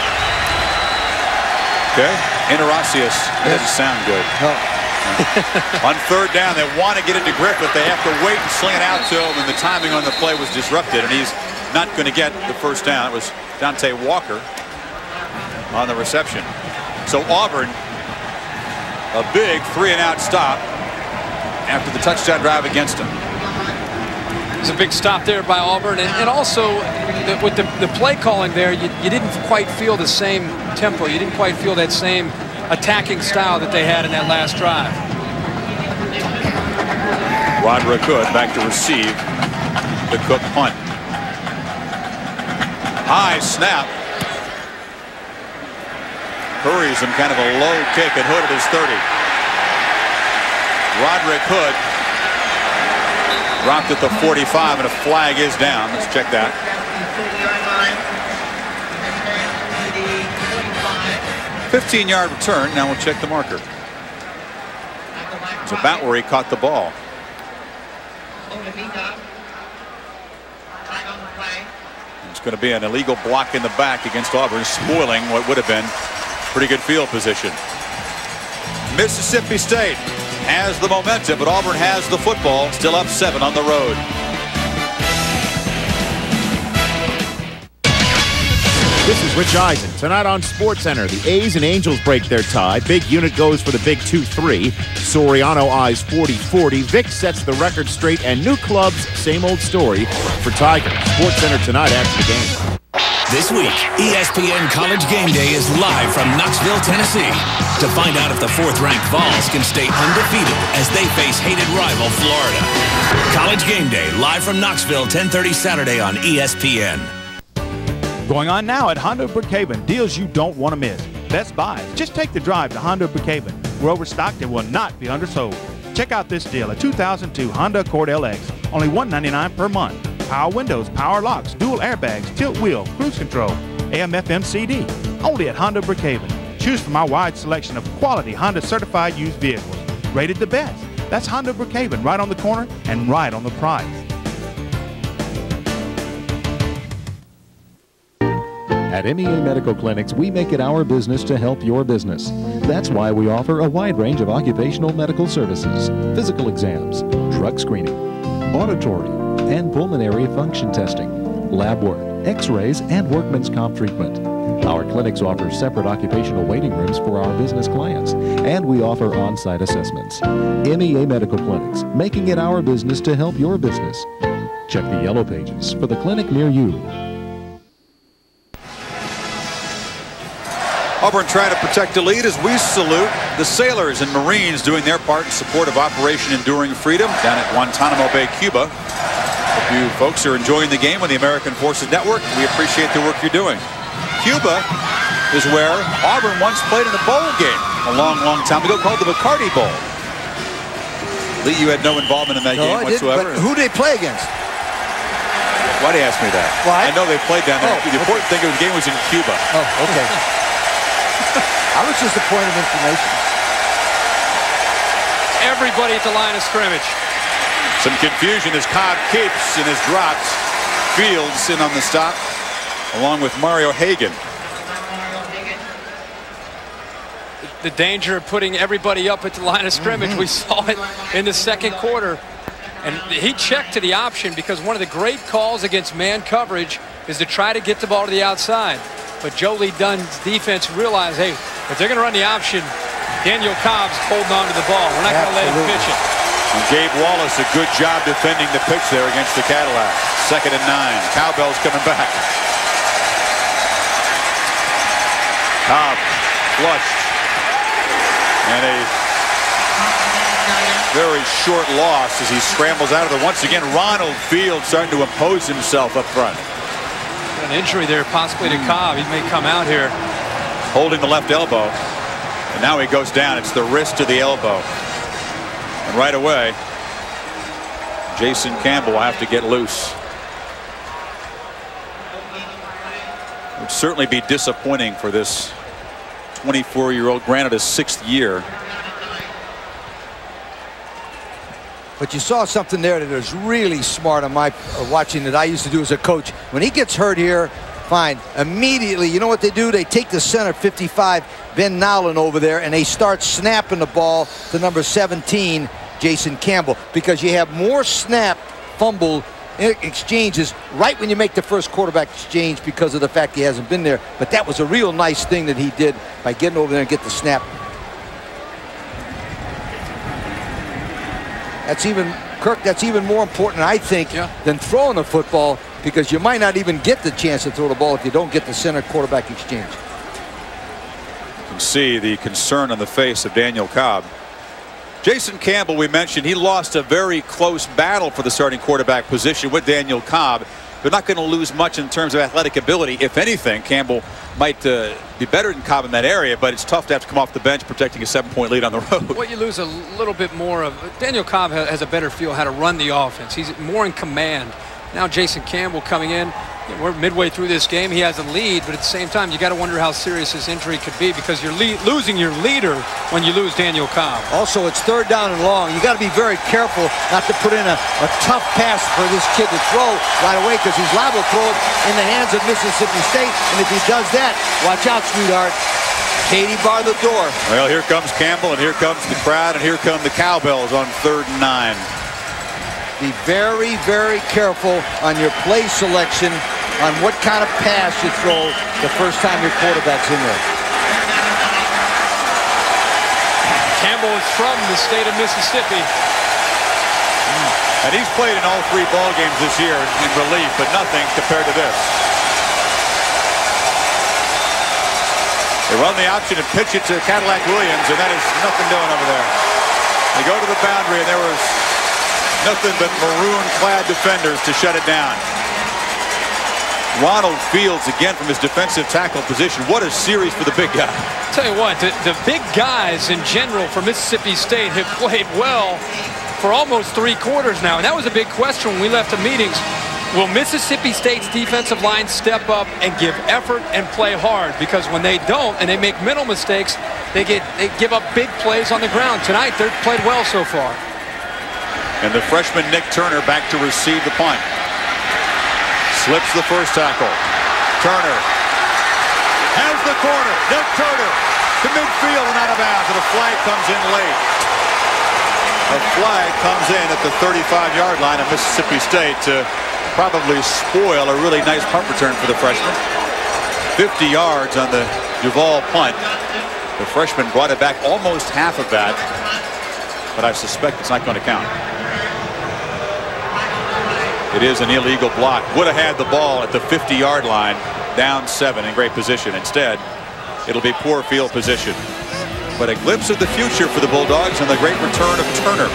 Okay, interosseous. That doesn't sound good. No. On 3rd down, they want to get it to Griffith. They have to wait and sling it out to him, and the timing on the play was disrupted, and he's not going to get the first down. It was Dante Walker on the reception. So Auburn, a big 3-and-out stop after the touchdown drive against him. It's a big stop there by Auburn, and also with the play calling there, you didn't quite feel the same tempo. You didn't quite feel that same attacking style that they had in that last drive. Roderick Hood back to receive the Cook punt. High snap. Hurries him, kind of a low kick, and Hood at his 30. Roderick Hood dropped at the 45, and a flag is down. Let's check that. "15-yard return." Now we'll check the marker. It's about where he caught the ball. It's going to be an illegal block in the back against Auburn, spoiling what would have been pretty good field position. Mississippi State has the momentum, but Auburn has the football, still up 7 on the road. This is Rich Eisen. Tonight on SportsCenter, the A's and Angels break their tie. Big Unit goes for the big 2-3. Soriano eyes 40-40. Vic sets the record straight, and new clubs, same old story for Tiger. SportsCenter tonight after the game. This week, ESPN College Game Day is live from Knoxville, Tennessee. To find out if the 4th-ranked Vols can stay undefeated as they face hated rival Florida. College Game Day, live from Knoxville, 10:30 Saturday on ESPN. Going on now at Honda Brookhaven. Deals you don't want to miss. Best Buys. Just take the drive to Honda Brookhaven. We're overstocked and will not be undersold. Check out this deal. A 2002 Honda Accord LX. Only $199 per month. Power windows, power locks, dual airbags, tilt wheel, cruise control, AM/FM CD. Only at Honda Brookhaven. Choose from our wide selection of quality Honda certified used vehicles. Rated the best. That's Honda Brookhaven, right on the corner and right on the price. At MEA Medical Clinics, we make it our business to help your business. That's why we offer a wide range of occupational medical services, physical exams, drug screening, auditory and pulmonary function testing, lab work, x-rays, and workman's comp treatment. Our clinics offer separate occupational waiting rooms for our business clients, and we offer on-site assessments. MEA Medical Clinics, making it our business to help your business. Check the yellow pages for the clinic near you. Auburn trying to protect the lead as we salute the sailors and Marines doing their part in support of Operation Enduring Freedom down at Guantanamo Bay, Cuba. Hope you folks are enjoying the game on the American Forces Network. We appreciate the work you're doing. Cuba is where Auburn once played in a bowl game a long, long time ago called the Bacardi Bowl. Lee, you had no involvement in that game whatsoever. But who did they play against? Why do you ask me that? Well, I know they played down there. The important thing is the game was in Cuba. Oh, okay. I was just a point of information. Everybody at the line of scrimmage. Some confusion as Cobb keeps and is dropped. Fields in on the stop, along with Mario Hagan. The danger of putting everybody up at the line of scrimmage. We saw it in the second quarter. And he checked to the option because one of the great calls against man coverage is to try to get the ball to the outside. But Joe Lee Dunn's defense realized, hey, if they're going to run the option, Daniel Cobb's holding on to the ball. We're not going to let him pitch it. And Gabe Wallace, a good job defending the pitch there against the Cadillac. 2nd and 9. Cowbell's coming back. Cobb flushed. And a very short loss as he scrambles out of there. Once again, Ronald Field starting to impose himself up front. An injury there possibly to Cobb. He may come out here. Holding the left elbow. And now he goes down. It's the wrist to the elbow. And right away, Jason Campbell will have to get loose. It would certainly be disappointing for this 24-year-old, granted his 6th year. But you saw something there that was really smart on my watching that I used to do as a coach. When he gets hurt here, fine. Immediately, you know what they do? They take the center, 55, Ben Nowlin over there, and they start snapping the ball to number 17, Jason Campbell, because you have more snap, fumble exchanges right when you make the first quarterback exchange because of the fact he hasn't been there. But that was a real nice thing that he did by getting over there and get the snap. That's even, Kirk, that's even more important, I think, than throwing the football, because you might not even get the chance to throw the ball if you don't get the center quarterback exchange. You can see the concern on the face of Daniel Cobb. Jason Campbell, we mentioned, he lost a very close battle for the starting quarterback position with Daniel Cobb. They're not going to lose much in terms of athletic ability. If anything, Campbell might be better than Cobb in that area, but it's tough to have to come off the bench protecting a 7-point lead on the road. Well, you lose a little bit more of. Daniel Cobb has a better feel how to run the offense. He's more in command. Now Jason Campbell coming in. We're midway through this game. He has a lead, but at the same time, you got to wonder how serious his injury could be, because you're losing your leader when you lose Daniel Cobb. Also, it's 3rd down and long. You got to be very careful not to put in a tough pass for this kid to throw right away, because he's liable to throw it in the hands of Mississippi State. And if he does that, watch out, sweetheart. Katie bar the door. Well, here comes Campbell, and here comes the crowd, and here come the Cowbells on 3rd and 9. Be very, very careful on your play selection on what kind of pass you throw the first time your quarterback's in there. Campbell is from the state of Mississippi. And he's played in all 3 ball games this year in relief, but nothing compared to this. They run the option and pitch it to Cadillac Williams, and that is nothing doing over there. They go to the boundary, and there was nothing but maroon-clad defenders to shut it down. Ronald Fields again from his defensive tackle position. What a series for the big guy. I'll tell you what, the big guys in general for Mississippi State have played well for almost 3 quarters now. And that was a big question when we left the meetings. Will Mississippi State's defensive line step up and give effort and play hard? Because when they don't and they make mental mistakes, they give up big plays on the ground. Tonight, they've played well so far. And the freshman Nick Turner back to receive the punt. Slips the first tackle. Turner has the corner. Nick Turner to midfield and out of bounds, and a flag comes in late. A flag comes in at the 35-yard line of Mississippi State to probably spoil a really nice punt return for the freshman. 50 yards on the Duval punt. The freshman brought it back almost half of that, but I suspect it's not going to count. It is an illegal block. Would have had the ball at the 50-yard line, down 7 in great position. Instead, it'll be poor field position. But a glimpse of the future for the Bulldogs and the great return of Turner.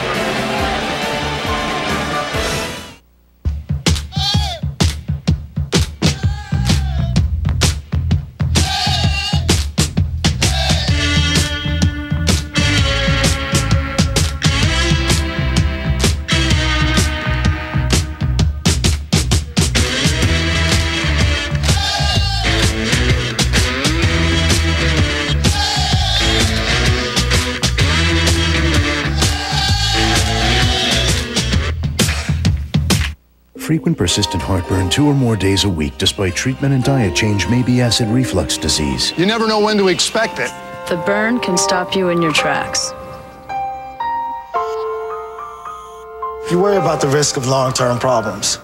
Frequent persistent heartburn 2 or more days a week despite treatment and diet change may be acid reflux disease. You never know when to expect it. The burn can stop you in your tracks. You worry about the risk of long-term problems.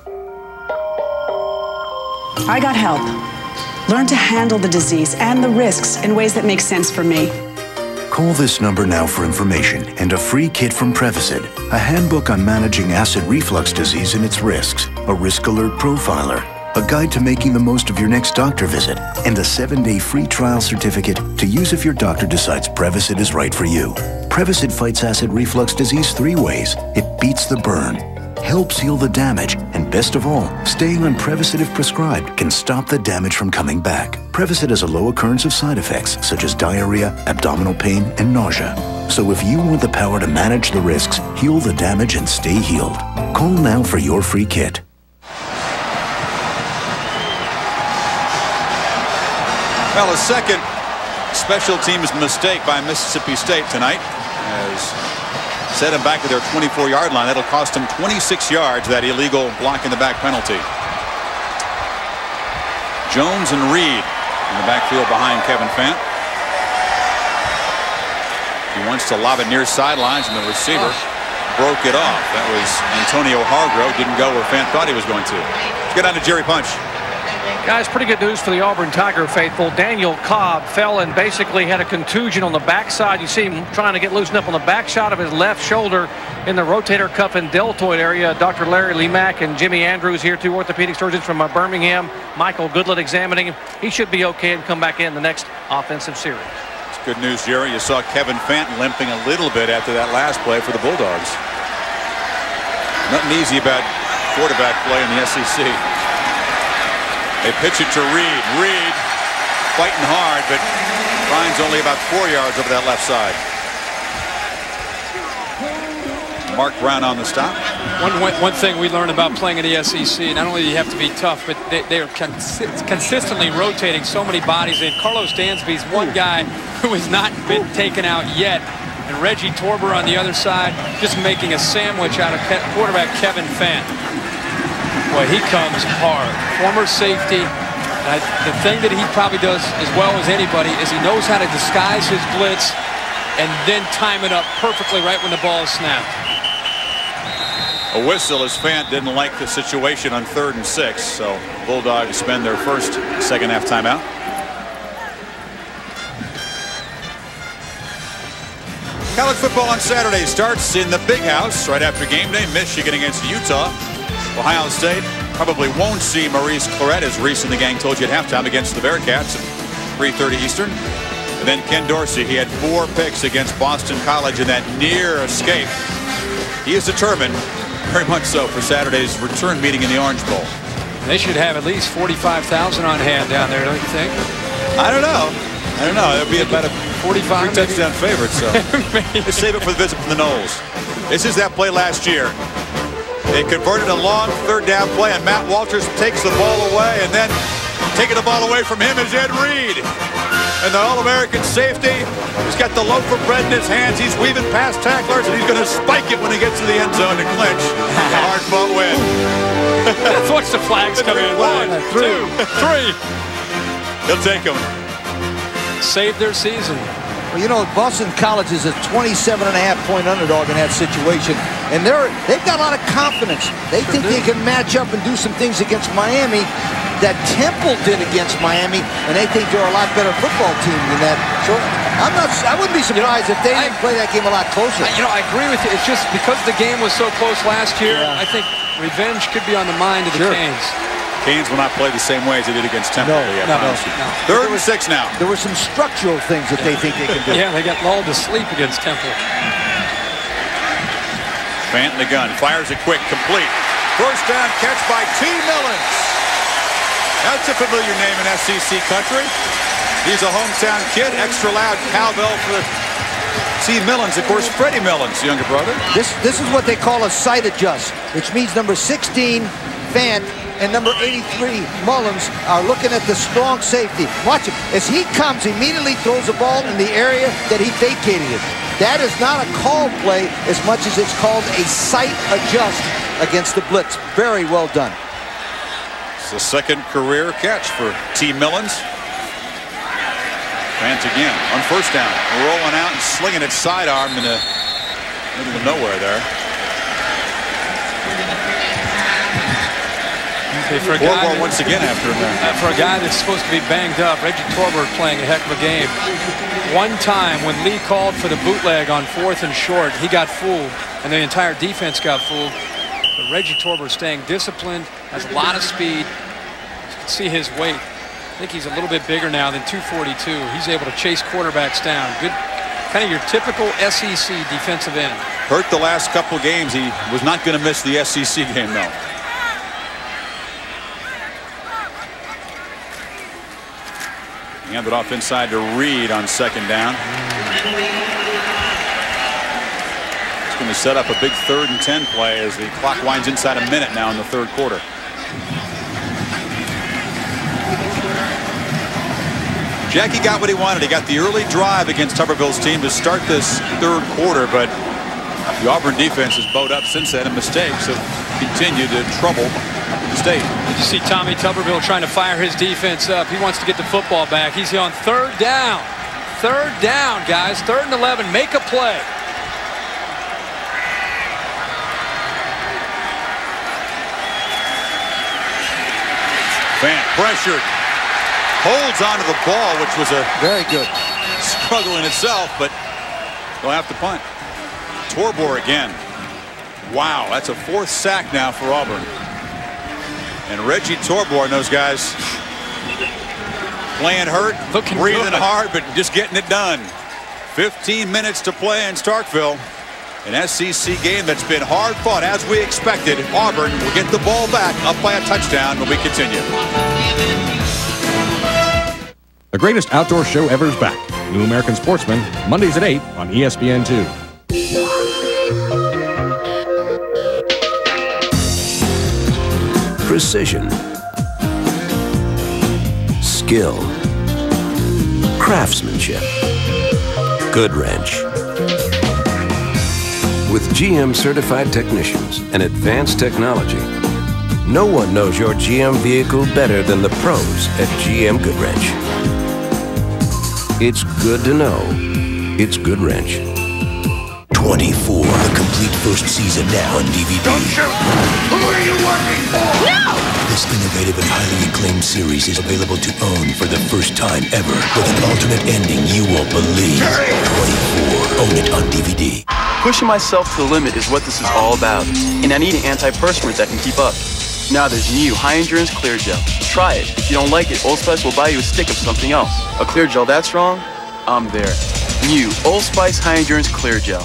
I got help. Learn to handle the disease and the risks in ways that make sense for me. Call this number now for information and a free kit from Prevacid, a handbook on managing acid reflux disease and its risks, a risk alert profiler, a guide to making the most of your next doctor visit, and a 7-day free trial certificate to use if your doctor decides Prevacid is right for you. Prevacid fights acid reflux disease 3 ways. It beats the burn, helps heal the damage, and best of all, staying on Prevacid if prescribed can stop the damage from coming back. Prevacid has a low occurrence of side effects such as diarrhea, abdominal pain, and nausea. So if you want the power to manage the risks, heal the damage, and stay healed, call now for your free kit. Well, a second special teams mistake by Mississippi State tonight has set him back to their 24-yard line. That'll cost him 26 yards, that illegal block in the back penalty. Jones and Reed in the backfield behind Kevin Fant. He wants to lob it near sidelines, and the receiver broke it off. That was Antonio Hargrove. Didn't go where Fant thought he was going to. Let's get on to Jerry Punch. Guys, pretty good news for the Auburn Tiger faithful. Daniel Cobb fell and basically had a contusion on the backside. You see him trying to get loosened up on the backside of his left shoulder in the rotator cuff and deltoid area. Dr. Larry Lee Mack and Jimmy Andrews here, 2 orthopedic surgeons from Birmingham. Michael Goodlet examining him. He should be okay and come back in the next offensive series. It's good news, Jerry. You saw Kevin Fant limping a little bit after that last play for the Bulldogs. Nothing easy about quarterback play in the SEC. They pitch it to Reed. Reed fighting hard, but finds only about 4 yards over that left side. Mark Brown on the stop. One thing we learned about playing in the SEC, not only do you have to be tough, but they are consistently rotating so many bodies in. Carlos Dansby's one guy who has not been taken out yet. And Reggie Torber on the other side just making a sandwich out of quarterback Kevin Fant. Boy, he comes hard. Former safety. The thing that he probably does as well as anybody is he knows how to disguise his blitz and then time it up perfectly right when the ball is snapped. A whistle as Fant didn't like the situation on 3rd and 6, so Bulldogs spend their first second-half timeout. College football on Saturday starts in the Big House right after game day. Michigan against Utah. Ohio State probably won't see Maurice Clarett, as Reese and the gang told you at halftime, against the Bearcats at 3:30 Eastern. And then Ken Dorsey, he had 4 picks against Boston College in that near escape. He is determined, very much so, for Saturday's return meeting in the Orange Bowl. They should have at least 45,000 on hand down there, don't you think? I don't know. It'll be about a 45 touchdown favorite, so let's save it for the visit from the Knolls. This is that play last year. They converted a long 3rd down play, and Matt Walters takes the ball away, and then taking the ball away from him is Ed Reed. And the All-American safety, he's got the loaf of bread in his hands. He's weaving past tacklers, and he's going to spike it when he gets to the end zone to clinch a hard-fought win. Let's watch the flags come in. 1, 2, 3. He'll take them. Save their season. Well, you know, Boston College is a 27.5-point underdog in that situation, and they've got a lot of confidence. They think they can match up and do some things against Miami that Temple did against Miami, and they think they're a lot better football team than that. So I wouldn't be surprised if they didn't play that game a lot closer. I agree with you. It's just because the game was so close last year, I think revenge could be on the mind of the Canes. Canes will not play the same way as they did against Temple. No. 3rd and 6 now. There were some structural things that they think they can do. Yeah, they got lulled to sleep against Temple. Fant in the gun, fires it quick, complete. First down catch by T. Millins. That's a familiar name in SEC country. He's a hometown kid, extra loud cowbell for T. Millins. Of course, Freddie Millins' younger brother. This is what they call a sight adjust, which means number 16, Fant, and number 83, Mullins, are looking at the strong safety. Watch him. As he comes, immediately throws the ball in the area that he vacated it. That is not a call play as much as it's called a sight adjust against the blitz. Very well done. It's the 2nd career catch for T. Millins. Fant again on first down, rolling out and slinging it sidearm in the middle of nowhere there. For a guy once again after him there. For a guy that's supposed to be banged up, Reggie Torber playing a heck of a game. One time when Lee called for the bootleg on 4th and short, he got fooled, and the entire defense got fooled. But Reggie Torber staying disciplined, has a lot of speed. You can see his weight. I think he's a little bit bigger now than 242. He's able to chase quarterbacks down. Good, kind of your typical SEC defensive end. Hurt the last couple games. He was not going to miss the SEC game, though. Hand it off inside to Reed on 2nd down. It's going to set up a big 3rd and 10 play as the clock winds inside a minute now in the 3rd quarter. Jackie got what he wanted. He got the early drive against Tuberville's team to start this 3rd quarter, but the Auburn defense has bowed up since then, and mistakes have continued to trouble the state. Did you see Tommy Tuberville trying to fire his defense up? He wants to get the football back. He's on 3rd down. 3rd down, guys. 3rd and 11. Make a play. Fant pressured. Holds onto the ball, which was a very good struggle in itself, but they'll have to punt. Torber again. Wow, that's a 4th sack now for Auburn. And Reggie Torber and those guys playing hurt, breathing hard, but just getting it done. 15 minutes to play in Starkville. An SEC game that's been hard fought as we expected. Auburn will get the ball back up by a touchdown when we continue. The greatest outdoor show ever is back. New American Sportsman, Mondays at 8 on ESPN2. Precision. Skill. Craftsmanship. Good wrench. With GM certified technicians and advanced technology, no one knows your GM vehicle better than the pros at GM Goodwrench. It's good to know it's Goodwrench. 24, the complete first season now on DVD. Don't shoot! Who are you working for? No! This innovative and highly acclaimed series is available to own for the first time ever with an alternate ending you won't believe. 24, own it on DVD. Pushing myself to the limit is what this is all about, and I need an antiperspirant that can keep up. Now there's new High Endurance Clear Gel. Try it. If you don't like it, Old Spice will buy you a stick of something else. A clear gel that strong? I'm there. New Old Spice High Endurance Clear Gel.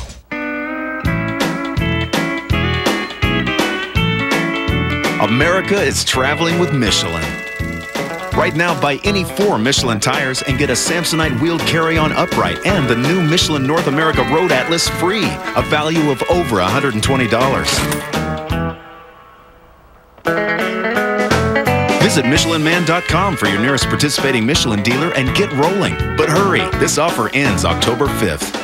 America is traveling with Michelin. Right now, buy any 4 Michelin tires and get a Samsonite wheeled carry-on upright and the new Michelin North America Road Atlas free, a value of over $120. Visit MichelinMan.com for your nearest participating Michelin dealer and get rolling. But hurry, this offer ends October 5th.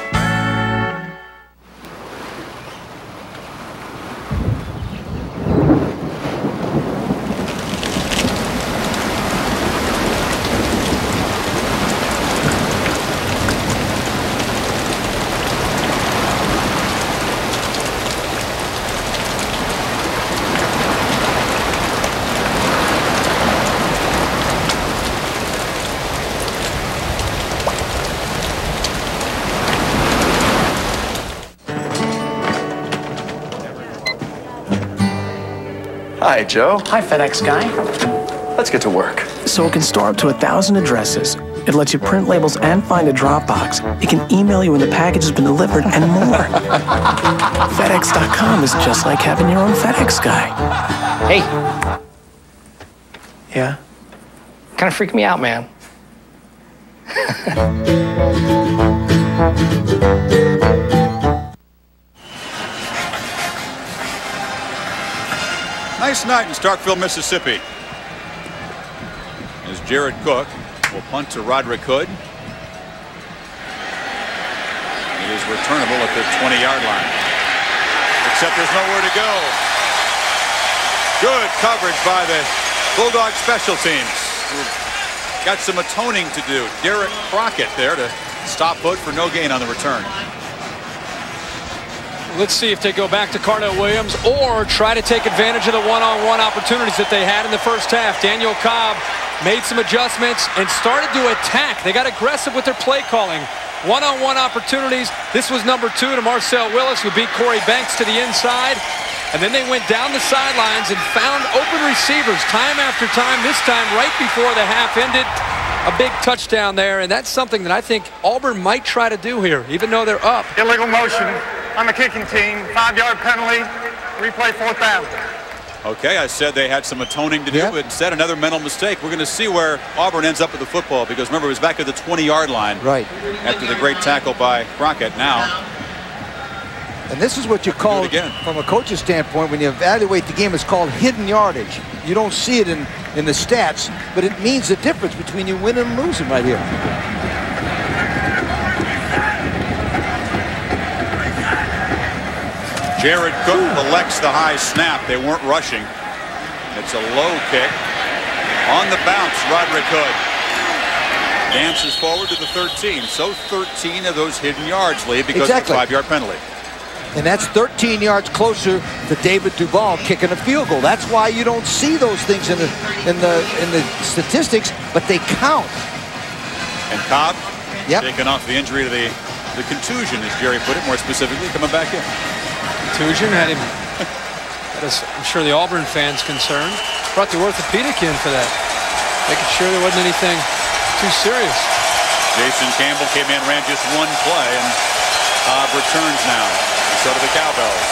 Hi, Joe. Hi, FedEx guy. Let's get to work. So it can store up to 1,000 addresses. It lets you print labels and find a drop box. It can email you when the package has been delivered and more. FedEx.com is just like having your own FedEx guy. Hey. Yeah? Kind of freaked me out, man. Nice night in Starkville, Mississippi. As Jared Cook will punt to Roderick Hood. It is returnable at the 20-yard line. Except there's nowhere to go. Good coverage by the Bulldog special teams. Got some atoning to do. Derek Crockett there to stop Hood for no gain on the return. Let's see if they go back to Carnell Williams or try to take advantage of the one-on-one opportunities that they had in the first half. Daniel Cobb made some adjustments and started to attack. They got aggressive with their play calling. One-on-one opportunities. This was number 2 to Marcel Willis, who beat Corey Banks to the inside. And then they went down the sidelines and found open receivers time after time. This time right before the half ended. A big touchdown there, and that's something that I think Auburn might try to do here, even though they're up. Illegal motion on the kicking team. 5-yard penalty. Replay 4th down. Okay, I said they had some atoning to do, but instead another mental mistake. We're going to see where Auburn ends up with the football, because remember, it was back at the 20-yard line. Right. After the great tackle by Crockett. Now. And this is what you call, from a coach's standpoint, when you evaluate the game, it's called hidden yardage. You don't see it in the stats, but it means the difference between you winning and losing right here. Jared Cook elects the high snap. They weren't rushing. It's a low kick. On the bounce, Roderick Hood dances forward to the 13. So 13 of those hidden yards leave because of the 5-yard penalty. And that's 13 yards closer to David Duval kicking a field goal. That's why you don't see those things in the statistics, but they count. And Cobb taking off the injury to the contusion, as Jerry put it, more specifically, coming back in. Contusion had him. I'm sure the Auburn fans concerned. Brought the orthopedic in for that, making sure there wasn't anything too serious. Jason Campbell came in, ran just one play, and Cobb returns now. So do the Cowbells.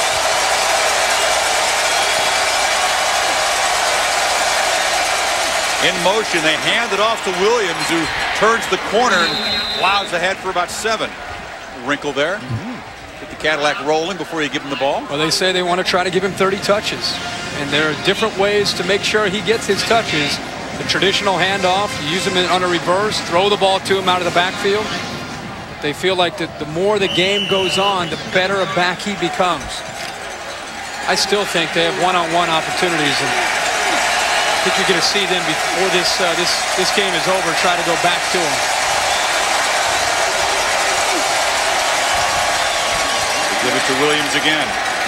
In motion, they hand it off to Williams, who turns the corner and plows ahead for about 7. Wrinkle there. Get the Cadillac rolling before you give him the ball. Well, they say they want to try to give him 30 touches. And there are different ways to make sure he gets his touches. The traditional handoff, you use him on a reverse, throw the ball to him out of the backfield. They feel like the more the game goes on, the better a back he becomes. I still think they have one-on-one opportunities, and I think you're going to see them before this game is over try to go back to him. They give it to Williams again.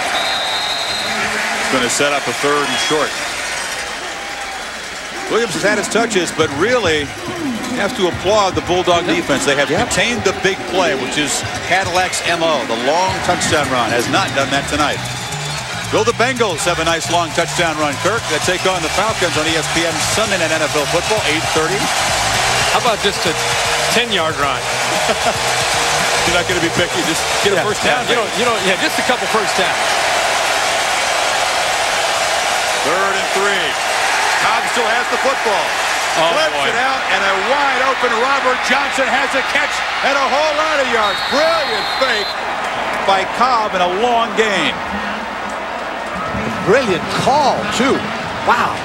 Going to set up a 3rd and short. Williams has had his touches, but really have to applaud the Bulldog defense. They have contained the big play, which is Cadillac's MO. The long touchdown run has not done that tonight. Will the Bengals have a nice long touchdown run, Kirk? They take on the Falcons on ESPN Sunday Night NFL Football, 8:30. How about just a 10-yard run? You're not going to be picky. Just get a first down. Yeah, just a couple first downs. 3rd and 3. Cobb still has the football. Flips it out, and a wide-open Robert Johnson has a catch and a whole lot of yards. Brilliant fake by Cobb and a long gain. Brilliant call, too. Wow.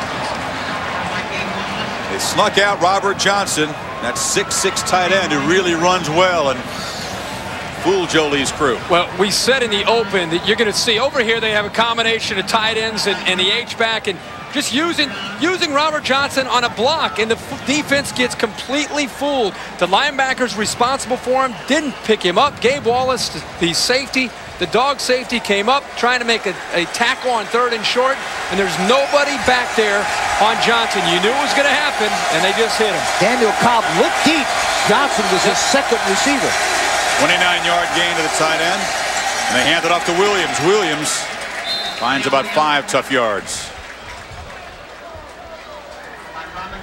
They snuck out Robert Johnson, that 6'6" tight end who really runs well and fooled Jolie's crew. Well, we said in the open that you're going to see over here they have a combination of tight ends and the H-back, and just using Robert Johnson on a block, and the defense gets completely fooled. The linebackers responsible for him didn't pick him up. Gabe Wallace, the safety, the dog safety, came up trying to make a tackle on 3rd and short, and there's nobody back there on Johnson. You knew it was going to happen, and they just hit him. Daniel Cobb looked deep. Johnson was his 2nd receiver. 29-yard gain to the tight end, and they hand it off to Williams. Williams finds about 5 tough yards.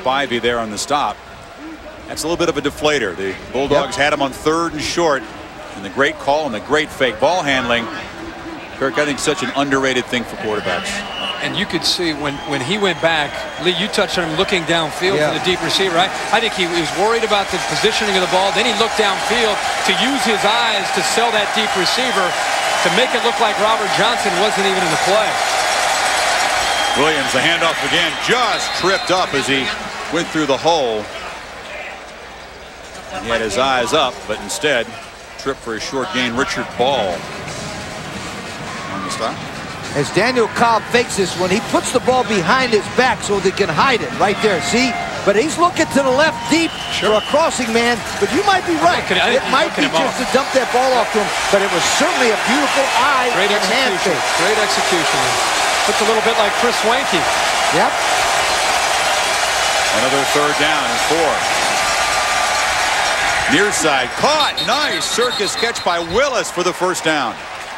Spivey there on the stop. That's a little bit of a deflator. The Bulldogs had him on 3rd and short, and the great call and the great fake ball handling. Kirk, I think such an underrated thing for quarterbacks. And you could see when he went back, Lee, you touched on him looking downfield for the deep receiver, right? I think he was worried about the positioning of the ball. Then he looked downfield to use his eyes to sell that deep receiver to make it look like Robert Johnson wasn't even in the play. Williams, the handoff again, just tripped up as he went through the hole. He had his eyes up, but instead tripped for a short gain. Richard Ball on the stop. As Daniel Cobb fakes this one, he puts the ball behind his back so they can hide it right there. See? But he's looking to the left deep for a crossing man. But you might be right. It might be just to dump that ball off to him. But it was certainly a beautiful eye and hand fake. Great execution. Looks a little bit like Chris Swanky. Yep. Another 3rd down and 4. Near side caught. Nice circus catch by Willis for the 1st down.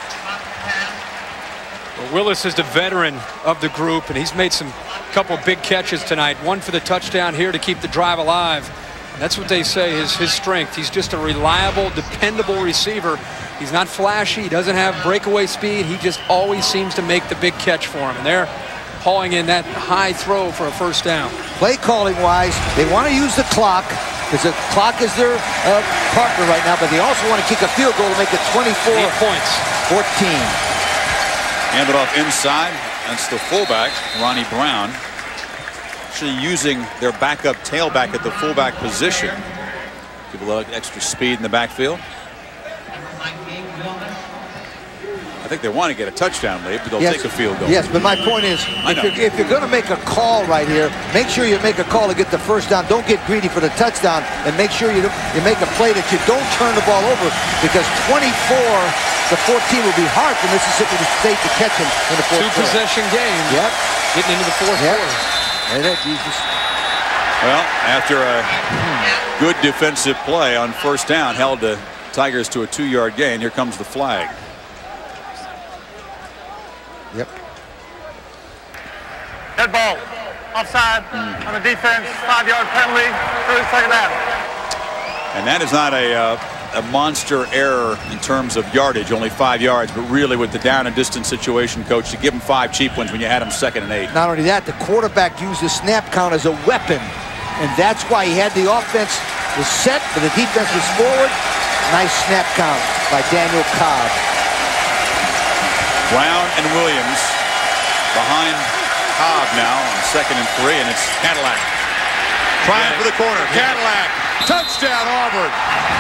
Well, Willis is the veteran of the group, and he's made some couple big catches tonight. One for the touchdown here to keep the drive alive. And that's what they say is his strength. He's just a reliable, dependable receiver. He's not flashy. He doesn't have breakaway speed. He just always seems to make the big catch for him. And they're hauling in that high throw for a 1st down. Play calling wise, they want to use the clock because the clock is their partner right now, but they also want to kick a field goal to make it 24 points. 14. Hand it off inside. That's the fullback, Ronnie Brown. Actually using their backup tailback at the fullback position. Give a little extra speed in the backfield. I think they want to get a touchdown lead, but they'll take a field goal. Yes, but my point is, if you're going to make a call right here, make sure you make a call to get the 1st down. Don't get greedy for the touchdown, and make sure you make a play that you don't turn the ball over, because 24-14 will be hard for Mississippi State to catch him in the 4th quarter. 2-possession game. Yep. Getting into the 4th quarter. Hey there, Jesus. Well, after a good defensive play on 1st down, held the Tigers to a 2-yard gain. Here comes the flag. Yep. Dead ball. Offside on the defense. 5-yard penalty. Early 2nd down. And that is not a monster error in terms of yardage, only 5 yards, but really with the down and distance situation, coach, to give him 5 cheap ones when you had him 2nd and 8. Not only that, the quarterback used the snap count as a weapon, and that's why he had the offense was set, but the defense was forward. Nice snap count by Daniel Cobb. Brown and Williams behind Cobb now on 2nd and 3, and it's Cadillac trying for the corner. Cadillac, touchdown Auburn.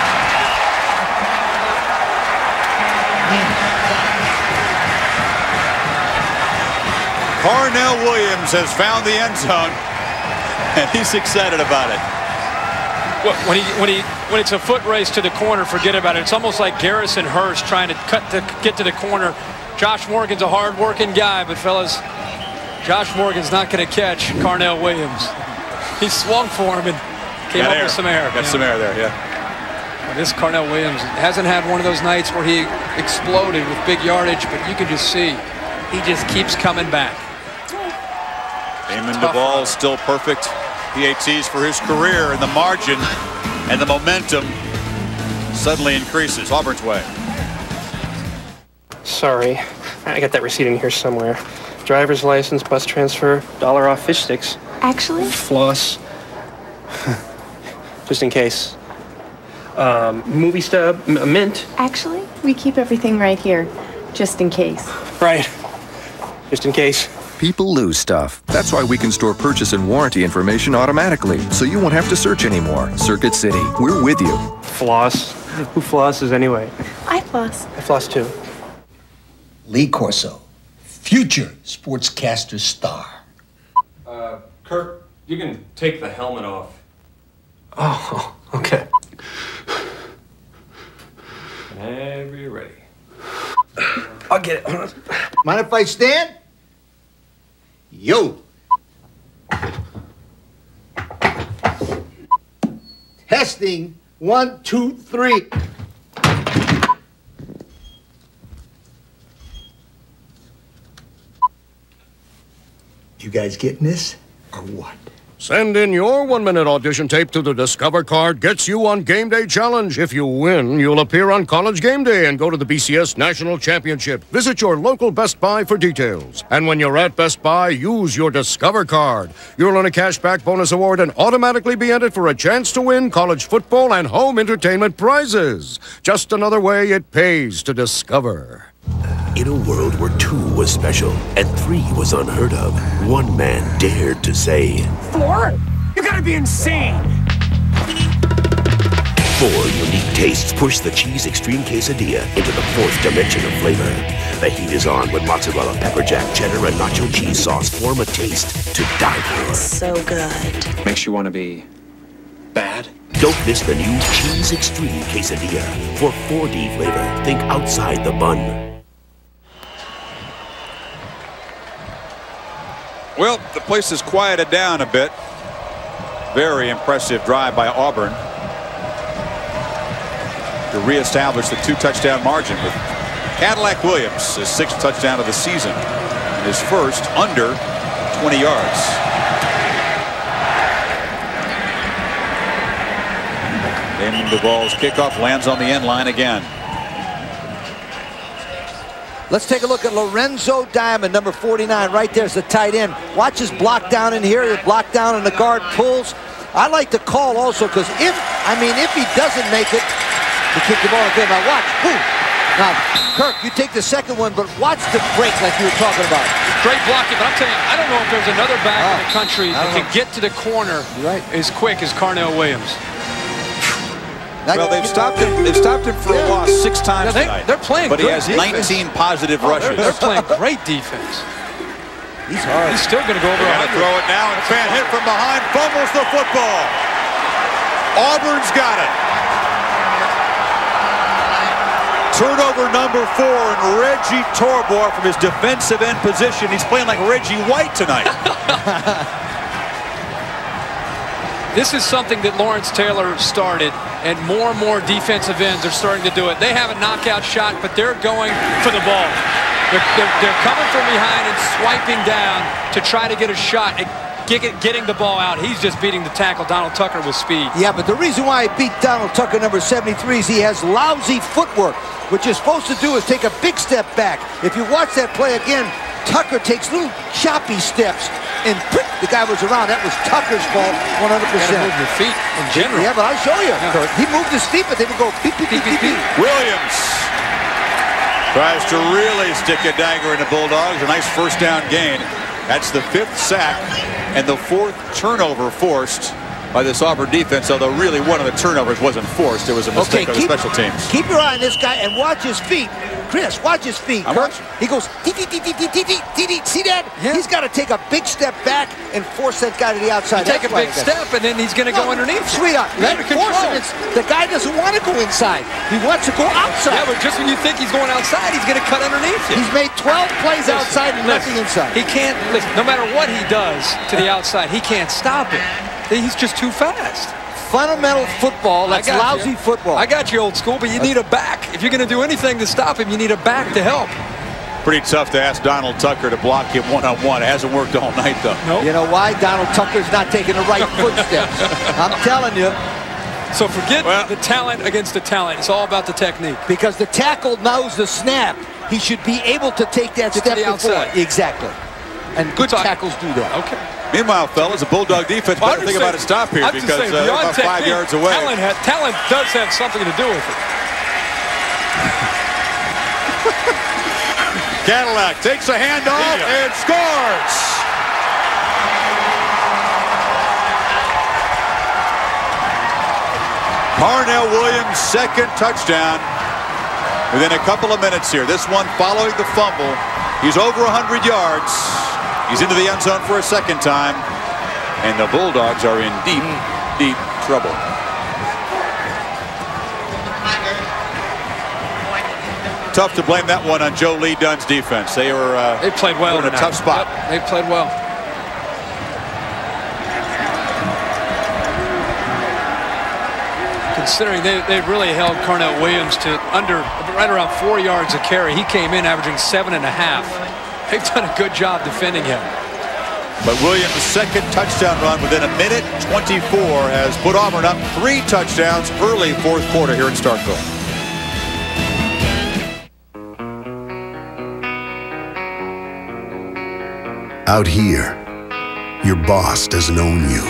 Carnell Williams has found the end zone, and he's excited about it. Well, when it's a foot race to the corner, forget about it. It's almost like Garrison Hurst trying to get to the corner. Josh Morgan's a hard-working guy, but fellas, Josh Morgan's not going to catch Carnell Williams. He swung for him and came up with some air. Got some air there, yeah. This Carnell Williams hasn't had one of those nights where he exploded with big yardage, but you can just see he just keeps coming back. Damon Duvall still perfect PATs for his career, and the margin and the momentum suddenly increases. Auburn's way. Sorry, I got that receipt in here somewhere. Driver's license, bus transfer, $1 off fish sticks. Actually? Floss. Just in case. Movie stub, mint. Actually, we keep everything right here, just in case. Right. Just in case. People lose stuff. That's why we can store purchase and warranty information automatically, so you won't have to search anymore. Circuit City, we're with you. Floss? Who flosses anyway? I floss. I floss too. Lee Corso, future sportscaster star. Kirk, you can take the helmet off. Oh, okay. Whenever you're ready. I'll get it. Hold on. Mind if I stand? Yo. Testing. 1, 2, 3. You guys getting this or what? Send in your 1-minute audition tape to the Discover Card Gets You on Game Day Challenge. If you win, you'll appear on College Game Day and go to the BCS National Championship. Visit your local Best Buy for details. And when you're at Best Buy, use your Discover Card. You'll earn a cashback bonus award and automatically be entered for a chance to win college football and home entertainment prizes. Just another way it pays to discover. In a world where 2 was special and 3 was unheard of, one man dared to say, 4? You gotta be insane! 4 unique tastes push the Cheese Extreme Quesadilla into the 4th dimension of flavor. The heat is on when mozzarella, pepper jack, cheddar, and nacho cheese sauce form a taste to die for. So good. Makes you want to be bad? Don't miss the new Cheese Extreme Quesadilla. For 4D flavor, think outside the bun. Well, the place has quieted down a bit. Very impressive drive by Auburn to reestablish the 2-touchdown margin with Cadillac Williams, his 6th touchdown of the season, and his first under 20 yards. And the ball's kickoff lands on the end line again. Let's take a look at Lorenzo Diamond, number 49. Right there's the tight end. Watch his block down in here. The block down and the guard pulls. I like to call also because if he doesn't make it, to kick the ball again. Now watch. Boom. Now, Kirk, you take the second one, but watch the break like you were talking about. Great blocking, but I'm telling you, I don't know if there's another back in the country that can get to the corner as quick as Carnell Williams. Well, they've stopped him. They've stopped him for a loss 6 times tonight. They're playing, but he has defense. 19 positive rushes. They're playing great defense. He's hard. He's still going to go over. They're going to throw it now, and Fan hit from behind, fumbles the football. Auburn's got it. Turnover number 4, and Reggie Torbor from his defensive end position. He's playing like Reggie White tonight. This is something that Lawrence Taylor started, and more defensive ends are starting to do it. They have a knockout shot, but they're going for the ball. They're coming from behind and swiping down to try to get a shot at getting the ball out. He's just beating the tackle, Donald Tucker, with speed. Yeah, but the reason why I beat Donald Tucker, number 73, is he has lousy footwork. What you're supposed to do is take a big step back. If you watch that play again, Tucker takes little choppy steps, and the guy was around. That was Tucker's fault, 100%. You gotta move your feet in general. Yeah, but I'll show you. Yeah. He moved his feet, but they would go beep, beep, beep, beep, beep. Williams tries to really stick a dagger in the Bulldogs. A nice first down gain. That's the 5th sack and the 4th turnover forced by this Auburn defense, although really one of the turnovers wasn't forced. It was a mistake on the special teams. Keep your eye on this guy and watch his feet. Chris, watch his feet. He goes, see that? Yeah. He's got to take a big step back and force that guy to the outside. Take a big step, and then he's going to go underneath. Sweetheart, let him force him. The guy doesn't want to go inside. He wants to go outside. Yeah, but just when you think he's going outside, he's going to cut underneath you. He's made 12 plays outside and nothing inside. He can't, listen, no matter what he does to the outside, he can't stop it. He's just too fast. Fundamental football, that's lousy football. I got you, old school, but you need a back. If you're going to do anything to stop him, you need a back to help. Pretty tough to ask Donald Tucker to block him one-on-one. It hasn't worked all night, though. Nope. You know why? Donald Tucker's not taking the right footsteps. I'm telling you. So forget the talent against the talent. It's all about the technique. Because the tackle knows the snap. He should be able to take that step before. Exactly. And good tackles do that. Okay. Meanwhile, fellas, the Bulldog defense better think about a stop here because they're about 5 yards away. Talent does have something to do with it. Cadillac takes a handoff and scores. Carnell Williams' 2nd touchdown within a couple of minutes here. This one following the fumble. He's over 100 yards. He's into the end zone for a 2nd time. And the Bulldogs are in deep trouble. Tough to blame that one on Joe Lee Dunn's defense. They played well in a tough spot. Yep, they played well. Considering they really held Carnell Williams to right around 4 yards a carry. He came in averaging 7.5. They've done a good job defending him. But Williams' second touchdown run within a minute 24 has put Auburn up 3 touchdowns early fourth quarter here in Starkville. Out here, your boss doesn't own you.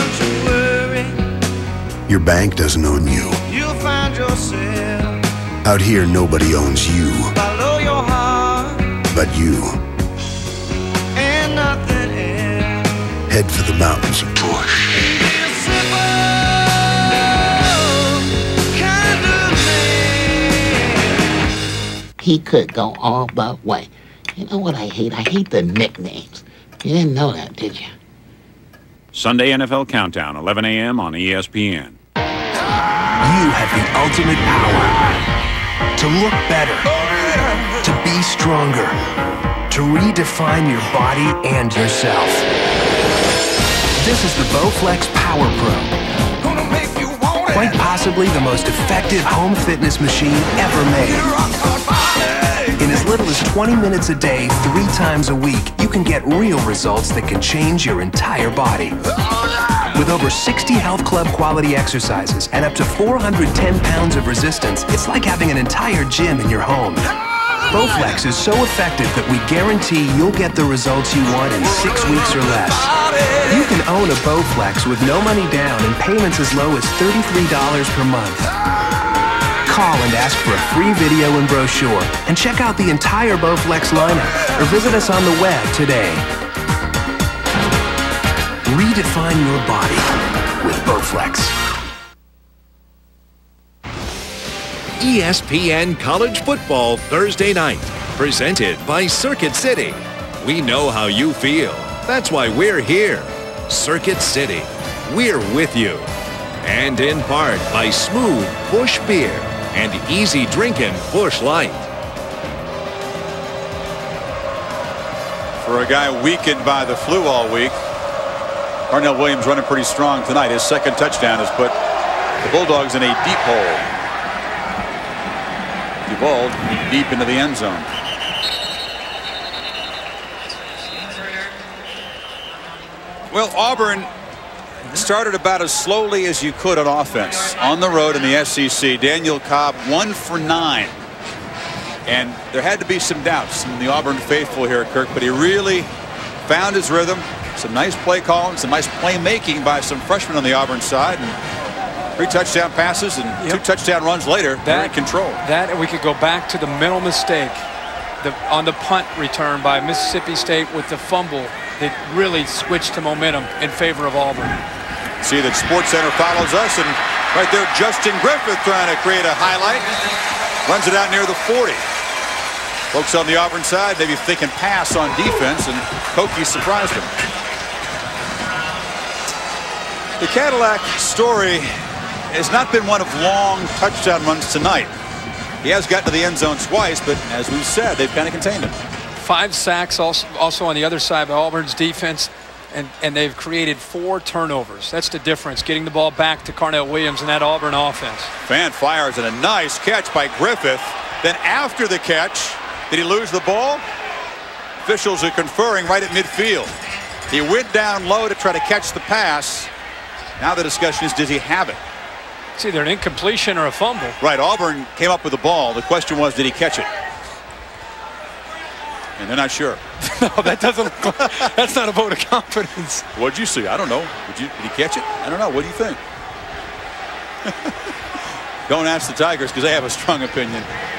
Your bank doesn't own you. You'll find yourself. Out here, nobody owns you. Follow your heart. But you. And nothing else. Head for the mountains and push. He could go all but way. You know what I hate? I hate the nicknames. You didn't know that, did you? Sunday NFL Countdown, 11 a.m. on ESPN. You have the ultimate power to look better, to be stronger, to redefine your body and yourself. This is the Bowflex Power Pro. Quite possibly the most effective home fitness machine ever made. In as little as 20 minutes a day, 3 times a week, you can get real results that can change your entire body. With over 60 health club quality exercises and up to 410 pounds of resistance, it's like having an entire gym in your home. Bowflex is so effective that we guarantee you'll get the results you want in 6 weeks or less. You can own a Bowflex with no money down and payments as low as $33 per month. Call and ask for a free video and brochure, and check out the entire Bowflex lineup, or visit us on the web today. Redefine your body with Bowflex. ESPN College Football Thursday night, presented by Circuit City. We know how you feel. That's why we're here. Circuit City, we're with you. And in part by Smooth Busch Beer and easy drinking Busch Light. For a guy weakened by the flu all week, Carnell Williams running pretty strong tonight. His second touchdown has put the Bulldogs in a deep hole. Duvall deep into the end zone. Well, Auburn started about as slowly as you could on offense on the road in the SEC. Daniel Cobb 1 for 9. And there had to be some doubts in the Auburn faithful here, Kirk, but he really found his rhythm. Some nice play calling, some nice playmaking by some freshmen on the Auburn side. And 3 touchdown passes and 2 touchdown runs later. They're in control. That, and we could go back to the mental mistake on the punt return by Mississippi State with the fumble that really switched to momentum in favor of Auburn. See that SportsCenter follows us, and right there Justin Griffith trying to create a highlight. Runs it out near the 40. Folks on the Auburn side maybe thinking pass on defense, and Koke surprised him. The Cadillac story has not been one of long touchdown runs tonight. He has gotten to the end zone twice, but as we've said, they've kind of contained him. 5 sacks also on the other side by Auburn's defense, and they've created 4 turnovers. That's the difference, getting the ball back to Carnell Williams and that Auburn offense. Fan fires and a nice catch by Griffith. Then after the catch, did he lose the ball? Officials are conferring right at midfield. He went down low to try to catch the pass. Now the discussion is, does he have it? It's either an incompletion or a fumble. Right, Auburn came up with the ball. The question was, did he catch it? And they're not sure. No, that doesn't look like, that's not a vote of confidence. What'd you see? I don't know. Did he catch it? I don't know. What do you think? Don't ask the Tigers because they have a strong opinion.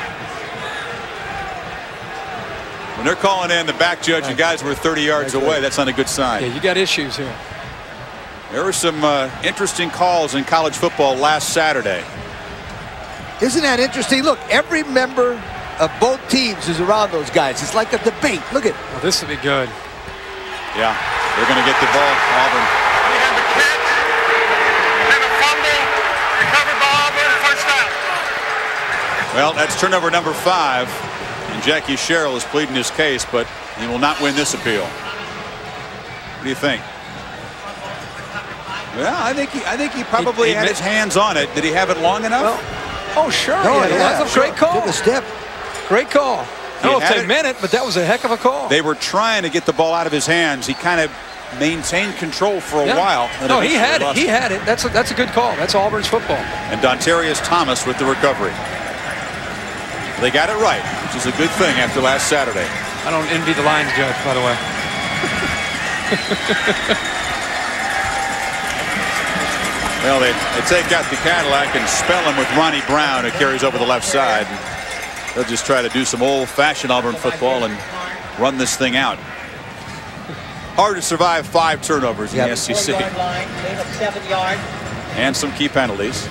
When they're calling in the back judge and guys were 30 yards away, that's not a good sign. Yeah, you got issues here. There were some interesting calls in college football last Saturday. Isn't that interesting? Look, every member of both teams is around those guys. It's like a debate. Look at. Well, this will be good. Yeah, they're going to get the ball, Auburn. We have a catch and a fumble recovered by Auburn, first down. Well, that's turnover number 5, and Jackie Sherrill is pleading his case, but he will not win this appeal. What do you think? Well, I think he probably had his hands on it. Did he have it long enough? Well, oh, sure. No, yeah, that's a great call. Took a step. Great call. I don't know if they meant it, but that was a heck of a call. They were trying to get the ball out of his hands. He kind of maintained control for a while. No, he had it. He had it. That's a good call. That's Auburn's football. And Dontarius Thomas with the recovery. They got it right, which is a good thing after last Saturday. I don't envy the Lions judge, by the way. Well, they take out the Cadillac and spell him with Ronnie Brown, who carries over the left side. They'll just try to do some old-fashioned Auburn football and run this thing out. Hard to survive 5 turnovers in the SEC. And some key penalties.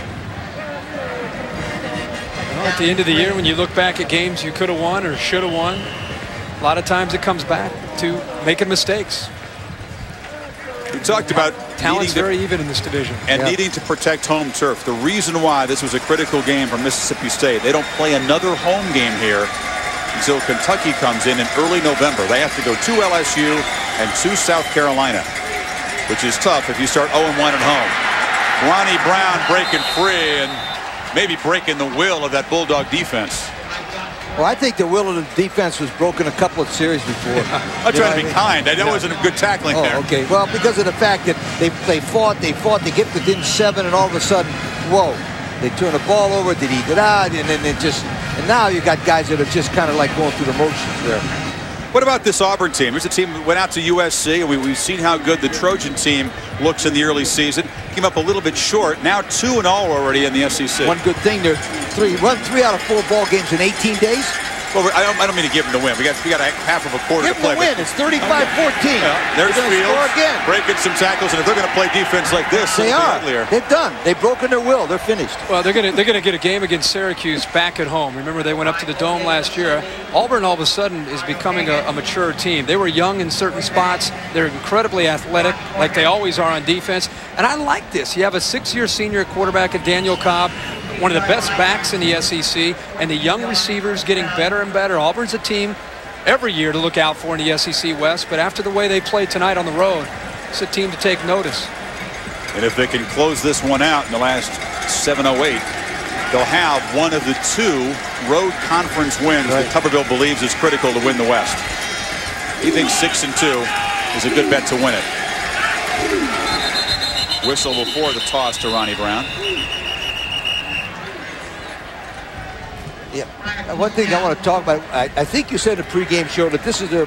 Well, at the end of the year, when you look back at games you could have won or should have won, a lot of times it comes back to making mistakes. We talked about talent's very even in this division. And needing to protect home turf. The reason why this was a critical game for Mississippi State, they don't play another home game here until Kentucky comes in early November. They have to go to LSU and to South Carolina, which is tough if you start 0-1 at home. Ronnie Brown breaking free and maybe breaking the will of that Bulldog defense. Well, I think the will of the defense was broken a couple of series before. I'm trying to be kind. That wasn't a good tackling there. Okay. Well, because of the fact that they fought, they get within 7, and all of a sudden, whoa, they turn the ball over, and then it just, and now you got guys that are just kind of like going through the motions there. What about this Auburn team? Here's a team that went out to USC, and we've seen how good the Trojan team looks in the early season. Came up a little bit short. Now 2-0 already in the SEC. One good thing, they're won 3 out of 4 ball games in 18 days. Well, I don't mean to give them the win. We got a half of a quarter to play. Give them the win. It's 35-14. Yeah, there's Fields breaking some tackles, and if they're going to play defense like this, they are. They've done. They've broken their will. They're finished. Well, they're going to get a game against Syracuse back at home. Remember, they went up to the Dome last year. Auburn all of a sudden is becoming a mature team. They were young in certain spots. They're incredibly athletic, like they always are on defense. And I like this. You have a 6-year senior quarterback in Daniel Cobb, one of the best backs in the SEC, and the young receivers getting better and better. Auburn's a team every year to look out for in the SEC West, but after the way they played tonight on the road, it's a team to take notice. And if they can close this one out in the last 7-08, they'll have one of the 2 road conference wins that Tuberville believes is critical to win the West. He thinks 6-2 is a good bet to win it. Whistle before the toss to Ronnie Brown. Yeah. One thing I want to talk about, I think you said in the pregame show that this is their...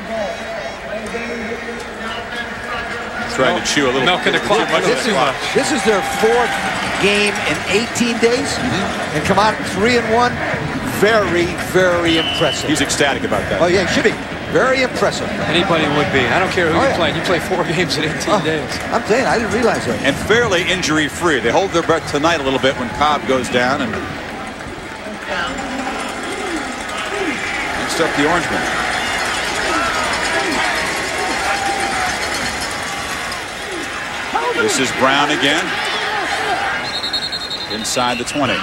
Trying to chew a little milk in the clock. This is their 4th game in 18 days and come out 3-1. Very, very impressive. He's ecstatic about that. Oh, yeah, he should be. Very impressive. Anybody would be. I don't care who you're playing. You play 4 games in 18 days. I'm saying, I didn't realize that. And fairly injury-free. They hold their breath tonight a little bit when Cobb goes down and up the Orangeman. This is Brown again. Inside the 20.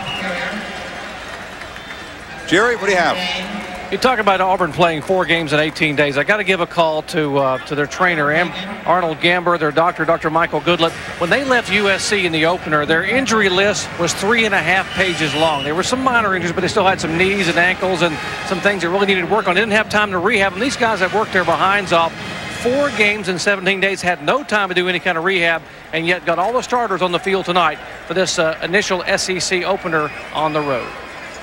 Jerry, what do you have? You talk about Auburn playing 4 games in 18 days. I got to give a call to their trainer, Arnold Gamber, their doctor, Dr. Michael Goodlett. When they left USC in the opener, their injury list was 3.5 pages long. There were some minor injuries, but they still had some knees and ankles and some things that really needed work on. They didn't have time to rehab, and these guys have worked their behinds off. 4 games in 17 days, had no time to do any kind of rehab, and yet got all the starters on the field tonight for this initial SEC opener on the road.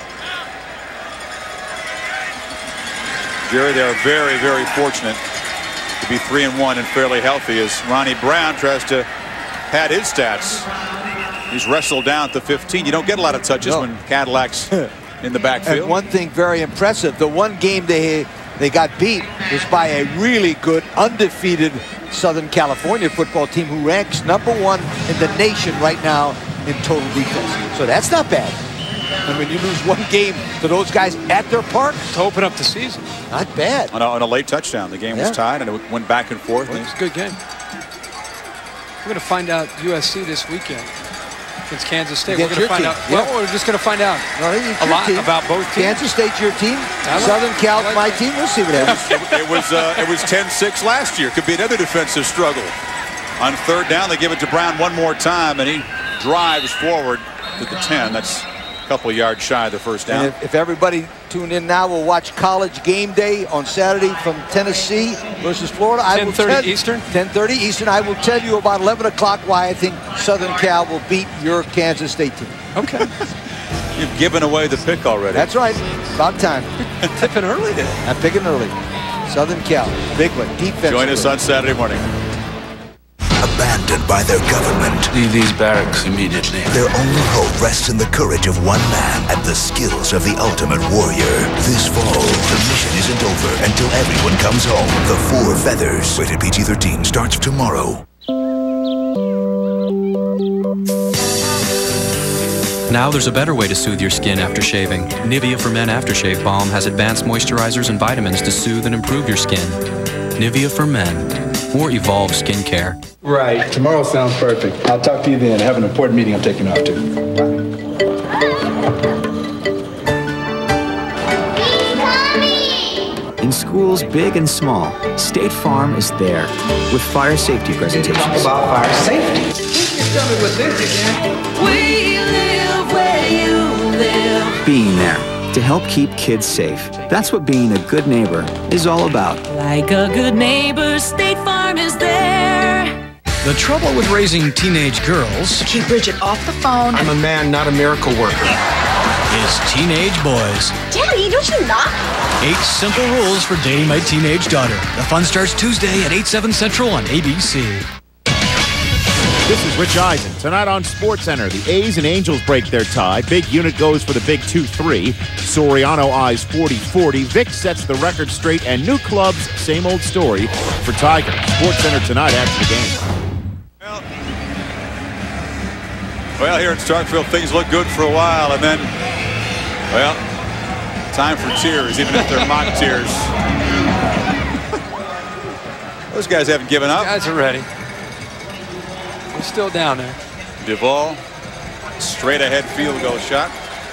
Jerry, they are very, very fortunate to be 3-1 and fairly healthy as Ronnie Brown tries to pad his stats. He's wrestled down at the 15. You don't get a lot of touches when Cadillac's in the backfield. And one thing very impressive, the one game they got beat was by a really good, undefeated Southern California football team who ranks #1 in the nation right now in total defense. So that's not bad. And when you lose 1 game to those guys at their park to open up the season, not bad. On a late touchdown, the game was tied and it went back and forth. Well, it was a good game. We're going to find out USC this weekend against Kansas State. We're going to find out. Well, we're just going to find out a lot about both teams. Kansas State's your team. Southern Cal's my team. We'll see what happens. It was 10-6 last year. Could be another defensive struggle. On 3rd down, they give it to Brown one more time, and he drives forward to the 10. That's couple yards shy of the first down. And if everybody tuned in now will watch College Game Day on Saturday from Tennessee versus Florida. 10:30 Eastern? 10:30 Eastern. I will tell you about 11 o'clock why I think Southern Cal will beat your Kansas State team. Okay. You've given away the pick already. That's right. About time. Tipping early then. I'm picking early. Southern Cal. Big one. Defense. Join us on Saturday morning. Abandoned by their government. Leave these barracks immediately. Their only hope rests in the courage of one man and the skills of the ultimate warrior. This fall, the mission isn't over until everyone comes home. The Four Feathers. Rated PG-13 starts tomorrow. Now there's a better way to soothe your skin after shaving. Nivea for Men Aftershave Balm has advanced moisturizers and vitamins to soothe and improve your skin. Nivea for Men. More evolved skincare. Right. Tomorrow sounds perfect. I'll talk to you then. I have an important meeting I'm taking off to. In schools big and small, State Farm is there with fire safety presentations. Talk about fire safety. You tell me what this is, man. We live where you live. Being there to help keep kids safe. That's what being a good neighbor is all about. Like a good neighbor, State Farm is there. The trouble with raising teenage girls... Keep Bridget off the phone. I'm a man, not a miracle worker. ...is teenage boys. Daddy, don't you knock? 8 simple rules for dating my teenage daughter. The fun starts Tuesday at 8/7 Central on ABC. This is Rich Eisen. Tonight on SportsCenter, the A's and Angels break their tie. Big Unit goes for the big 2-3. Soriano eyes 40-40. Vic sets the record straight, and new clubs, same old story for Tiger. SportsCenter tonight after the game. Well, here at Starkville, things look good for a while, and then, well, time for tears, even if they're mock tears. Those guys haven't given up. Guys are ready. They're still down there. Duvall, straight ahead field goal shot.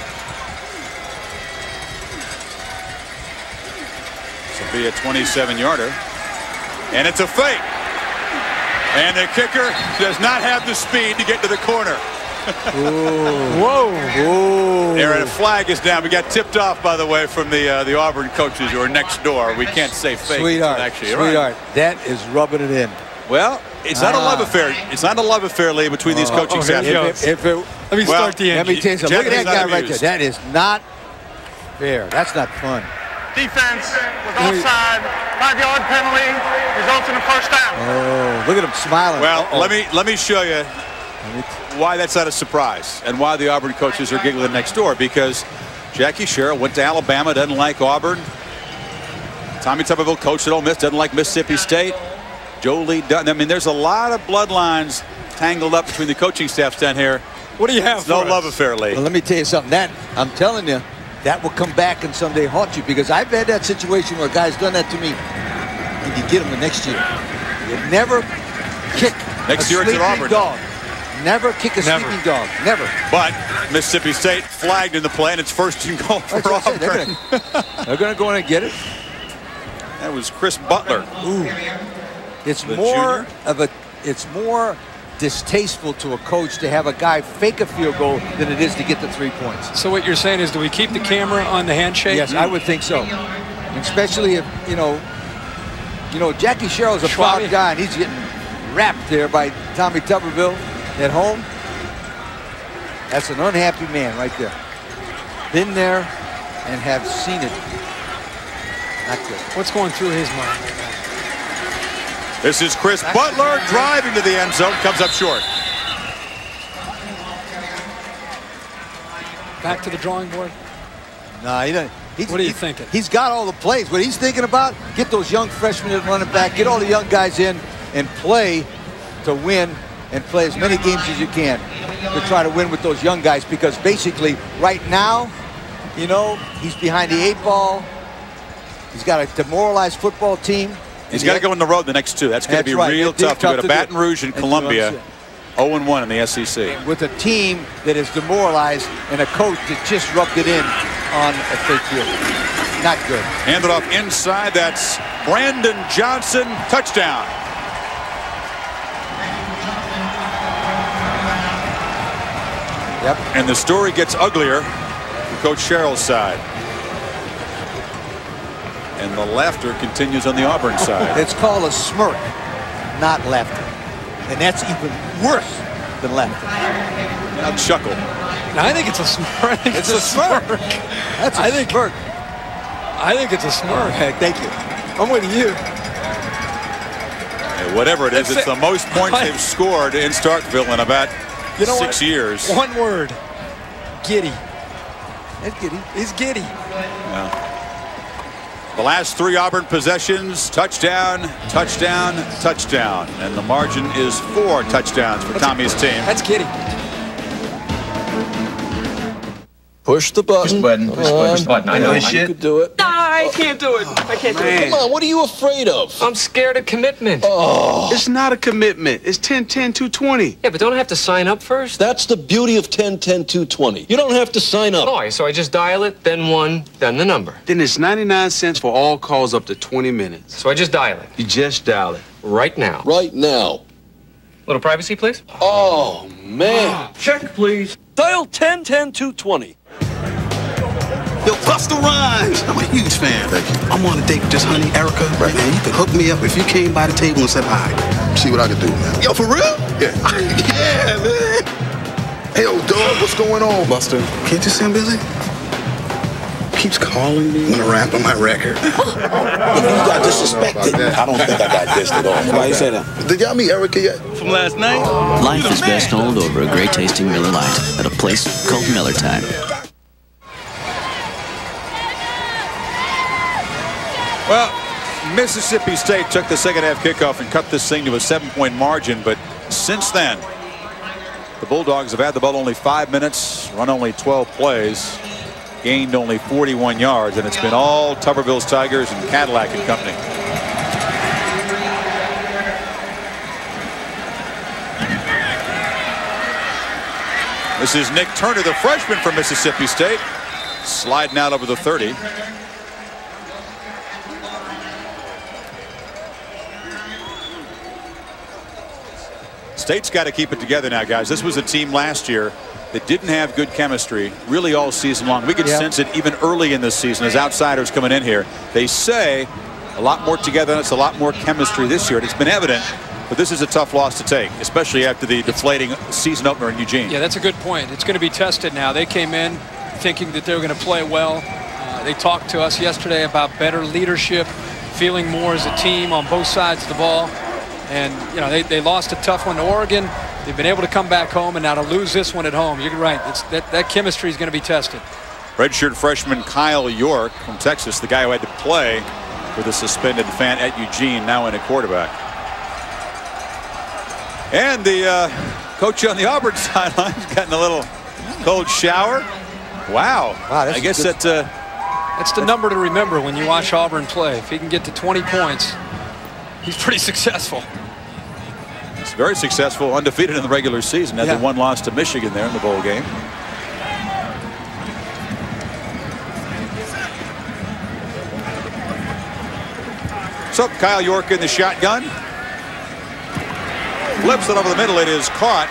This will be a 27-yarder. And it's a fake. And the kicker does not have the speed to get to the corner. Whoa. There, and a flag is down. We got tipped off, by the way, from the Auburn coaches who are next door. We can't say fake. Sweetheart. Actually, Sweetheart. right. That is rubbing it in. Well, it's not a love affair. It's not a love affair, Lee, between these coaching staffs. Let me start the end. Let me tell you something. Look at that guy right there. That is not fair. That's not fun. Defense was offside. 5-yard penalty results in a first down. Oh, look at him smiling. Well, let me show you why that's not a surprise and why the Auburn coaches are giggling next door, because Jackie Sherrill went to Alabama, doesn't like Auburn. Tommy Tuberville coached at Ole Miss, doesn't like Mississippi State. Joe Lee Dutton. I mean, there's a lot of bloodlines tangled up between the coaching staffs down here. What do you have? No love affair, Lee. Well, let me tell you something. That I'm telling you, that will come back and someday haunt you, because I've had that situation where a guy's done that to me, and you get him the next year. You never kick next year sleeping it's at Auburn. dog. Never kick a sleeping dog. Never. But Mississippi State flagged in the play, and it's first and goal for Auburn. They're going to go in and get it. That was Chris Butler. Ooh. It's more distasteful to a coach to have a guy fake a field goal than it is to get the 3 points. So what you're saying is, do we keep the camera on the handshake? Yes, I would think so. Especially if, you know, Jackie Sherrill's a proud guy, and he's getting wrapped there by Tommy Tuberville at home. That's an unhappy man right there. Been there and have seen it. Not good. What's going through his mind right now? This is Chris Butler driving to the end zone, comes up short. Back to the drawing board? No, he doesn't. What are you thinking? He's got all the plays. What he's thinking about, get those young freshmen at running back, get all the young guys in and play to win, and play as many games as you can to try to win with those young guys, because basically right now, you know, he's behind the 8 ball. He's got a demoralized football team. He's got to go on the road the next 2. That's going to be real tough to go to Baton Rouge and Columbia. 0-1 in the SEC. With a team that is demoralized and a coach that just rubbed it in on a fake field. Not good. Handed off inside. That's Brandon Johnson. Touchdown. Yep. And the story gets uglier Coach Sherrill's side. And the laughter continues on the Auburn side. It's called a smirk, not laughter. And that's even worse than laughter. Now chuckle. I think it's a smirk. It's a smirk. That's a smirk. I think it's a smirk. Hey, thank you. I'm with you. Hey, whatever it is, it's the most points they've scored in Starkville in about 6 years. One word. Giddy. That's giddy. He's giddy. Yeah. The last 3 Auburn possessions, touchdown, touchdown, touchdown. And the margin is 4 touchdowns for Tommy's team. That's giddy. Push the button. Push the button. Push the button. I know this shit. You could do it. I can't do it. I can't do it. Come on, what are you afraid of? I'm scared of commitment. Oh. It's not a commitment. It's 10-10-2-20. Yeah, but don't I have to sign up first? That's the beauty of 10-10-2-20. You don't have to sign up. Oh, so I just dial it, then 1, then the number. Then it's 99 cents for all calls up to 20 minutes. So I just dial it. You just dial it. Right now. Right now. Little privacy, please. Oh, man. Check, please. Dial 10-10-2-20. Yo, Busta Rhymes, I'm a huge fan. Thank you. I'm on a date with this honey, Erica. Right. Man, you could hook me up if you came by the table and said hi. See what I could do, man. Yo, for real? Yeah. Yeah, man. Hey, yo, dog, what's going on? Busta, can't you see I'm busy? Keeps calling me. Want to rap on my record. You got disrespected. I don't think I got dissed at all. Why you say that? Did y'all meet Erica yet? From last night? Life is best told over a great tasting Miller Lite at a place called Miller Time. Well, Mississippi State took the second half kickoff and cut this thing to a 7-point margin. But since then, the Bulldogs have had the ball only 5 minutes, run only 12 plays, gained only 41 yards, and it's been all Tuberville's Tigers and Cadillac and company. This is Nick Turner, the freshman from Mississippi State, sliding out over the 30. State's got to keep it together now, guys. This was a team last year that didn't have good chemistry really all season long. We could sense it even early in this season as outsiders coming in here. They say a lot more togetherness, a lot more chemistry this year. And it's been evident, but this is a tough loss to take, especially after the deflating season opener in Eugene. Yeah, that's a good point. It's going to be tested now. They came in thinking that they were going to play well. They talked to us yesterday about better leadership, feeling more as a team on both sides of the ball. And, you know, they lost a tough one to Oregon. They've been able to come back home, and now to lose this one at home, you're right. That chemistry is going to be tested. Redshirt freshman Kyle York from Texas, the guy who had to play with a suspended fan at Eugene, now in a quarterback. And the coach on the Auburn sideline has gotten a little cold shower. Wow. I guess that's the number to remember when you watch Auburn play. If he can get to 20 points, he's pretty successful. He's very successful, undefeated in the regular season. Had the one loss to Michigan there in the bowl game. So Kyle York in the shotgun. Flips it over the middle. It is caught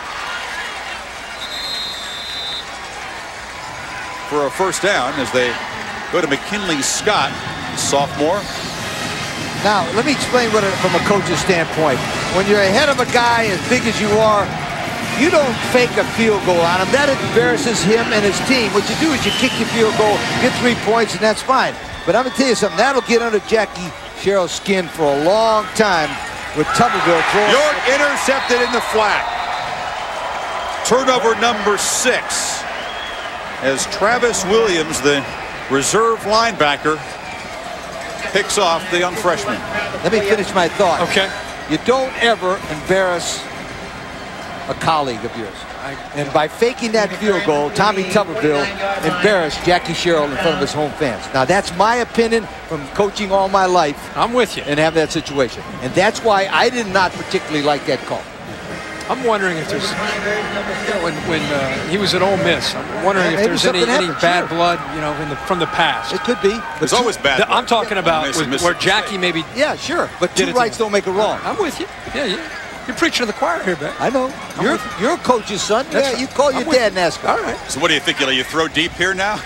for a first down as they go to McKinley Scott, sophomore. Now, let me explain from a coach's standpoint. When you're ahead of a guy as big as you are, you don't fake a field goal on him. That embarrasses him and his team. What you do is you kick your field goal, get 3 points, and that's fine. But I'm going to tell you something. That'll get under Jackie Sherrill's skin for a long time with Tuberville throwing. York intercepted in the flat. Turnover number 6 as Travis Williams, the reserve linebacker, picks off the young freshman. Let me finish my thought. Okay. You don't ever embarrass a colleague of yours. And by faking that field goal, Tommy Tuberville embarrassed Jackie Sherrill in front of his home fans. Now, that's my opinion from coaching all my life. I'm with you. And have that situation. And that's why I did not particularly like that call. I'm wondering if there's, you know, when he was at Ole Miss, I'm wondering if there's any bad blood, you know, from the past. It could be. There's always bad blood. I'm talking about where Jackie maybe. Yeah, sure. But 2 rights don't make a wrong. I'm with you. Yeah. You're preaching to the choir here, Ben. I know. You're a coach's son. Yeah, you call your dad and ask him. All right. So what do you think? You throw deep here now?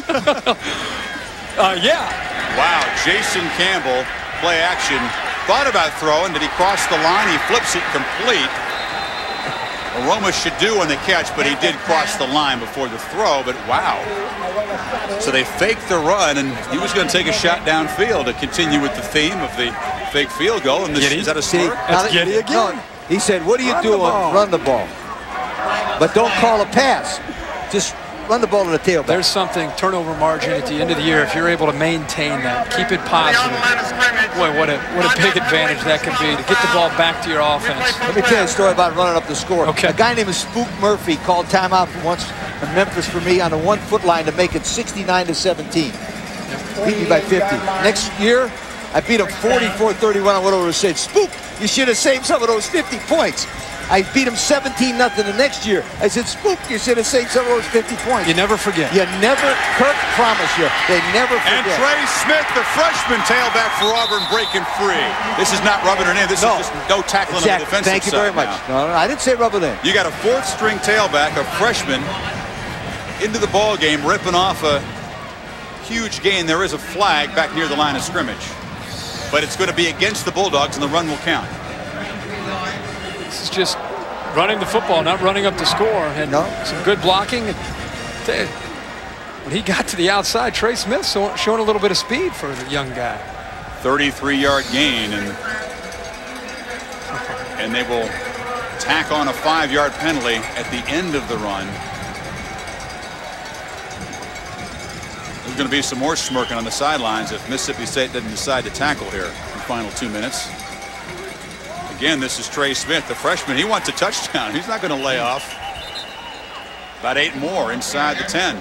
Yeah. Wow, Jason Campbell, play action. Thought about throwing. Did he cross the line? He flips it complete. Aroma should do on the catch, but he did cross the line before the throw. But wow. So they faked the run, and he was going to take a shot downfield to continue with the theme of the fake field goal. And this, is that a smirk? That's Giddy again. No, he said, what do you do on run the ball? But don't call a pass. Just run the ball to the tailback. There's something, turnover margin at the end of the year. If you're able to maintain that, keep it positive. Boy, what a big advantage that could be to get the ball back to your offense. Let me tell you a story about running up the score. Okay. A guy named Spook Murphy called timeout once in Memphis for me on the 1-foot line to make it 69-17. Beat me by 50. Next year, I beat him 44-31. I went over and said, Spook, you should have saved some of those 50 points. I beat him 17-0 the next year. I said, Spook, you should have saved some of those 50 points. You never forget. You never, Kirk promise you, they never forget. And Trey Smith, the freshman tailback for Auburn, breaking free. This is not rubbing it in. This is just no tackling on the defensive side. Thank you very much. No, I didn't say rub it in. You got a fourth-string tailback, a freshman, into the ball game, ripping off a huge gain. There is a flag back near the line of scrimmage, but it's going to be against the Bulldogs, and the run will count. This is just running the football, not running up the score. And some good blocking. When he got to the outside, Trey Smith showing a little bit of speed for the young guy. 33-yard gain, and they will tack on a 5-yard penalty at the end of the run. There's going to be some more smirking on the sidelines if Mississippi State doesn't decide to tackle here in the final 2 minutes. Again, this is Trey Smith, the freshman. He wants a touchdown. He's not going to lay off. About 8 more inside the 10.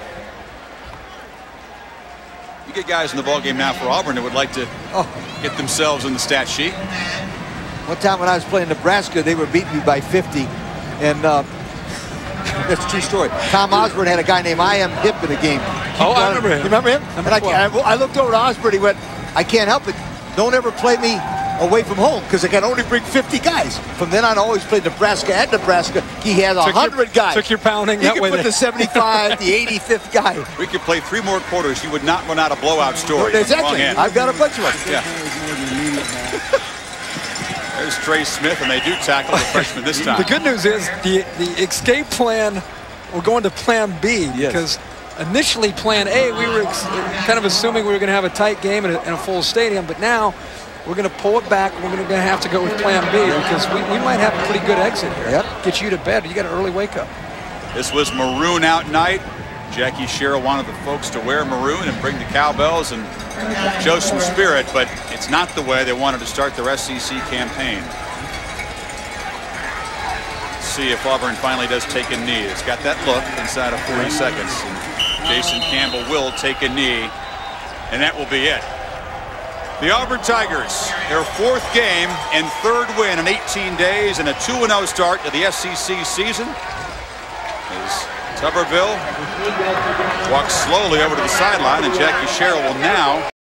You get guys in the ballgame now for Auburn that would like to get themselves in the stat sheet. One time when I was playing Nebraska, they were beating me by 50. And that's a true story. Tom Osborne had a guy named I.M. Hip in the game. I remember him. You remember him? And I looked over to Osborne. He went, I can't help it. Don't ever play me away from home because I can only bring 50 guys. From then on, I always played Nebraska at Nebraska. He had 100 guys. Took your pounding that way. He could put the 75, the 85th guy. We could play 3 more quarters. You would not run out a blowout story. Exactly. I've got a bunch of them. Yeah. There's Trey Smith, and they do tackle the freshman this time. The good news is the escape plan, we're going to plan B because initially plan A, we were kind of assuming we were going to have a tight game in a full stadium, but now we're going to pull it back. We're going to have to go with plan B because we might have a pretty good exit here. Yep. Get you to bed. You got an early wake up. This was Maroon Out Night. Jackie Sherrill wanted the folks to wear maroon and bring the cowbells and show some spirit, but it's not the way they wanted to start their SEC campaign. Let's see if Auburn finally does take a knee. It's got that look inside of 40 seconds. And Jason Campbell will take a knee, and that will be it. The Auburn Tigers, their 4th game and 3rd win in 18 days and a 2-0 start to the SEC season. As Tuberville walks slowly over to the sideline, and Jackie Sherrill will now